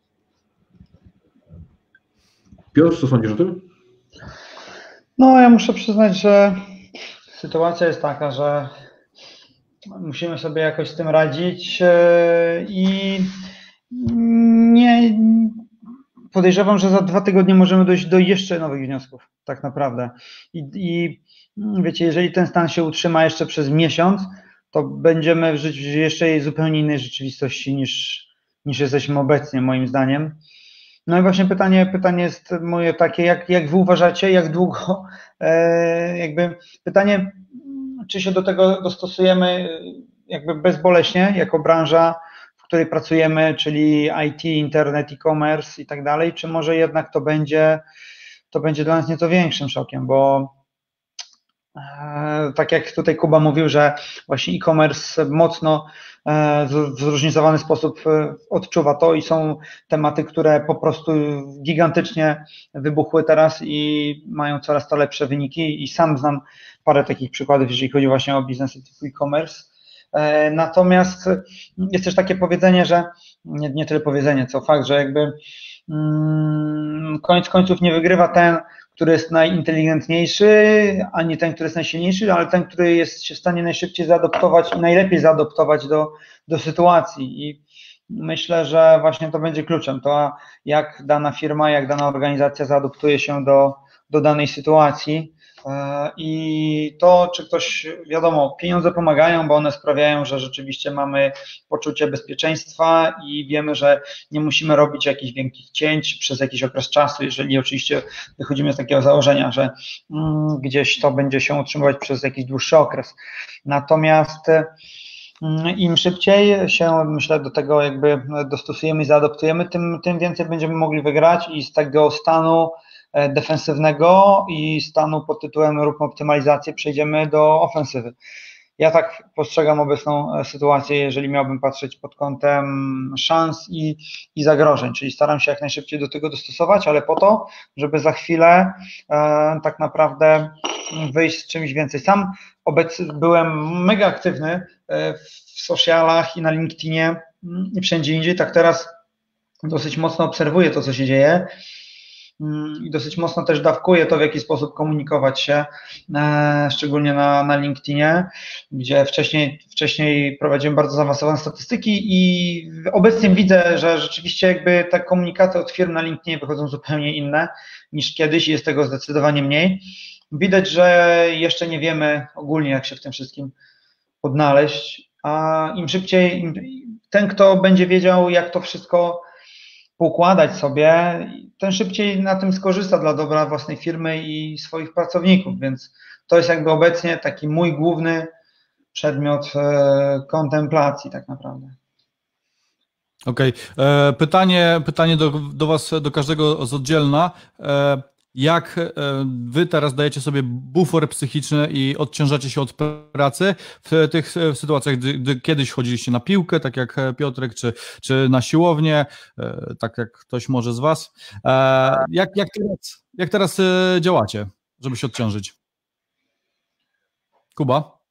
Speaker 4: Piotr, co sądzisz o tym?
Speaker 2: No, ja muszę przyznać, że sytuacja jest taka, że musimy sobie jakoś z tym radzić i nie podejrzewam, że za dwa tygodnie możemy dojść do jeszcze nowych wniosków, tak naprawdę. I, i wiecie, jeżeli ten stan się utrzyma jeszcze przez miesiąc, to będziemy żyć w jeszcze zupełnie innej rzeczywistości niż, niż jesteśmy obecnie, moim zdaniem. No i właśnie pytanie, pytanie jest moje takie, jak, jak wy uważacie, jak długo, e, jakby pytanie, czy się do tego dostosujemy jakby bezboleśnie jako branża, w której pracujemy, czyli I T, internet, e-commerce i tak dalej, czy może jednak to będzie, to będzie dla nas nieco większym szokiem, bo e, tak jak tutaj Kuba mówił, że właśnie e-commerce mocno e, w zróżnicowany sposób e, odczuwa to i są tematy, które po prostu gigantycznie wybuchły teraz i mają coraz to lepsze wyniki i sam znam parę takich przykładów, jeżeli chodzi właśnie o biznesy typu e-commerce. E, natomiast jest też takie powiedzenie, że nie, nie tyle powiedzenie, co fakt, że jakby mm, koniec końców nie wygrywa ten, który jest najinteligentniejszy, a nie ten, który jest najsilniejszy, ale ten, który jest się w stanie najszybciej zaadoptować i najlepiej zaadoptować do, do sytuacji. I myślę, że właśnie to będzie kluczem, to jak dana firma, jak dana organizacja zaadoptuje się do, do danej sytuacji. I to, czy ktoś, wiadomo, pieniądze pomagają, bo one sprawiają, że rzeczywiście mamy poczucie bezpieczeństwa i wiemy, że nie musimy robić jakichś wielkich cięć przez jakiś okres czasu, jeżeli oczywiście wychodzimy z takiego założenia, że mm, gdzieś to będzie się utrzymywać przez jakiś dłuższy okres. Natomiast mm, im szybciej się, myślę, do tego jakby dostosujemy i zaadoptujemy, tym, tym więcej będziemy mogli wygrać i z tego stanu defensywnego i stanu pod tytułem róbmy optymalizację przejdziemy do ofensywy. Ja tak postrzegam obecną sytuację, jeżeli miałbym patrzeć pod kątem szans i, i zagrożeń, czyli staram się jak najszybciej do tego dostosować, ale po to, żeby za chwilę e, tak naprawdę wyjść z czymś więcej. Sam obecnie byłem mega aktywny w socialach i na LinkedInie i wszędzie indziej, tak teraz dosyć mocno obserwuję to, co się dzieje i dosyć mocno też dawkuję to, w jaki sposób komunikować się, szczególnie na, na LinkedInie, gdzie wcześniej, wcześniej prowadziłem bardzo zaawansowane statystyki i obecnie widzę, że rzeczywiście jakby te komunikaty od firm na LinkedInie wychodzą zupełnie inne niż kiedyś i jest tego zdecydowanie mniej. Widać, że jeszcze nie wiemy ogólnie, jak się w tym wszystkim odnaleźć, a im szybciej, im, ten, kto będzie wiedział, jak to wszystko poukładać sobie, ten szybciej na tym skorzysta dla dobra własnej firmy i swoich pracowników, więc to jest jakby obecnie taki mój główny przedmiot e, kontemplacji tak naprawdę.
Speaker 1: Okej, okay. Pytanie, pytanie do, do Was, do każdego z oddzielna. E, Jak wy teraz dajecie sobie bufor psychiczny i odciążacie się od pracy w tych w sytuacjach, gdy, gdy kiedyś chodziliście na piłkę, tak jak Piotrek, czy, czy na siłownię, tak jak ktoś może z was. Jak, jak, teraz, jak teraz działacie, żeby się odciążyć? Kuba?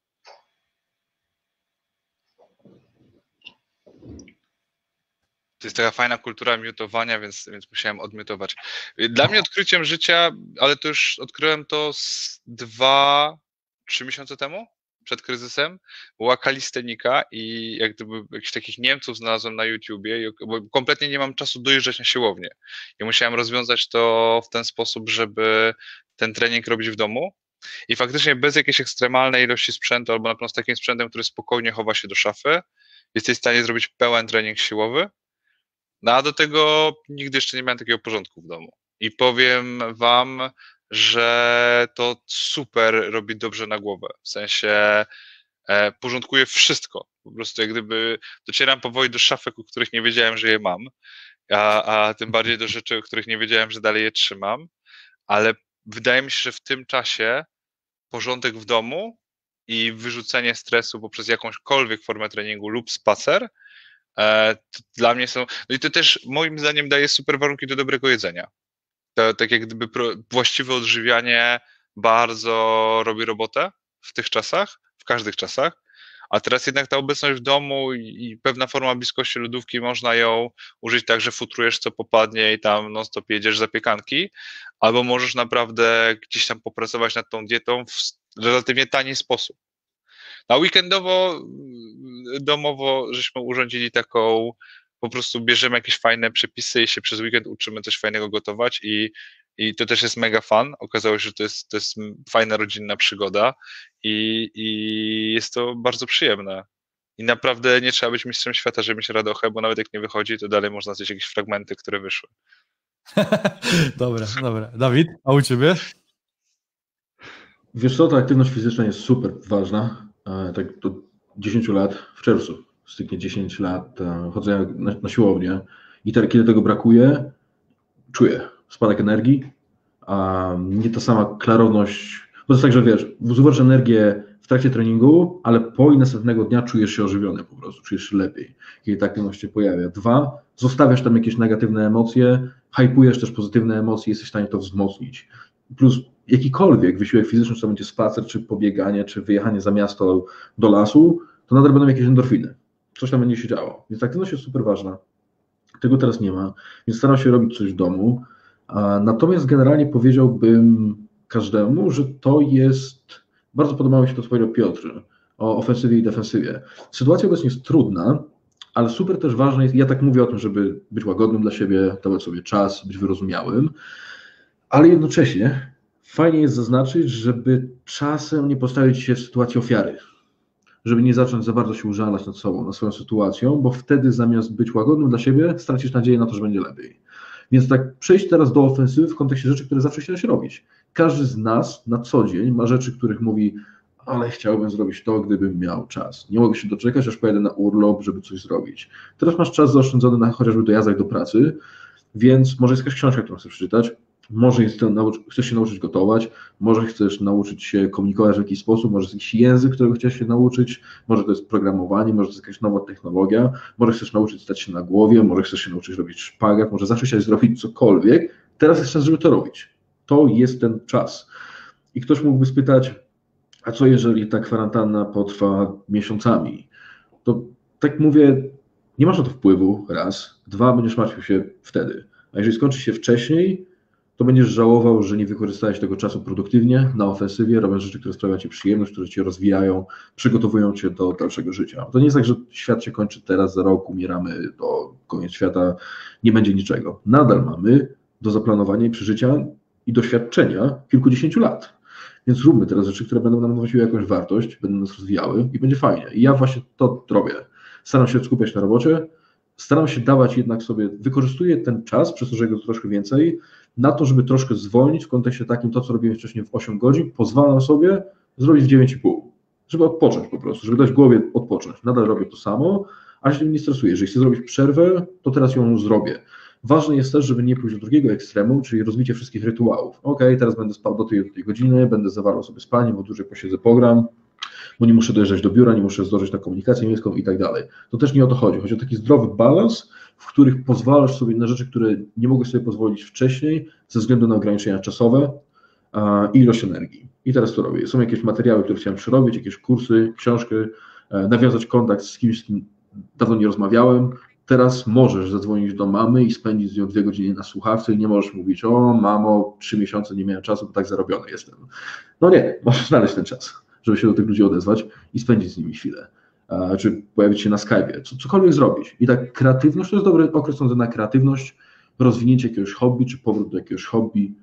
Speaker 3: To jest taka fajna kultura miutowania, więc, więc musiałem odmiutować. Dla mnie odkryciem życia, ale to już odkryłem to z dwa, trzy miesiące temu, przed kryzysem, była kalistenika i jak gdyby jakichś takich Niemców znalazłem na YouTubie, bo kompletnie nie mam czasu dojeżdżać na siłownię. I musiałem rozwiązać to w ten sposób, żeby ten trening robić w domu. I faktycznie bez jakiejś ekstremalnej ilości sprzętu, albo na pewno z takim sprzętem, który spokojnie chowa się do szafy, jesteś w stanie zrobić pełen trening siłowy. No a do tego nigdy jeszcze nie miałem takiego porządku w domu. I powiem wam, że to super robi dobrze na głowę. W sensie e, porządkuje wszystko. Po prostu jak gdyby docieram powoli do szafek, o których nie wiedziałem, że je mam, a, a tym bardziej do rzeczy, o których nie wiedziałem, że dalej je trzymam. Ale wydaje mi się, że w tym czasie porządek w domu i wyrzucenie stresu poprzez jakąśkolwiek formę treningu lub spacer, to dla mnie są, no i to też moim zdaniem daje super warunki do dobrego jedzenia. To, tak jak gdyby pro, właściwe odżywianie bardzo robi robotę w tych czasach, w każdych czasach, a teraz jednak ta obecność w domu i, i pewna forma bliskości lodówki, można ją użyć tak, że futrujesz co popadnie i tam non stop jedziesz zapiekanki, albo możesz naprawdę gdzieś tam popracować nad tą dietą w relatywnie tani sposób. A weekendowo, domowo żeśmy urządzili taką, po prostu bierzemy jakieś fajne przepisy i się przez weekend uczymy coś fajnego gotować i, i to też jest mega fun. Okazało się, że to jest, to jest fajna rodzinna przygoda i, i jest to bardzo przyjemne. I naprawdę nie trzeba być mistrzem świata, żeby mieć radochę, bo nawet jak nie wychodzi, to dalej można znaleźć jakieś fragmenty, które wyszły.
Speaker 1: Dobra, dobra. Dawid, a u ciebie?
Speaker 4: Wiesz co, ta aktywność fizyczna jest super ważna. Tak do dziesięciu lat, w czerwcu styknie dziesięć lat chodzenia na, na siłownię i te, kiedy tego brakuje, czuję spadek energii, a nie ta sama klarowność, bo to jest tak, że wiesz, zużywasz energię w trakcie treningu, ale po i następnego dnia czujesz się ożywiony po prostu, czujesz się lepiej, kiedy ta aktywność się pojawia. Dwa, zostawiasz tam jakieś negatywne emocje, hypujesz też pozytywne emocje, jesteś w stanie to wzmocnić. Plus jakikolwiek wysiłek fizyczny, czy to będzie spacer, czy pobieganie, czy wyjechanie za miasto do lasu, to nadal będą jakieś endorfiny. Coś tam będzie się działo. Więc aktywność jest super ważna. Tego teraz nie ma, więc staram się robić coś w domu. Natomiast generalnie powiedziałbym każdemu, że to jest, bardzo podobało mi się to, co powiedział Piotr, o ofensywie i defensywie. Sytuacja obecnie jest trudna, ale super też ważne jest, ja tak mówię o tym, żeby być łagodnym dla siebie, dawać sobie czas, być wyrozumiałym, ale jednocześnie fajnie jest zaznaczyć, żeby czasem nie postawić się w sytuacji ofiary, żeby nie zacząć za bardzo się użalać nad sobą, nad swoją sytuacją, bo wtedy zamiast być łagodnym dla siebie, stracisz nadzieję na to, że będzie lepiej. Więc tak przejść teraz do ofensywy w kontekście rzeczy, które zawsze chciałeś robić. Każdy z nas na co dzień ma rzeczy, których mówi, ale chciałbym zrobić to, gdybym miał czas. Nie mogę się doczekać, aż pojadę na urlop, żeby coś zrobić. Teraz masz czas zaoszczędzony na chociażby dojazdach do pracy, więc może jest jakaś książka, którą chcesz przeczytać, może jest to, chcesz się nauczyć gotować, może chcesz nauczyć się komunikować w jakiś sposób, może jest jakiś język, którego chcesz się nauczyć, może to jest programowanie, może to jest jakaś nowa technologia, może chcesz nauczyć stać się na głowie, może chcesz się nauczyć robić szpagat, może zawsze chciałeś zrobić cokolwiek. Teraz jest czas, żeby to robić. To jest ten czas. I ktoś mógłby spytać, a co jeżeli ta kwarantanna potrwa miesiącami? To tak mówię, nie masz na to wpływu, raz. Dwa, będziesz martwił się wtedy. A jeżeli skończy się wcześniej, to będziesz żałował, że nie wykorzystałeś tego czasu produktywnie, na ofensywie, robiąc rzeczy, które sprawiają ci przyjemność, które cię rozwijają, przygotowują cię do dalszego życia. To nie jest tak, że świat się kończy teraz, za rok umieramy, to koniec świata, nie będzie niczego. Nadal mamy do zaplanowania i przeżycia i doświadczenia kilkudziesięciu lat. Więc róbmy teraz rzeczy, które będą nam nosiły jakąś wartość, będą nas rozwijały i będzie fajnie. I ja właśnie to robię. Staram się skupiać na robocie, staram się dawać jednak sobie, wykorzystuję ten czas, przez to, że go troszkę więcej, na to, żeby troszkę zwolnić w kontekście takim, to co robiłem wcześniej w osiem godzin, pozwalam sobie zrobić w dziewięć i pół, żeby odpocząć po prostu, żeby dać głowie odpocząć. Nadal robię to samo, ale się tym nie stresuję. Jeżeli chcę zrobić przerwę, to teraz ją zrobię. Ważne jest też, żeby nie pójść do drugiego ekstremu, czyli rozbicie wszystkich rytuałów. Ok, teraz będę spał do tej, do tej godziny, będę zawalał sobie spanie, bo dłużej posiedzę program, bo nie muszę dojeżdżać do biura, nie muszę zdążyć na komunikację miejską i tak dalej. To też nie o to chodzi. Chodzi o taki zdrowy balans, w których pozwalasz sobie na rzeczy, które nie mogłeś sobie pozwolić wcześniej ze względu na ograniczenia czasowe i ilość energii. I teraz to robię. Są jakieś materiały, które chciałem przerobić, jakieś kursy, książki, nawiązać kontakt z kimś, z kim dawno nie rozmawiałem. Teraz możesz zadzwonić do mamy i spędzić z nią dwie godziny na słuchawce i nie możesz mówić, o mamo, trzy miesiące nie miałem czasu, bo tak zarobiony jestem. No nie, możesz znaleźć ten czas, żeby się do tych ludzi odezwać i spędzić z nimi chwilę. Czy pojawić się na Skype'ie, co, cokolwiek zrobić. I tak kreatywność to jest dobry okres na kreatywność, rozwinięcie jakiegoś hobby, czy powrót do jakiegoś hobby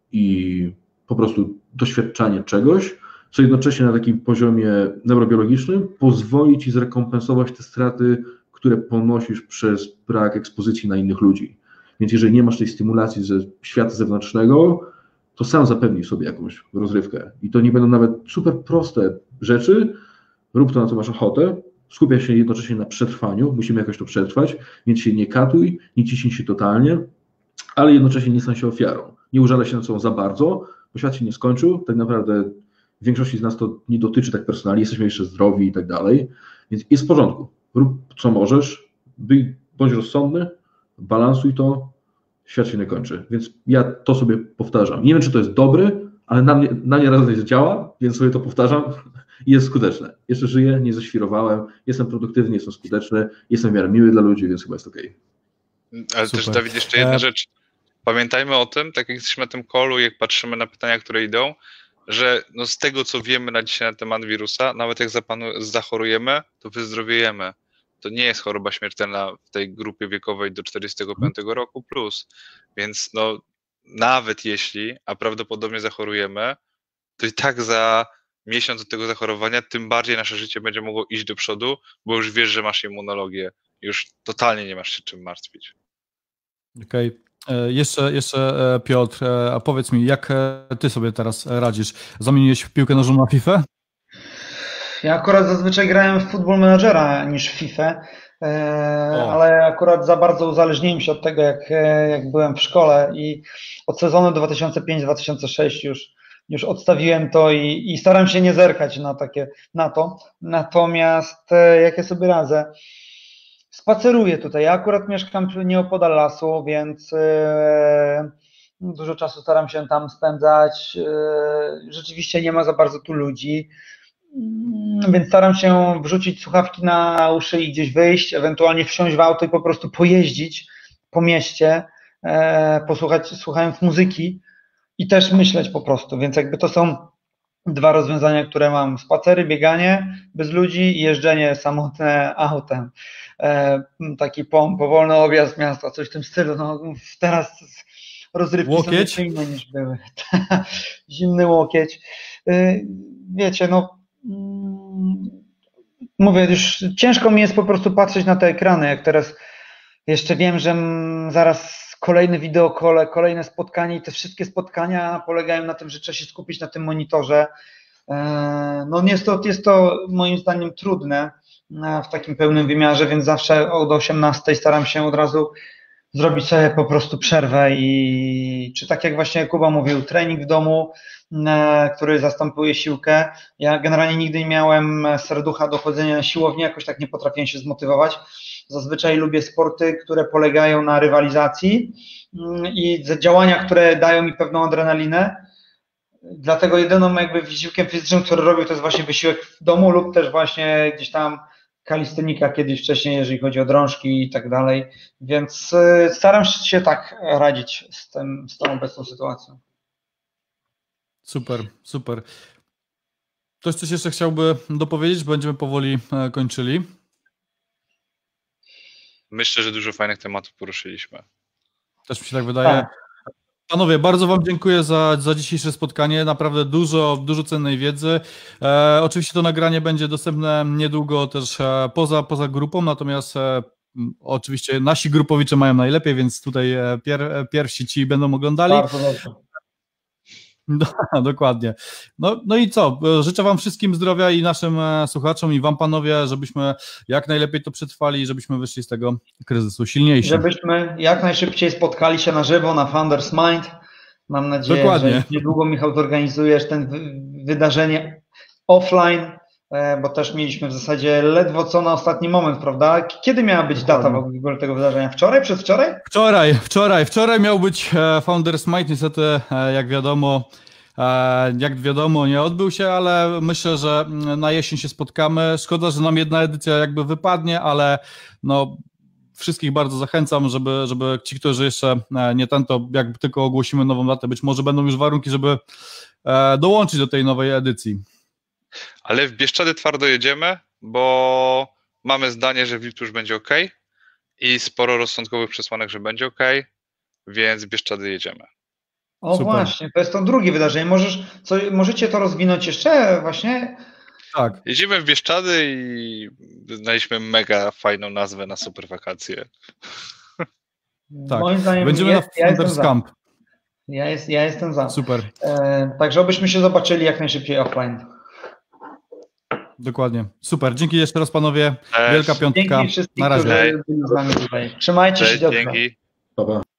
Speaker 4: i po prostu doświadczanie czegoś, co jednocześnie na takim poziomie neurobiologicznym pozwoli ci zrekompensować te straty, które ponosisz przez brak ekspozycji na innych ludzi. Więc jeżeli nie masz tej stymulacji ze świata zewnętrznego, to sam zapewnij sobie jakąś rozrywkę. I to nie będą nawet super proste rzeczy, rób to, na co masz ochotę, skupiaj się jednocześnie na przetrwaniu, musimy jakoś to przetrwać, więc się nie katuj, nie ciśnij się totalnie, ale jednocześnie nie stań się ofiarą. Nie użalaj się nad sobą za bardzo, bo świat się nie skończył, tak naprawdę w większości z nas to nie dotyczy tak personalnie, jesteśmy jeszcze zdrowi i tak dalej, więc jest w porządku. Rób co możesz, bądź rozsądny, balansuj to, świat się nie kończy. Więc ja to sobie powtarzam. Nie wiem, czy to jest dobry, ale na mnie, na mnie raz działa, więc sobie to powtarzam i jest skuteczne. Jeszcze żyję, nie ześwirowałem, jestem produktywny, jestem skuteczny, jestem w miarę miły dla ludzi, więc chyba jest okej.
Speaker 3: Ale
Speaker 1: Super.
Speaker 3: też, Dawid, jeszcze jedna
Speaker 1: e...
Speaker 3: rzecz. Pamiętajmy o tym, tak jak jesteśmy na tym callu, jak patrzymy na pytania, które idą, że no z tego, co wiemy na dzisiaj na temat wirusa, nawet jak zapanu- zachorujemy, to wyzdrowiejemy. To nie jest choroba śmiertelna w tej grupie wiekowej do czterdziestego piątego roku plus, więc no nawet jeśli, a prawdopodobnie zachorujemy, to i tak za miesiąc od tego zachorowania, tym bardziej nasze życie będzie mogło iść do przodu, bo już wiesz, że masz immunologię. Już totalnie nie masz się czym martwić.
Speaker 1: Okej. Okay. Jeszcze, jeszcze Piotr, a powiedz mi, jak ty sobie teraz radzisz? Zamieniłeś w piłkę nożną na FIFA?
Speaker 2: Ja akurat zazwyczaj grałem w Football Managera niż w FIFA, ale akurat za bardzo uzależniłem się od tego, jak, jak byłem w szkole i od sezonu dwa tysiące piąty dwa tysiące szósty już, już odstawiłem to i, i staram się nie zerkać na, takie, na to. Natomiast jak ja sobie radzę, spaceruję tutaj. Ja akurat mieszkam nieopodal lasu, więc e, dużo czasu staram się tam spędzać. E, rzeczywiście nie ma za bardzo tu ludzi, e, więc staram się wrzucić słuchawki na uszy i gdzieś wyjść, ewentualnie wsiąść w auto i po prostu pojeździć po mieście, e, posłuchać, słuchając muzyki i też myśleć po prostu. Więc jakby to są dwa rozwiązania, które mam. Spacery, bieganie bez ludzi i jeżdżenie samotne autem. E, taki powolny objazd miasta, coś w tym stylu. No, teraz rozrywki
Speaker 1: łokieć?
Speaker 2: są inne niż były. Zimny łokieć. E, wiecie, no mówię, już ciężko mi jest po prostu patrzeć na te ekrany, jak teraz jeszcze wiem, że zaraz kolejne wideokole, kolejne spotkanie i te wszystkie spotkania polegają na tym, że trzeba się skupić na tym monitorze. No jest to, jest to moim zdaniem trudne w takim pełnym wymiarze, więc zawsze od osiemnastej staram się od razu zrobić sobie po prostu przerwę i czy tak jak właśnie Kuba mówił, trening w domu, który zastępuje siłkę. Ja generalnie nigdy nie miałem serducha do chodzenia na siłownię, jakoś tak nie potrafiłem się zmotywować. Zazwyczaj lubię sporty, które polegają na rywalizacji i działania, które dają mi pewną adrenalinę. Dlatego jedyną jakby wysiłkiem fizycznym, który robię, to jest właśnie wysiłek w domu lub też właśnie gdzieś tam kalistenika kiedyś wcześniej, jeżeli chodzi o drążki i tak dalej. Więc staram się tak radzić z, tym, z tą obecną sytuacją.
Speaker 1: Super, super. Ktoś coś jeszcze chciałby dopowiedzieć? Będziemy powoli kończyli.
Speaker 3: Myślę, że dużo fajnych tematów poruszyliśmy.
Speaker 1: Też mi się tak wydaje. Tak. Panowie, bardzo wam dziękuję za, za dzisiejsze spotkanie. Naprawdę dużo, dużo cennej wiedzy. E, oczywiście to nagranie będzie dostępne niedługo też e, poza, poza grupą, natomiast e, oczywiście nasi grupowicze mają najlepiej, więc tutaj pier, pierwsi ci będą oglądali.
Speaker 2: Bardzo dobrze.
Speaker 1: No, dokładnie. No, no i co? Życzę wam wszystkim zdrowia i naszym słuchaczom i wam, panowie, żebyśmy jak najlepiej to przetrwali i żebyśmy wyszli z tego kryzysu silniejsi.
Speaker 2: Żebyśmy jak najszybciej spotkali się na żywo na Founders Mind. Mam nadzieję,
Speaker 1: Dokładnie.
Speaker 2: że niedługo, Michał, zorganizujesz ten wydarzenie offline, bo też mieliśmy w zasadzie ledwo co na ostatni moment, prawda? Kiedy miała być data w ogóle tego wydarzenia? Wczoraj? Przedwczoraj?
Speaker 1: Wczoraj, wczoraj. Wczoraj miał być Founders Mind, niestety, jak wiadomo, jak wiadomo, nie odbył się, ale myślę, że na jesień się spotkamy. Szkoda, że nam jedna edycja jakby wypadnie, ale no wszystkich bardzo zachęcam, żeby, żeby ci, którzy jeszcze nie ten, to jak tylko ogłosimy nową datę, być może będą już warunki, żeby dołączyć do tej nowej edycji.
Speaker 3: Ale w Bieszczady twardo jedziemy, bo mamy zdanie, że V I P już będzie ok i sporo rozsądkowych przesłanek, że będzie ok, więc w Bieszczady jedziemy.
Speaker 2: O Super. Właśnie, to jest to drugie wydarzenie. Możesz, co, możecie to rozwinąć jeszcze właśnie?
Speaker 1: Tak.
Speaker 3: Jedziemy w Bieszczady i znaleźliśmy mega fajną nazwę na super wakacje.
Speaker 1: Tak,
Speaker 2: moim zdaniem
Speaker 1: będziemy
Speaker 2: jest,
Speaker 1: na Founders
Speaker 2: ja
Speaker 1: Camp.
Speaker 2: Ja, jest, ja jestem za.
Speaker 1: Super.
Speaker 2: E, także obyśmy się zobaczyli jak najszybciej offline.
Speaker 1: Dokładnie. Super. Dzięki jeszcze raz, panowie.
Speaker 3: Cześć.
Speaker 1: Wielka piątka.
Speaker 2: Dzięki wszystkim,
Speaker 1: na razie.
Speaker 2: którzy byli z nami tutaj. Trzymajcie
Speaker 3: Cześć,
Speaker 2: się.
Speaker 3: Dzięki.
Speaker 4: Pa, pa.